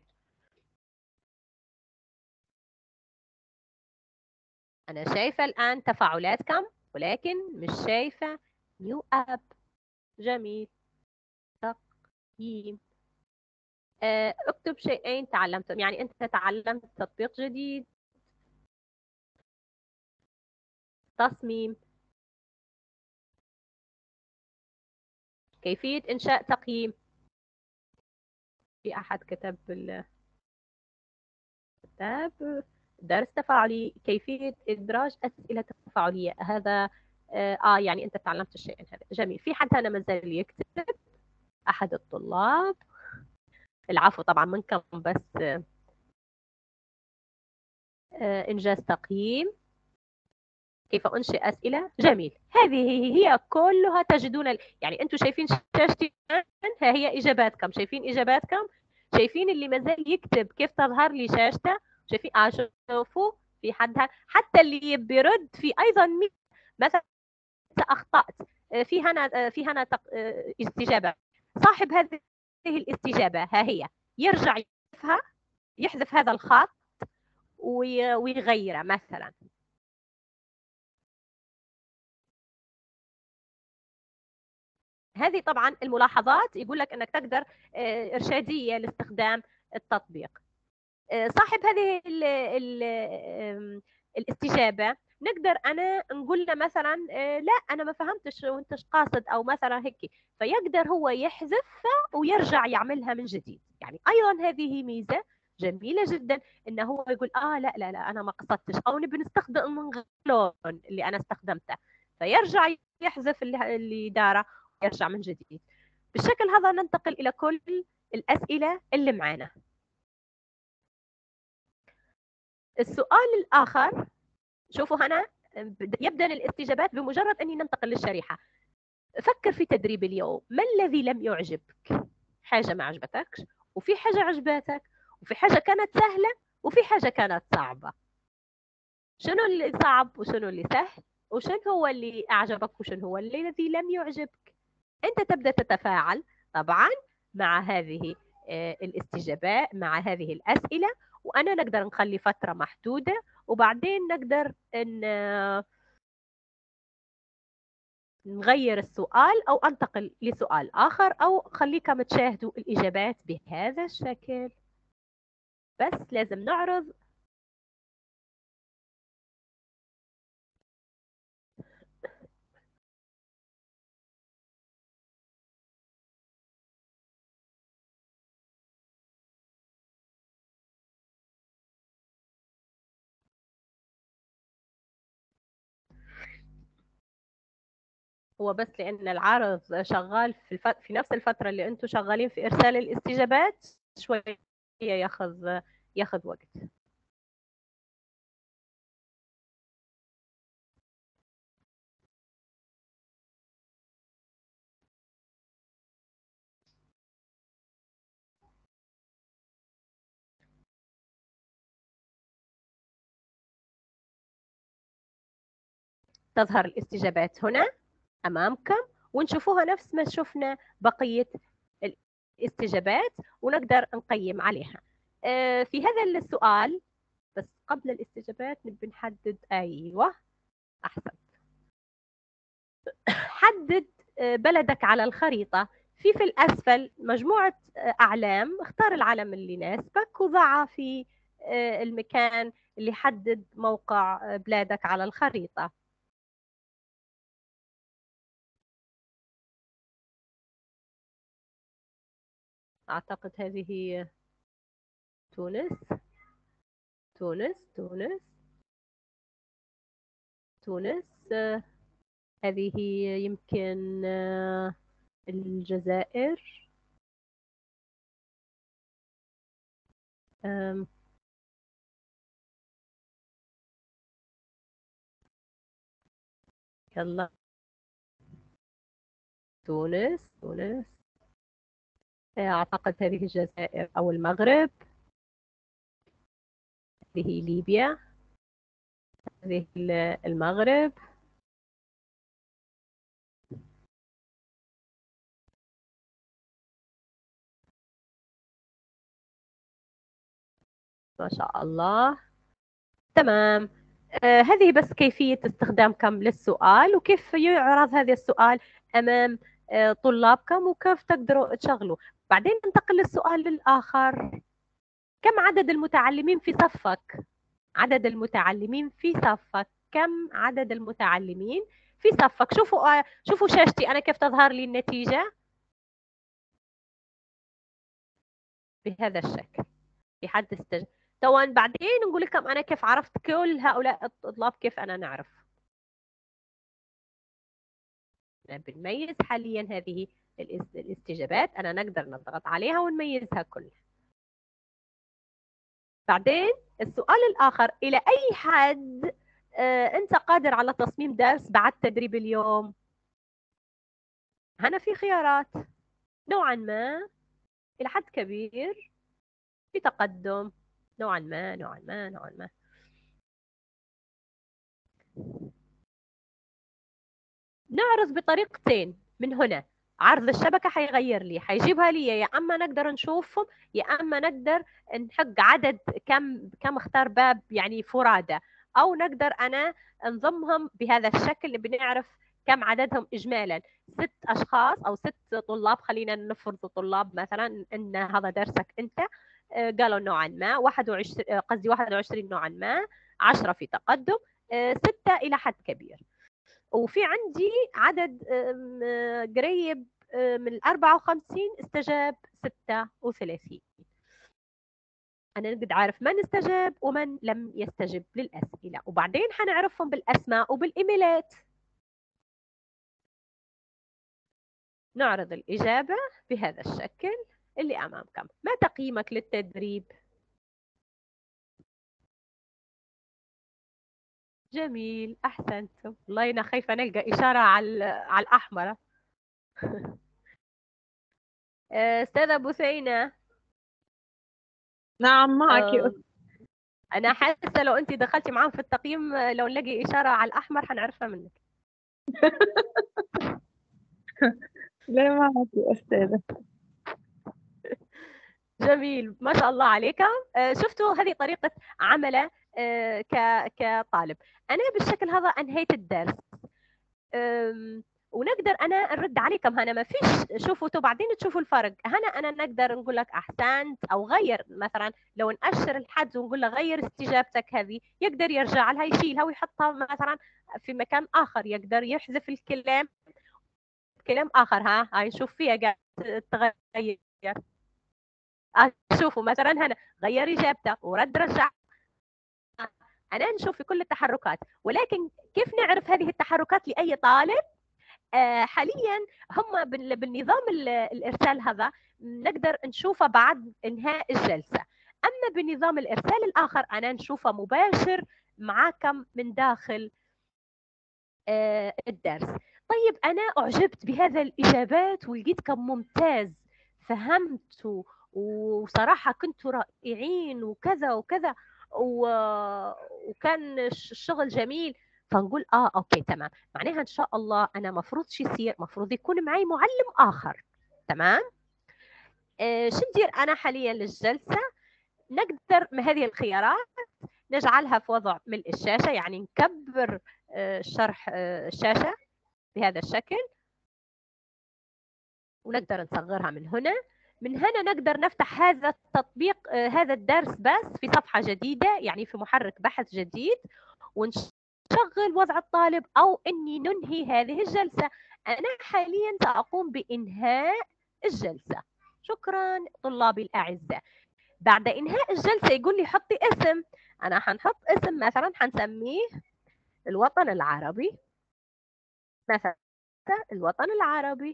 انا شايفه الان تفاعلاتكم ولكن مش شايفه نيو اب. جميل. تقييم. اكتب شيئين تعلمتم، يعني انت تعلمت تطبيق جديد، تصميم، كيفية إنشاء تقييم. في أحد كتب الكتاب درس تفاعلي، كيفية إدراج أسئلة تفاعلية. هذا آه يعني أنت تعلمت الشيء هذا. جميل. في حد هنا مازال يكتب؟ أحد الطلاب؟ العفو طبعا منكم، بس آه إنجاز تقييم، كيف أنشئ أسئلة. جميل. هذه هي كلها تجدون، يعني أنتم شايفين شاشتي، ها هي إجاباتكم. شايفين إجاباتكم؟ شايفين اللي مازال يكتب كيف تظهر لي شاشته؟ شايفين؟ آه شوفوا في حدها، حتى اللي بيرد في أيضا مثلا أخطأت في هنا، في هنا استجابة. صاحب هذه الاستجابة ها هي يرجع يحذفها، يحذف هذا الخط ويغيره مثلا. هذه طبعا الملاحظات يقول لك انك تقدر ارشاديه لاستخدام التطبيق. صاحب هذه ال ال الاستجابه نقدر انا نقول له مثلا لا انا ما فهمتش وانت ايش قاصد، او مثلا هيك، فيقدر هو يحذفها ويرجع يعملها من جديد. يعني ايضا هذه ميزه جميله جدا، انه هو يقول اه لا لا لا انا ما قصدتش، او نبي نستخدم من اللون اللي انا استخدمته، فيرجع يحذف اللي, اللي داره ويرجع من جديد. بالشكل هذا ننتقل الى كل الاسئله اللي معانا. السؤال الآخر، شوفوا هنا يبدأ الاستجابات بمجرد أني ننتقل للشريحة. فكر في تدريب اليوم، ما الذي لم يعجبك؟ حاجة ما عجبتكش، وفي حاجة عجبتك، وفي حاجة كانت سهلة، وفي حاجة كانت صعبة. شنو اللي صعب وشنو اللي سهل، وشنو هو اللي أعجبك وشنو هو الذي لم يعجبك؟ أنت تبدأ تتفاعل طبعا مع هذه الاستجابات، مع هذه الأسئلة، وأنا نقدر نخلي فترة محدودة، وبعدين نقدر ان نغير السؤال او انتقل لسؤال اخر، او خليكم تشاهدوا الاجابات بهذا الشكل. بس لازم نعرض هو بس لان العرض شغال في, الف... في نفس الفتره اللي انتم شغالين في ارسال الاستجابات، شويه ياخذ ياخذ وقت. تظهر الاستجابات هنا امامكم، ونشوفوها نفس ما شفنا بقيه الاستجابات، ونقدر نقيم عليها. في هذا السؤال، بس قبل الاستجابات نبي نحدد. ايوه احسن. حدد بلدك على الخريطه. في في الاسفل مجموعه اعلام، اختار العلم اللي يناسبك وضعه في المكان اللي حدد موقع بلادك على الخريطه. اعتقد هذه تونس. تونس تونس تونس. هذه يمكن الجزائر. يلا تونس تونس. أعتقد هذه الجزائر أو المغرب، هذه ليبيا، هذه المغرب، ما شاء الله. تمام. آه هذه بس كيفية استخدامكم للسؤال وكيف يعرض هذا السؤال أمام آه طلابكم وكيف تقدروا تشغلوا. بعدين ننتقل للسؤال الآخر، كم عدد المتعلمين في صفك؟ عدد المتعلمين في صفك، كم عدد المتعلمين في صفك؟ شوفوا آه شوفوا شاشتي أنا كيف تظهر لي النتيجة بهذا الشكل. في حد استجاب؟ طبعا بعدين نقول لكم أنا كيف عرفت كل هؤلاء الطلاب، كيف أنا نعرف. بنميز حاليا هذه الاستجابات، أنا نقدر نضغط عليها ونميزها كلها. بعدين السؤال الآخر، إلى أي حد آه أنت قادر على تصميم درس بعد تدريب اليوم؟ هنا في خيارات، نوعا ما، إلى حد كبير، في تقدم، نوعا ما نوعا ما نوعا ما. نعرض بطريقتين من هنا. عرض الشبكة حيغير لي، حيجيبها لي يا أما نقدر نشوفهم يا أما نقدر نحق عدد كم كم اختار باب يعني فرادى، أو نقدر أنا نضمهم بهذا الشكل بنعرف كم عددهم إجمالا. ست أشخاص أو ست طلاب، خلينا نفرض طلاب مثلا إن هذا درسك أنت، قالوا نوعا ما واحد وعشرين، قصدي واحد وعشرين نوعا ما، عشرة في تقدم، ستة إلى حد كبير. وفي عندي عدد قريب من أربعة وخمسين استجاب ستة وثلاثين. أنا نقدر عارف من استجاب ومن لم يستجب للأسئلة، وبعدين حنعرفهم بالأسماء وبالإيميلات. نعرض الإجابة بهذا الشكل اللي أمامكم. ما تقييمك للتدريب؟ جميل، أحسنتم. والله أنا خايفة نلقى إشارة على على الأحمر. أستاذة بثينة. نعم معك. أه أنا حاسة لو أنت دخلتي معاهم في التقييم لو نلاقي إشارة على الأحمر حنعرفها منك. لا معك يا أستاذة. جميل، ما شاء الله عليك. أه شفتوا هذه طريقة عمله أه كطالب. أنا بالشكل هذا أنهيت الدرس، ونقدر انا نرد عليكم هنا ما فيش. شوفوا تو بعدين تشوفوا الفرق. هنا انا نقدر نقول لك احسنت او غير، مثلا لو نأشر الحد ونقول له غير استجابتك هذه، يقدر يرجع لها يشيلها ويحطها مثلا في مكان اخر، يقدر يحذف الكلام كلام اخر. ها هاي نشوف فيها قاعد تغير. شوفوا مثلا هنا غير اجابته ورد رجع. انا نشوف في كل التحركات، ولكن كيف نعرف هذه التحركات لاي طالب؟ آه حاليا هم بالنظام الارسال هذا نقدر نشوفه بعد انهاء الجلسه، اما بنظام الارسال الاخر انا نشوفه مباشر معاكم من داخل آه الدرس. طيب انا اعجبت بهذا الاجابات ولقيتكم ممتاز، فهمتوا وصراحه كنتوا رائعين وكذا وكذا وكان الشغل جميل. فنقول اه اوكي تمام، معناها ان شاء الله انا مفروض شو يصير، مفروض يكون معي معلم اخر. تمام. آه شو ندير انا حاليا للجلسه؟ نقدر من هذه الخيارات نجعلها في وضع ملء الشاشه، يعني نكبر آه شرح آه الشاشه بهذا الشكل، ونقدر نصغرها من هنا. من هنا نقدر نفتح هذا التطبيق آه هذا الدرس بس في صفحه جديده، يعني في محرك بحث جديد، ونشغل وضع الطالب أو أني ننهي هذه الجلسة. أنا حاليا سأقوم بإنهاء الجلسة. شكرا طلابي الأعزاء. بعد إنهاء الجلسة يقول لي حطي اسم. أنا حنحط اسم مثلا حنسميه الوطن العربي، مثلا الوطن العربي.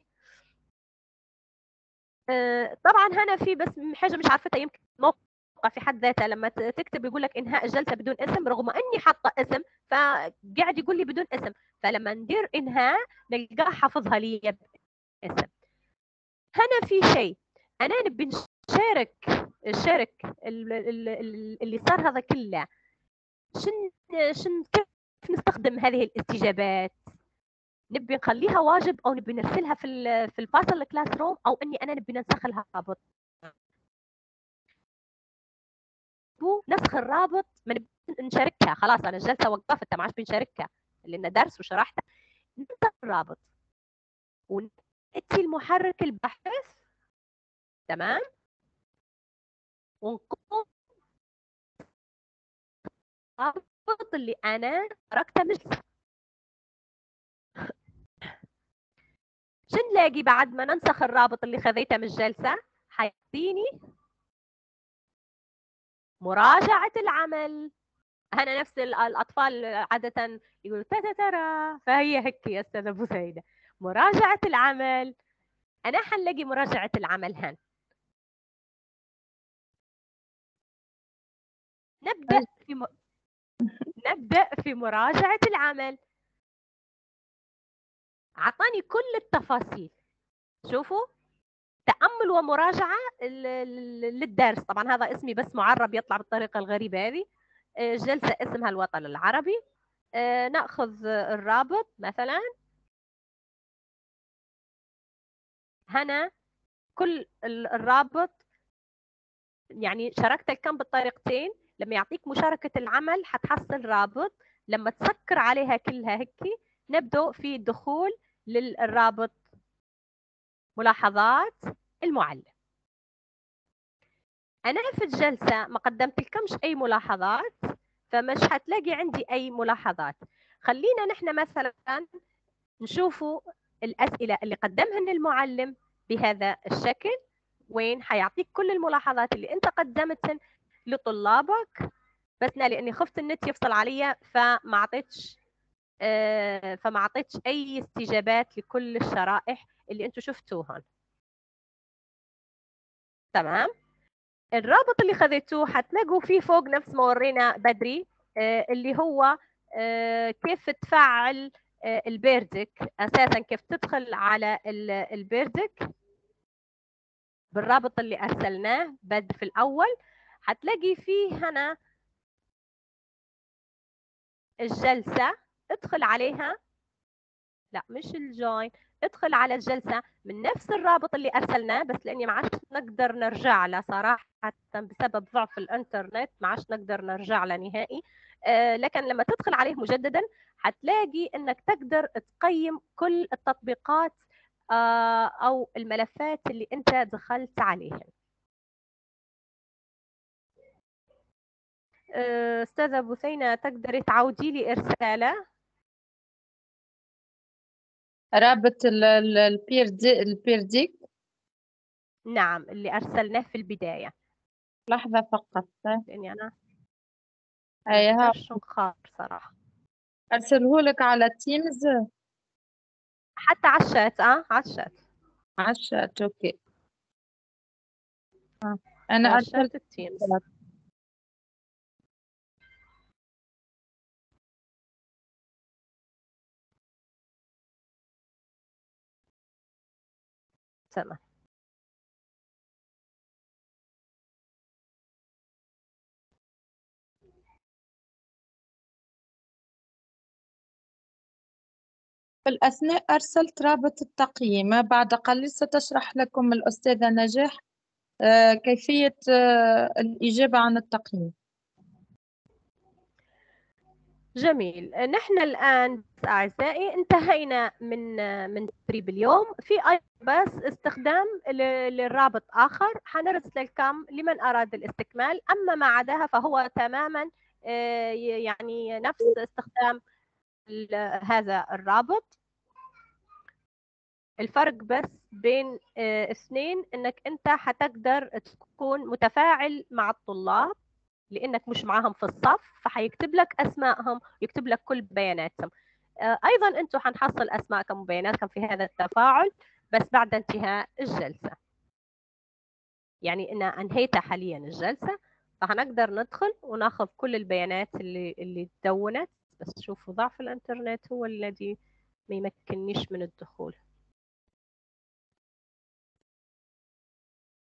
أه طبعا هنا في بس حاجة مش عارفتها، يمكن موقع في حد ذاتها لما تكتب يقول لك انهاء الجلسه بدون اسم، رغم اني حاطه اسم فقاعد يقول لي بدون اسم، فلما ندير انهاء نلقاه حافظها لي باسم. هنا في شيء أنا نبي نشارك نشارك اللي صار هذا كله. شن شن كيف نستخدم هذه الاستجابات؟ نبي نخليها واجب او نبي نرسلها في ال في الباسل كلاس روم، او اني انا نبي ننسخ الرابط. نسخ الرابط ما نبي نشاركها، خلاص انا الجلسه وقفت ما عادش بنشاركها لان درس وشرحتها. ننسخ الرابط ونأتي المحرك البحث، تمام، ونقوم الرابط اللي انا تركته مجلس. شو نلاقي بعد ما ننسخ الرابط اللي خذيته من الجلسه؟ حيعطيني مراجعه العمل. أنا نفس الأطفال عادة يقولوا تاتا ترى، فهي هيك يا أستاذة بوسيدة. مراجعة العمل، أنا حنلاقي مراجعة العمل هن. نبدأ في م... نبدأ في مراجعة العمل. أعطاني كل التفاصيل. شوفوا، تأمل ومراجعة للدرس. طبعا هذا اسمي بس معرب يطلع بالطريقة الغريبة هذه. جلسة اسمها الوطن العربي. نأخذ الرابط مثلا هنا، كل الرابط يعني شاركت الكم بالطريقتين. لما يعطيك مشاركة العمل حتحصل رابط، لما تسكر عليها كلها هيك نبدأ في الدخول للرابط ملاحظات المعلم. أنا في الجلسة ما قدمت لكمش أي ملاحظات، فمش هتلاقي عندي أي ملاحظات. خلينا نحن مثلا نشوفوا الأسئلة اللي قدمهن المعلم بهذا الشكل، وين حيعطيك كل الملاحظات اللي أنت قدمتهن لطلابك. بس أنا لأني خفت النت يفصل علي فما عطيتش آه فما عطيتش أي استجابات لكل الشرائح اللي أنتم شفتوهن. تمام. الرابط اللي خذيتوه حتلاقوا فيه فوق نفس ما ورينا بدري، آه اللي هو آه كيف تفعل آه البيردك. أساسا كيف تدخل على البيردك بالرابط اللي أرسلناه بد في الأول. حتلاقي فيه هنا الجلسة، ادخل عليها. لا مش الجوين، ادخل على الجلسة من نفس الرابط اللي أرسلناه، بس لأني ما عادش نقدر نرجع له صراحة بسبب ضعف الإنترنت، ما عادش نقدر نرجع له نهائي. آه لكن لما تدخل عليه مجددا حتلاقي أنك تقدر تقيم كل التطبيقات آه أو الملفات اللي أنت دخلت عليها. أستاذة بثينة تقدري تعودي لي إرساله؟ رابط البيرديك. نعم، اللي أرسلناه في البداية. لحظة فقط، لأني أنا أي ها نقدرش صراحة. أرسله لك على تيمز حتى على الشات. أه على الشات. على الشات. أوكي. آه. أنا أرسلت التيمز. تمام. في الأثناء أرسلت رابط التقييم. بعد قليل ستشرح لكم الأستاذة نجاح كيفية الإجابة عن التقييم. جميل. نحن الآن أعزائي انتهينا من من تدريب اليوم. في أيضا بس استخدام للرابط آخر حنرسل لكم لمن أراد الاستكمال، أما ما عداها فهو تماما يعني نفس استخدام هذا الرابط. الفرق بس بين اثنين انك انت حتقدر تكون متفاعل مع الطلاب لانك مش معاهم في الصف، فحيكتب لك اسمائهم، يكتب لك كل بياناتهم. ايضا انتم حنحصل اسماءكم وبياناتكم في هذا التفاعل بس بعد انتهاء الجلسه. يعني ان انهيت حاليا الجلسه فهنقدر ندخل وناخذ كل البيانات اللي اللي تدونت. بس شوفوا ضعف الانترنت هو الذي ما يمكننيش من الدخول.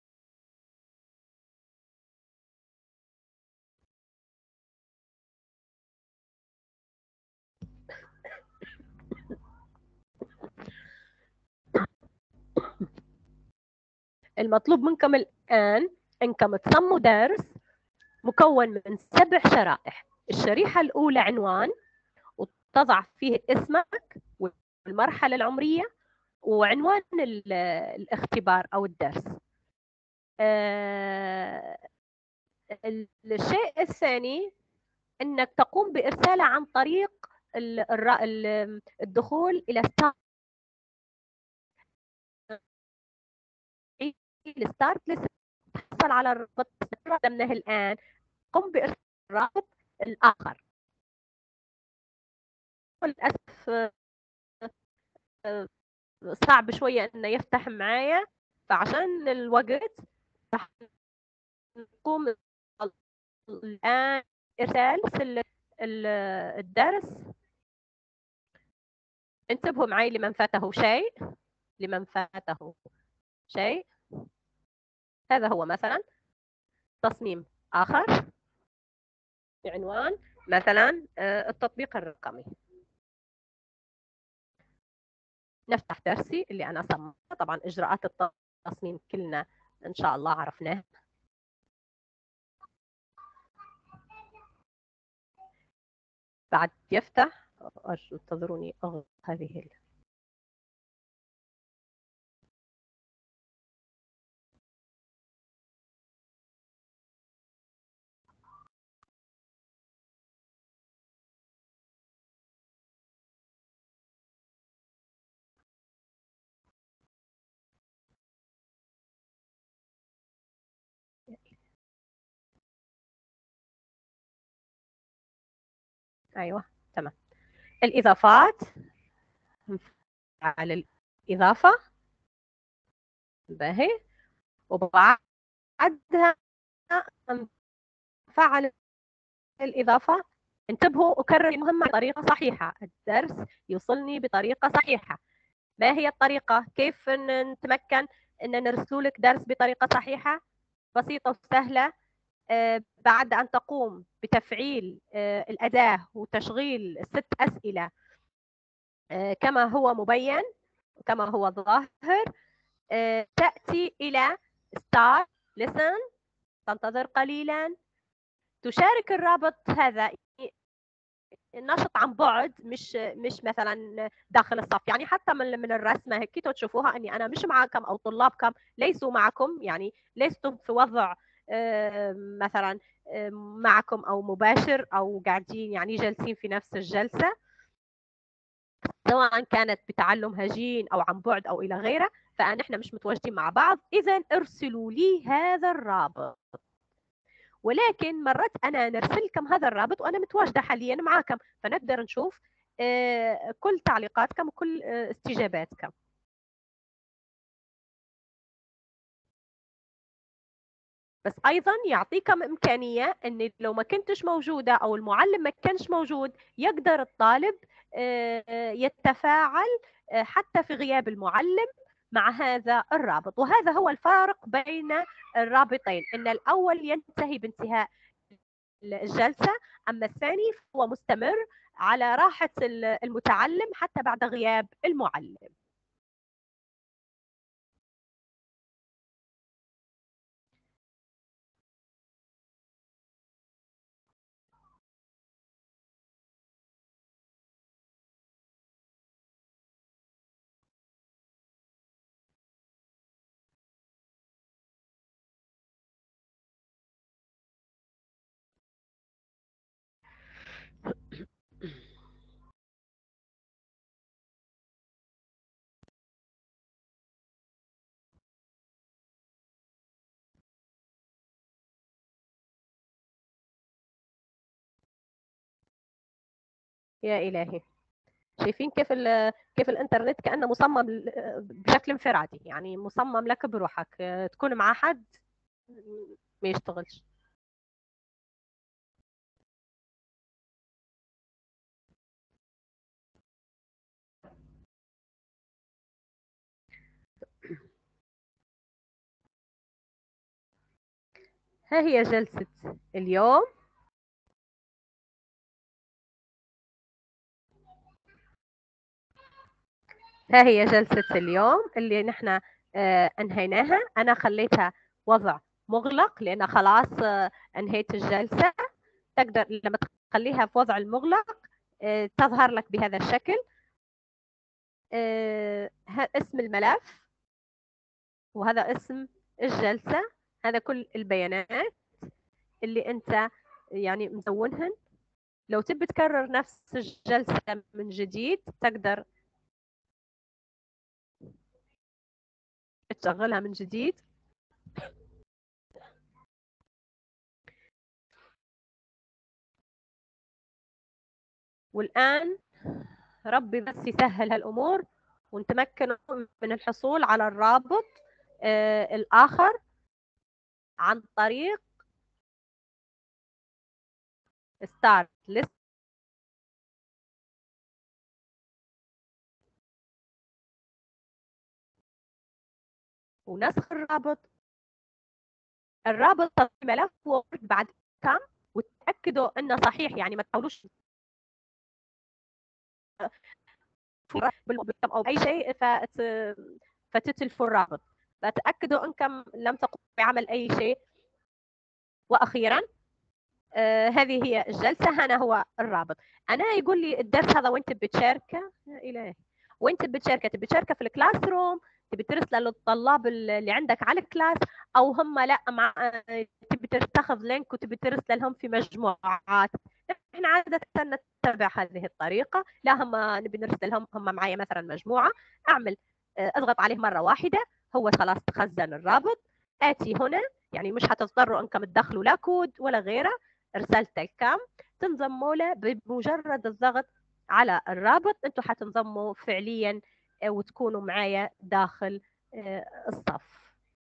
المطلوب منكم الآن أنكم تصمموا درس مكون من سبع شرائح. الشريحة الأولى عنوان، وتضع فيه اسمك والمرحلة العمرية وعنوان الاختبار أو الدرس. الشيء الثاني أنك تقوم بإرساله عن طريق الدخول إلى ستارت الستارت ليست، تحصل على الرابط قدامنا الآن. قم بإرسال الرابط الآخر. للأسف صعب شوية إنه يفتح معايا، فعشان الوقت راح نقوم الآن إرسال الدرس. انتبهوا معي لمن فاته شيء، لمن فاته شيء. هذا هو مثلا تصميم آخر بعنوان مثلا التطبيق الرقمي. نفتح درسي اللي أنا صممته. طبعا إجراءات التصميم كلنا إن شاء الله عرفناها. بعد يفتح أرجو انتظروني أغلق هذه ال... أيوة تمام. الإضافات، على الإضافة باهي، وبعدها نفعل الإضافة. انتبهوا، أكرر المهمة بطريقة صحيحة. الدرس يوصلني بطريقة صحيحة. ما هي الطريقة؟ كيف نتمكن أن نرسل لك درس بطريقة صحيحة؟ بسيطة وسهلة. آه بعد أن تقوم بتفعيل آه الأداة وتشغيل ست أسئلة آه كما هو مبين، كما هو ظاهر، آه تأتي إلى Start Listen، تنتظر قليلا، تشارك الرابط هذا النشط عن بعد، مش مش مثلا داخل الصف. يعني حتى من من الرسمه هيك تشوفوها اني انا مش معكم او طلابكم ليسوا معكم، يعني لستم في وضع مثلا معكم او مباشر او قاعدين يعني جالسين في نفس الجلسه، سواء كانت بتعلم هجين او عن بعد او الى غيره، فنحن مش متواجدين مع بعض. اذا ارسلوا لي هذا الرابط. ولكن مرات أنا نرسل لكم هذا الرابط وأنا متواجدة حاليا معكم، فنقدر نشوف كل تعليقاتكم وكل استجاباتكم. بس أيضا يعطيكم إمكانية أن لو ما كنتش موجودة أو المعلم ما كانش موجود، يقدر الطالب يتفاعل حتى في غياب المعلم مع هذا الرابط. وهذا هو الفارق بين الرابطين، أن الأول ينتهي بانتهاء الجلسة، أما الثاني هو مستمر على راحة المتعلم حتى بعد غياب المعلم. يا إلهي، شايفين كيف كيف الانترنت كأنه مصمم بشكل انفرادي، يعني مصمم لك بروحك، تكون مع حد ما يشتغلش. ها هي جلسة اليوم. ها هي جلسة اليوم اللي نحن آه، أنهيناها. أنا خليتها وضع مغلق لأن خلاص آه، أنهيت الجلسة. تقدر لما تخليها في وضع المغلق آه، تظهر لك بهذا الشكل. آه، اسم الملف، وهذا اسم الجلسة. هذا كل البيانات اللي أنت يعني مزونهن. لو تبي تكرر نفس الجلسة من جديد تقدر تشغلها من جديد. والآن ربي بس يسهل هالأمور ونتمكن من الحصول على الرابط آه الآخر عن طريق start list. ونسخ الرابط. الرابط في ملف وورد بعد كم وتأكدوا انه صحيح، يعني ما تحاولوش او اي شيء فت... فتتلفوا الرابط. فتأكدوا انكم لم تقوموا بعمل اي شيء. واخيرا آه هذه هي الجلسة. هنا هو الرابط. انا يقول لي الدرس هذا وانت بتشاركه، يا الهي، وانت بتشاركه تبي تشاركه في الكلاس روم، تبي ترسله للطلاب اللي عندك على الكلاس، او هم لا مع تبي تاخذ لينك وتبي ترسله لهم في مجموعات. احنا عاده نتبع هذه الطريقه. لا هم نبي نرسل لهم هم معايا مثلا مجموعه، اعمل اضغط عليه مره واحده، هو خلاص تخزن الرابط. اتي هنا، يعني مش هتضطروا انكم تدخلوا لا كود ولا غيره، رسلت الكام تنضموا له بمجرد الضغط على الرابط. انتم حتنضموا فعليا وتكونوا معايا داخل الصف.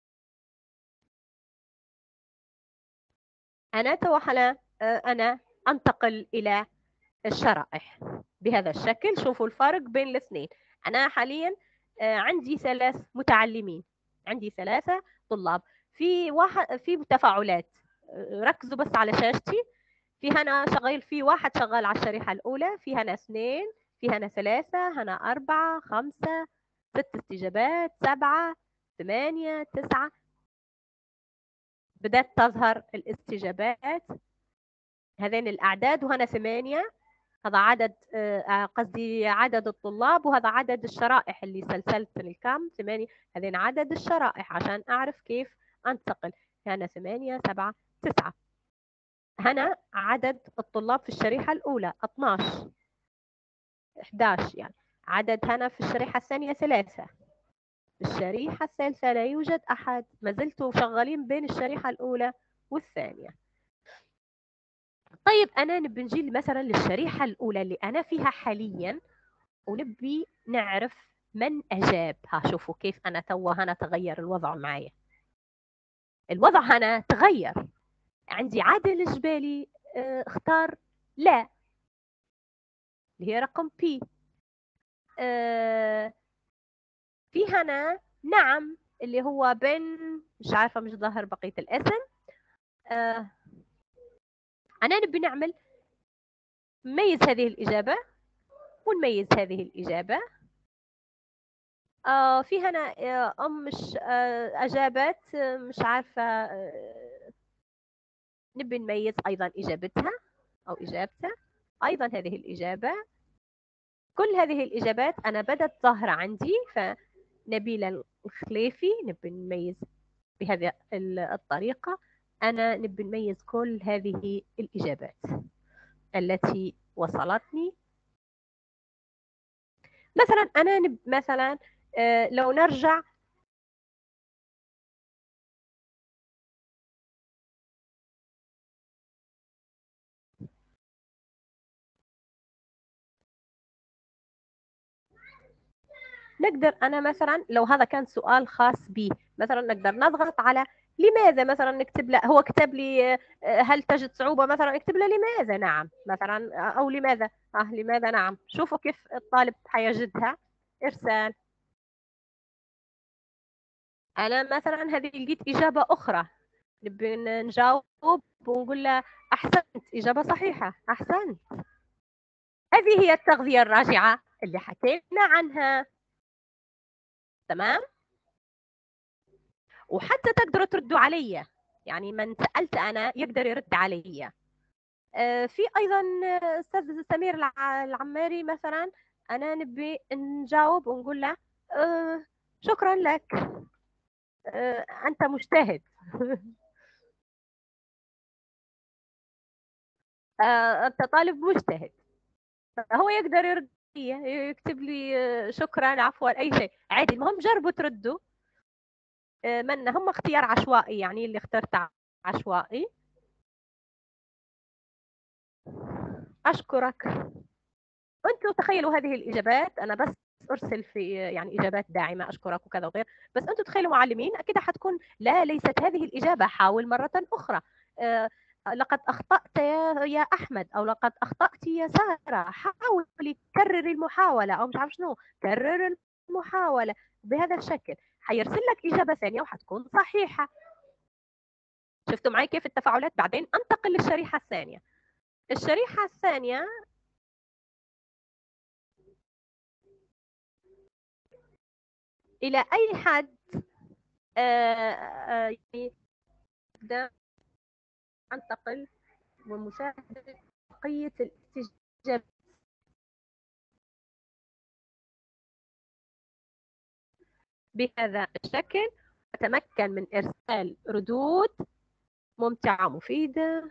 انا توحلا انا انتقل الى الشرائح بهذا الشكل. شوفوا الفرق بين الاثنين. انا حاليا عندي ثلاث متعلمين، عندي ثلاثة طلاب. في واحد في تفاعلات، ركزوا بس على شاشتي. في هنا شغال، في واحد شغال على الشريحة الأولى، في هنا اثنين، في هنا ثلاثة، هنا أربعة، خمسة، ست استجابات، سبعة، ثمانية، تسعة. بدأت تظهر الاستجابات، هذين الأعداد، وهنا ثمانية. هذا عدد قصدي عدد الطلاب، وهذا عدد الشرائح اللي سلسلت الكم ثمانية. هذين عدد الشرائح عشان أعرف كيف أنتقل. هنا ثمانية، سبعة، تسعة. هنا عدد الطلاب في الشريحة الأولى اثناشر، إحدى عشر. يعني عدد هنا في الشريحة الثانية ثلاثة، في الشريحة الثالثة لا يوجد أحد. ما زلتوا شغالين بين الشريحة الأولى والثانية. طيب أنا نبي نجي مثلا للشريحة الأولى اللي أنا فيها حاليا، ونبي نعرف من أجاب. ها شوفوا كيف أنا توا هنا تغير الوضع معايا. الوضع هنا تغير. عندي عادل الجبالي اه اختار لا، اللي هي رقم بي. اه في هنا نعم اللي هو بن، مش عارفة مش ظاهر بقية الاسم. اه أنا نبي نعمل نميز هذه الإجابة ونميز هذه الإجابة. آه في هنا آه أم مش آه أجابت آه مش عارفة آه نبي نميز أيضا إجابتها أو إجابته. أيضا هذه الإجابة. كل هذه الإجابات أنا بدت ظاهرة عندي. فنبيلة الخليفي نبي نميز بهذه الطريقة. أنا نبي نميز كل هذه الإجابات التي وصلتني. مثلا أنا نب مثلا آه لو نرجع نقدر أنا مثلا لو هذا كان سؤال خاص بي مثلا نقدر نضغط على لماذا مثلا نكتب له. هو كتب لي هل تجد صعوبة مثلا اكتب له لماذا نعم مثلا، أو لماذا آه لماذا نعم. شوفوا كيف الطالب حيجدها. إرسال. أنا مثلا هذه لقيت إجابة أخرى، نبي نجاوب ونقول له أحسنت، إجابة صحيحة، أحسنت. هذه هي التغذية الراجعة اللي حكينا عنها. تمام. وحتى تقدروا تردوا علي، يعني من سألت أنا يقدر يرد علي. آه، في أيضا آه، أستاذ سمير الع- العماري مثلا، أنا نبي نجاوب ونقول له آه، شكرا لك، آه، أنت مجتهد. آه، أنت طالب مجتهد. هو يقدر يرد لي، يكتب لي آه، شكرا، عفوا، أي شيء عادي. المهم جربوا تردوا. آه، من هم اختيار عشوائي، يعني اللي اخترت عشوائي. أشكرك. أنتم تخيلوا هذه الإجابات، أنا بس أرسل في يعني إجابات داعمة، أشكرك وكذا وغير، بس أنتم تخيلوا معلمين أكيد حتكون لا، ليست هذه الإجابة، حاول مرة أخرى. آه، لقد أخطأت يا يا أحمد، أو لقد أخطأت يا سارة، حاولي كرري المحاولة، أو مش عارف شنو، كرر المحاولة بهذا الشكل، حيرسل لك إجابة ثانية وحتكون صحيحة. شفتوا معي كيف التفاعلات؟ بعدين أنتقل للشريحة الثانية. الشريحة الثانية إلى أي حد آه، آه، يعني أبدأ أنتقل ومشاهدة بقية الاستجابة بهذا الشكل، أتمكن من إرسال ردود ممتعة مفيدة.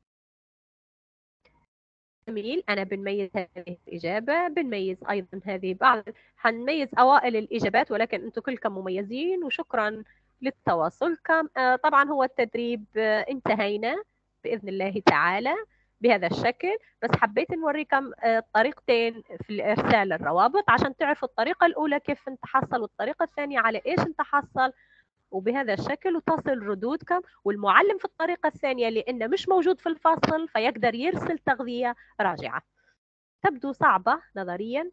جميل، أنا بنميز هذه الإجابة، بنميز أيضا هذه بعض، حنميز أوائل الإجابات، ولكن أنتم كلكم مميزين وشكرا لتواصلكم. آه، طبعا هو التدريب آه، انتهينا بإذن الله تعالى بهذا الشكل، بس حبيت نوريكم آه، طريقتين في إرسال الروابط عشان تعرفوا الطريقة الأولى كيف نتحصل، والطريقة الثانية على إيش نتحصل، وبهذا الشكل وتصل ردودكم. والمعلم في الطريقة الثانية لأنه مش موجود في الفصل فيقدر يرسل تغذية راجعة. تبدو صعبة نظريا،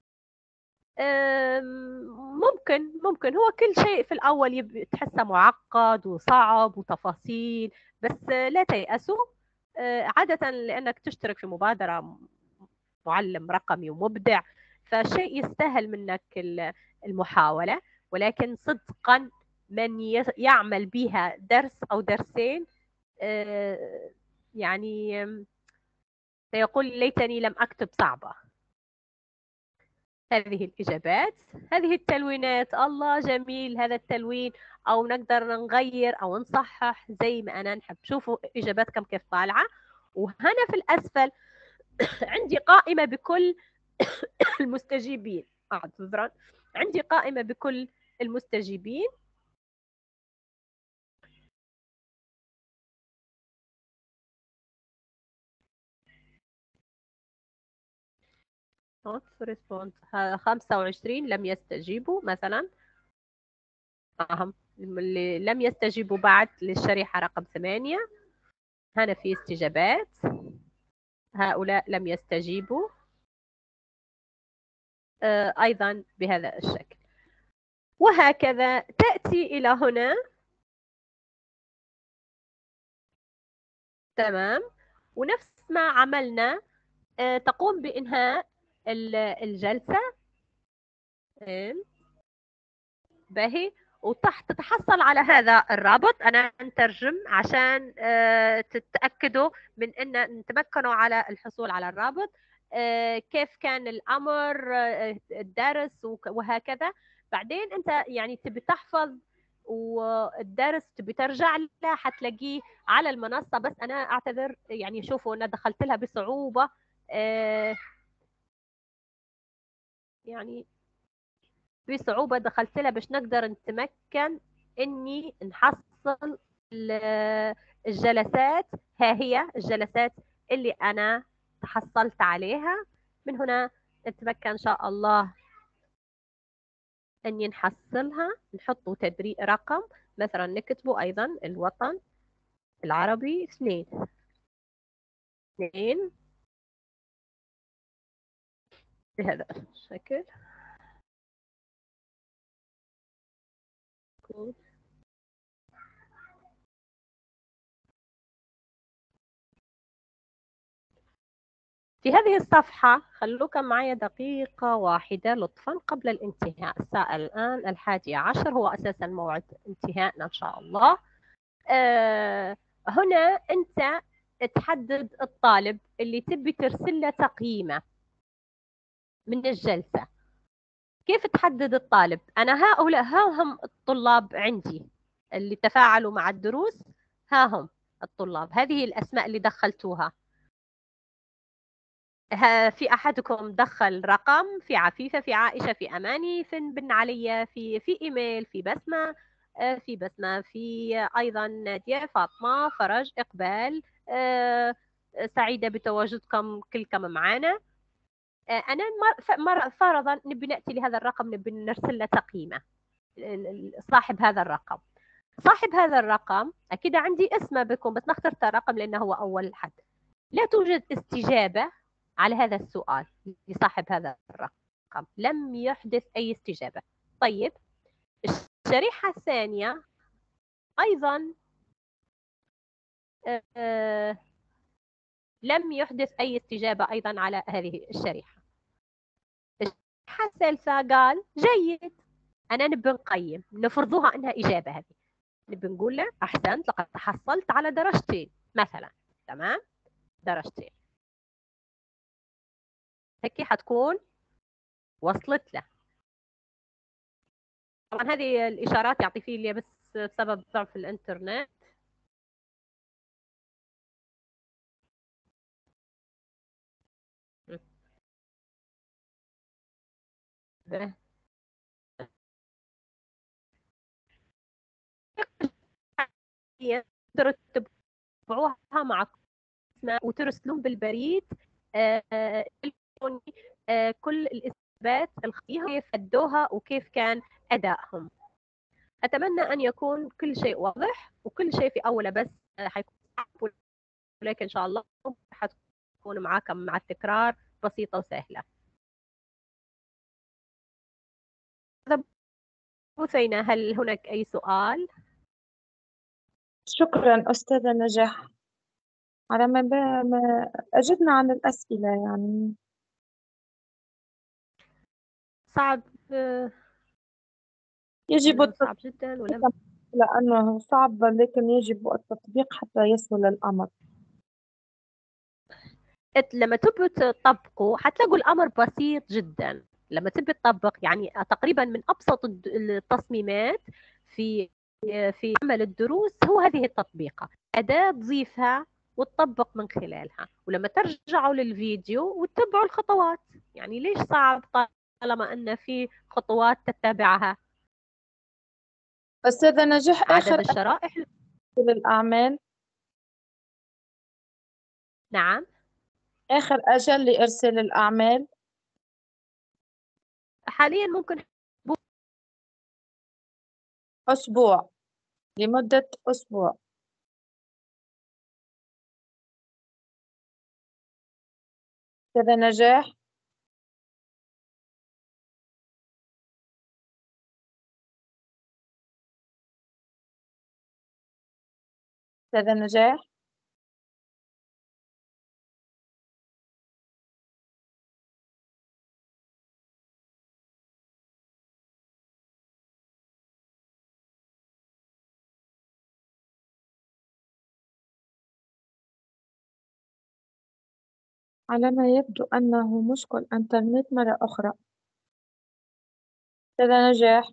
ممكن ممكن هو كل شيء في الأول يب... تحسه معقد وصعب وتفاصيل، بس لا تيأسوا. عادة لأنك تشترك في مبادرة معلم رقمي ومبدع، فشيء يستاهل منك المحاولة، ولكن صدقا من يعمل بها درس أو درسين يعني سيقول ليتني لم أكتب صعبة. هذه الإجابات، هذه التلوينات، الله جميل هذا التلوين، أو نقدر نغير أو نصحح زي ما أنا نحب. شوفوا إجاباتكم كيف طالعة. وهنا في الأسفل عندي قائمة بكل المستجيبين، أعتذرا، عندي قائمة بكل المستجيبين. خمسة وعشرين لم يستجيبوا مثلا، أهم اللي لم يستجيبوا بعد للشريحة رقم ثمانية. هنا في استجابات، هؤلاء لم يستجيبوا أيضا بهذا الشكل، وهكذا تأتي إلى هنا. تمام، ونفس ما عملنا تقوم بإنهاء الجلسة. باهي، وتحت تتحصل على هذا الرابط. أنا نترجم عشان تتأكدوا من أن نتمكنوا على الحصول على الرابط، كيف كان الأمر الدرس وهكذا. بعدين أنت يعني تبي تحفظ والدرس تبي ترجع له حتلاقيه على المنصة، بس أنا أعتذر يعني شوفوا أنا دخلت لها بصعوبة، يعني بصعوبة دخلت لها باش نقدر نتمكن اني نحصل الجلسات. ها هي الجلسات اللي انا تحصلت عليها. من هنا نتمكن ان شاء الله اني نحصلها. نحطوا تدريب رقم مثلا، نكتبوا ايضا الوطن العربي اثنين اثنين بهذا الشكل. في هذه الصفحة خلوكم معي دقيقة واحدة لطفا قبل الانتهاء. الساعة الآن الحادية عشر، هو أساسا موعد انتهائنا إن شاء الله. آه هنا أنت تحدد الطالب اللي تبي ترسل له تقييمه من الجلسة. كيف تحدد الطالب؟ أنا هؤلاء ها هم الطلاب عندي اللي تفاعلوا مع الدروس، ها هم الطلاب، هذه الأسماء اللي دخلتوها. في أحدكم دخل رقم، في عفيفة، في عائشة، في أماني، في بن عليا، في في إيميل، في بسمة، في بسمة، في أيضا نادية، فاطمة، فرج، إقبال. سعيدة بتواجدكم كلكم معنا. أنا مرة فرضا نبي نأتي لهذا الرقم، نبي نرسل له تقييمه، صاحب هذا الرقم. صاحب هذا الرقم أكيد عندي اسمه بكم، بس ما اخترت رقم لأنه هو أول حد. لا توجد استجابة على هذا السؤال لصاحب هذا الرقم، لم يحدث أي استجابة. طيب الشريحة الثانية أيضا آه لم يحدث أي استجابة أيضا على هذه الشريحة. الشريحة الثالثة قال جيد، أنا نبي نقيم، نفرضوها أنها إجابة. هذه نبي نقول له أحسنت، لقد تحصلت على درجتين مثلا، تمام، درجتين. هيك حتكون وصلت له. طبعا هذه الإشارات يعطي لي بس بسبب ضعف الإنترنت. تقدروا تتبعوها مع وترسلون بالبريد آه آه كل الإثبات الخطيئة كيف أدوها وكيف كان أدائهم. أتمنى أن يكون كل شيء واضح وكل شيء في أوله، بس حيكون صعب، ولكن إن شاء الله حتكون معاكم مع التكرار بسيطة وسهلة. بثينة، هل هناك أي سؤال؟ شكرا أستاذة نجاح على ما, ما أجبنا عن الأسئلة. يعني صعب يجب صعب جدا ولم لأنه صعب، لكن يجب التطبيق حتى يسهل الأمر. لما تبوا تطبقوا حتلاقوا الأمر بسيط جدا. لما تبي تطبق يعني تقريبا من أبسط التصميمات في في عمل الدروس هو هذه التطبيقة، أداة تضيفها وتطبق من خلالها، ولما ترجعوا للفيديو وتتبعوا الخطوات. يعني ليش صعب طالما أن في خطوات تتبعها؟ أستاذة نجاح، عدد آخر الشرائح للأعمال، نعم، آخر أجل لإرسال الأعمال حاليا ممكن أسبوع، لمدة أسبوع. أستاذة نجاح، أستاذة نجاح. على ما يبدو أنه مشكل إنترنت مرة أخرى. أستاذة نجاح.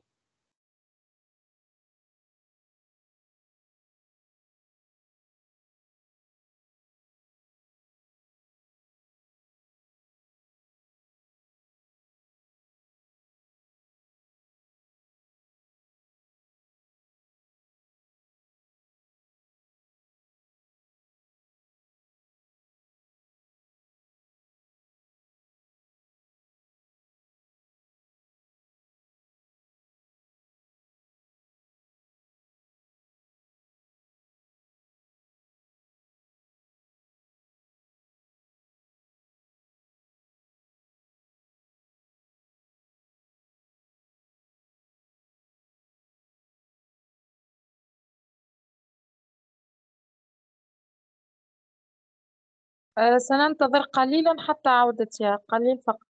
آه، سننتظر قليلا حتى عودتها، قليل فقط.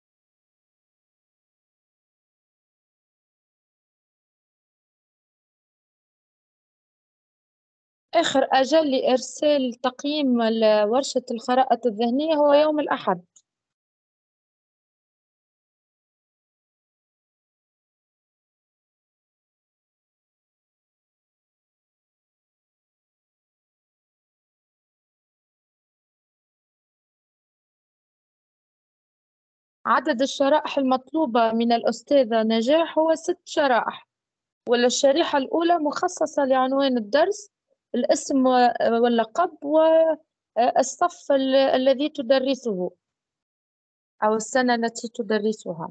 آخر أجل لإرسال تقييم ال- ورشة الخرائط الذهنية هو يوم الأحد. عدد الشرائح المطلوبة من الأستاذة نجاح هو ست شرائح، والشريحة الأولى مخصصة لعنوان الدرس، الاسم و- واللقب والصف ال- الذي تدرسه أو السنة التي تدرسها.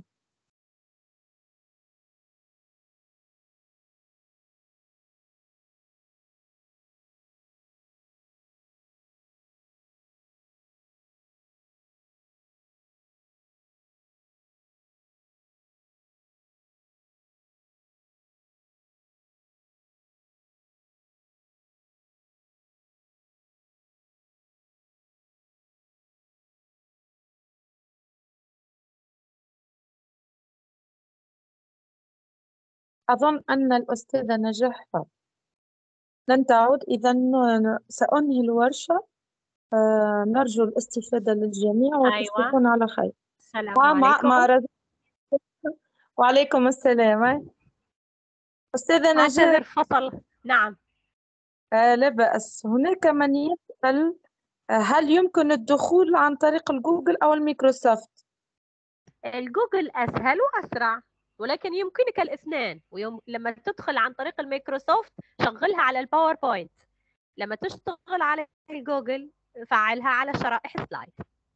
أظن أن الأستاذة نجاح لن تعود، إذا سأنهي الورشة. آه، نرجو الاستفادة للجميع أيوة، وتصبحون على خير. السلام مع مع عليكم. مع رز- وعليكم السلام. أستاذة نجاح، أعتذر فصل. نعم. آه، لا بأس. هناك من يسأل آه، هل يمكن الدخول عن طريق الجوجل أو الميكروسوفت؟ الجوجل أسهل وأسرع، ولكن يمكنك الاثنين. ويوم لما تدخل عن طريق الميكروسوفت شغلها على الباوربوينت، لما تشتغل على الجوجل فعلها على شرائح سلايد.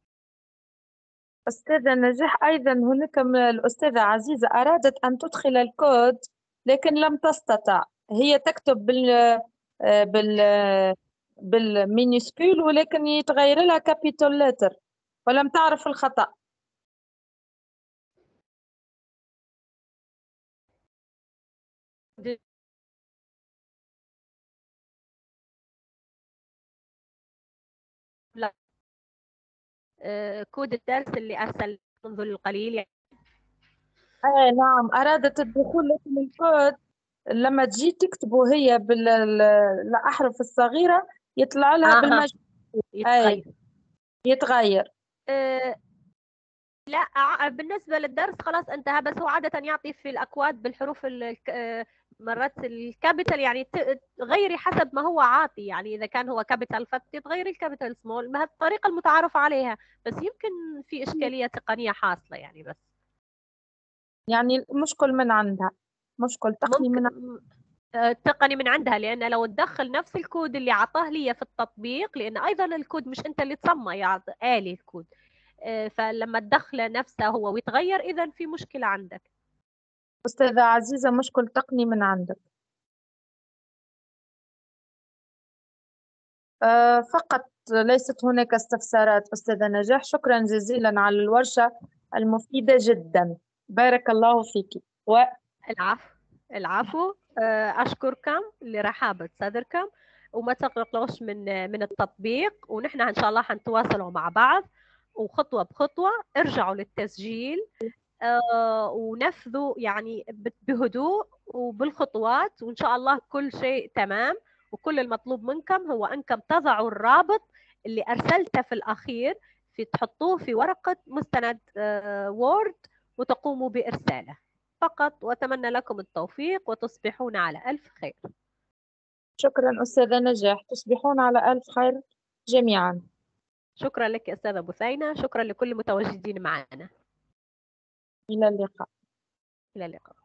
أستاذة نجاح، أيضا هناك من الأستاذة عزيزة أرادت أن تدخل الكود لكن لم تستطع. هي تكتب بال آه، بال آه، بالمينيسكول، ولكن يتغير لها كابيتال لتر ولم تعرف الخطأ. لا. آه، كود الدرس اللي أرسل منذ القليل يعني. آه نعم، أرادت الدخول لكن الكود لما تجي تكتبه هي بالأحرف الصغيرة يطلع لها آه بالمجهول. أي يتغير. يتغير. آه، لا، ع- بالنسبة للدرس خلاص انتهى، بس هو عادة يعطي في الأكواد بالحروف ال- الك- آه، مرات الكابيتال، يعني ت- تغيري حسب ما هو عاطي. يعني إذا كان هو كابيتال فتغيري الكابيتال سمول، ما هي الطريقة المتعارف عليها، بس يمكن في إشكالية تقنية حاصلة يعني. بس يعني مشكل من عندها، مشكل تقني من ممكن آه، تقني من عندها، لأن لو تدخل نفس الكود اللي عطاه لي في التطبيق، لأن أيضا الكود مش أنت اللي تصمم، يعني آلي الكود، آه، فلما تدخله نفسه هو ويتغير إذا في مشكلة عندك. أستاذة عزيزة، مشكل تقني من عندك. آه فقط، ليست هناك استفسارات. أستاذة نجاح، شكرا جزيلا على الورشة المفيدة جدا، بارك الله فيك. و... العفو، العفو. آه، أشكركم لرحابة صدركم، وما تقلقوش من من التطبيق، ونحن إن شاء الله حنتواصلوا مع بعض، وخطوة بخطوة ارجعوا للتسجيل، آه، ونفذوا يعني بهدوء وبالخطوات، وإن شاء الله كل شيء تمام. وكل المطلوب منكم هو أنكم تضعوا الرابط اللي أرسلته في الأخير، في تحطوه في ورقة مستند وورد وتقوموا بإرساله فقط. وأتمنى لكم التوفيق وتصبحون على ألف خير. شكرا أستاذة نجاح، تصبحون على ألف خير جميعا. شكرا لك أستاذة بثينة، شكرا لكل المتواجدين معنا. إلى اللقاء. إلى اللقاء.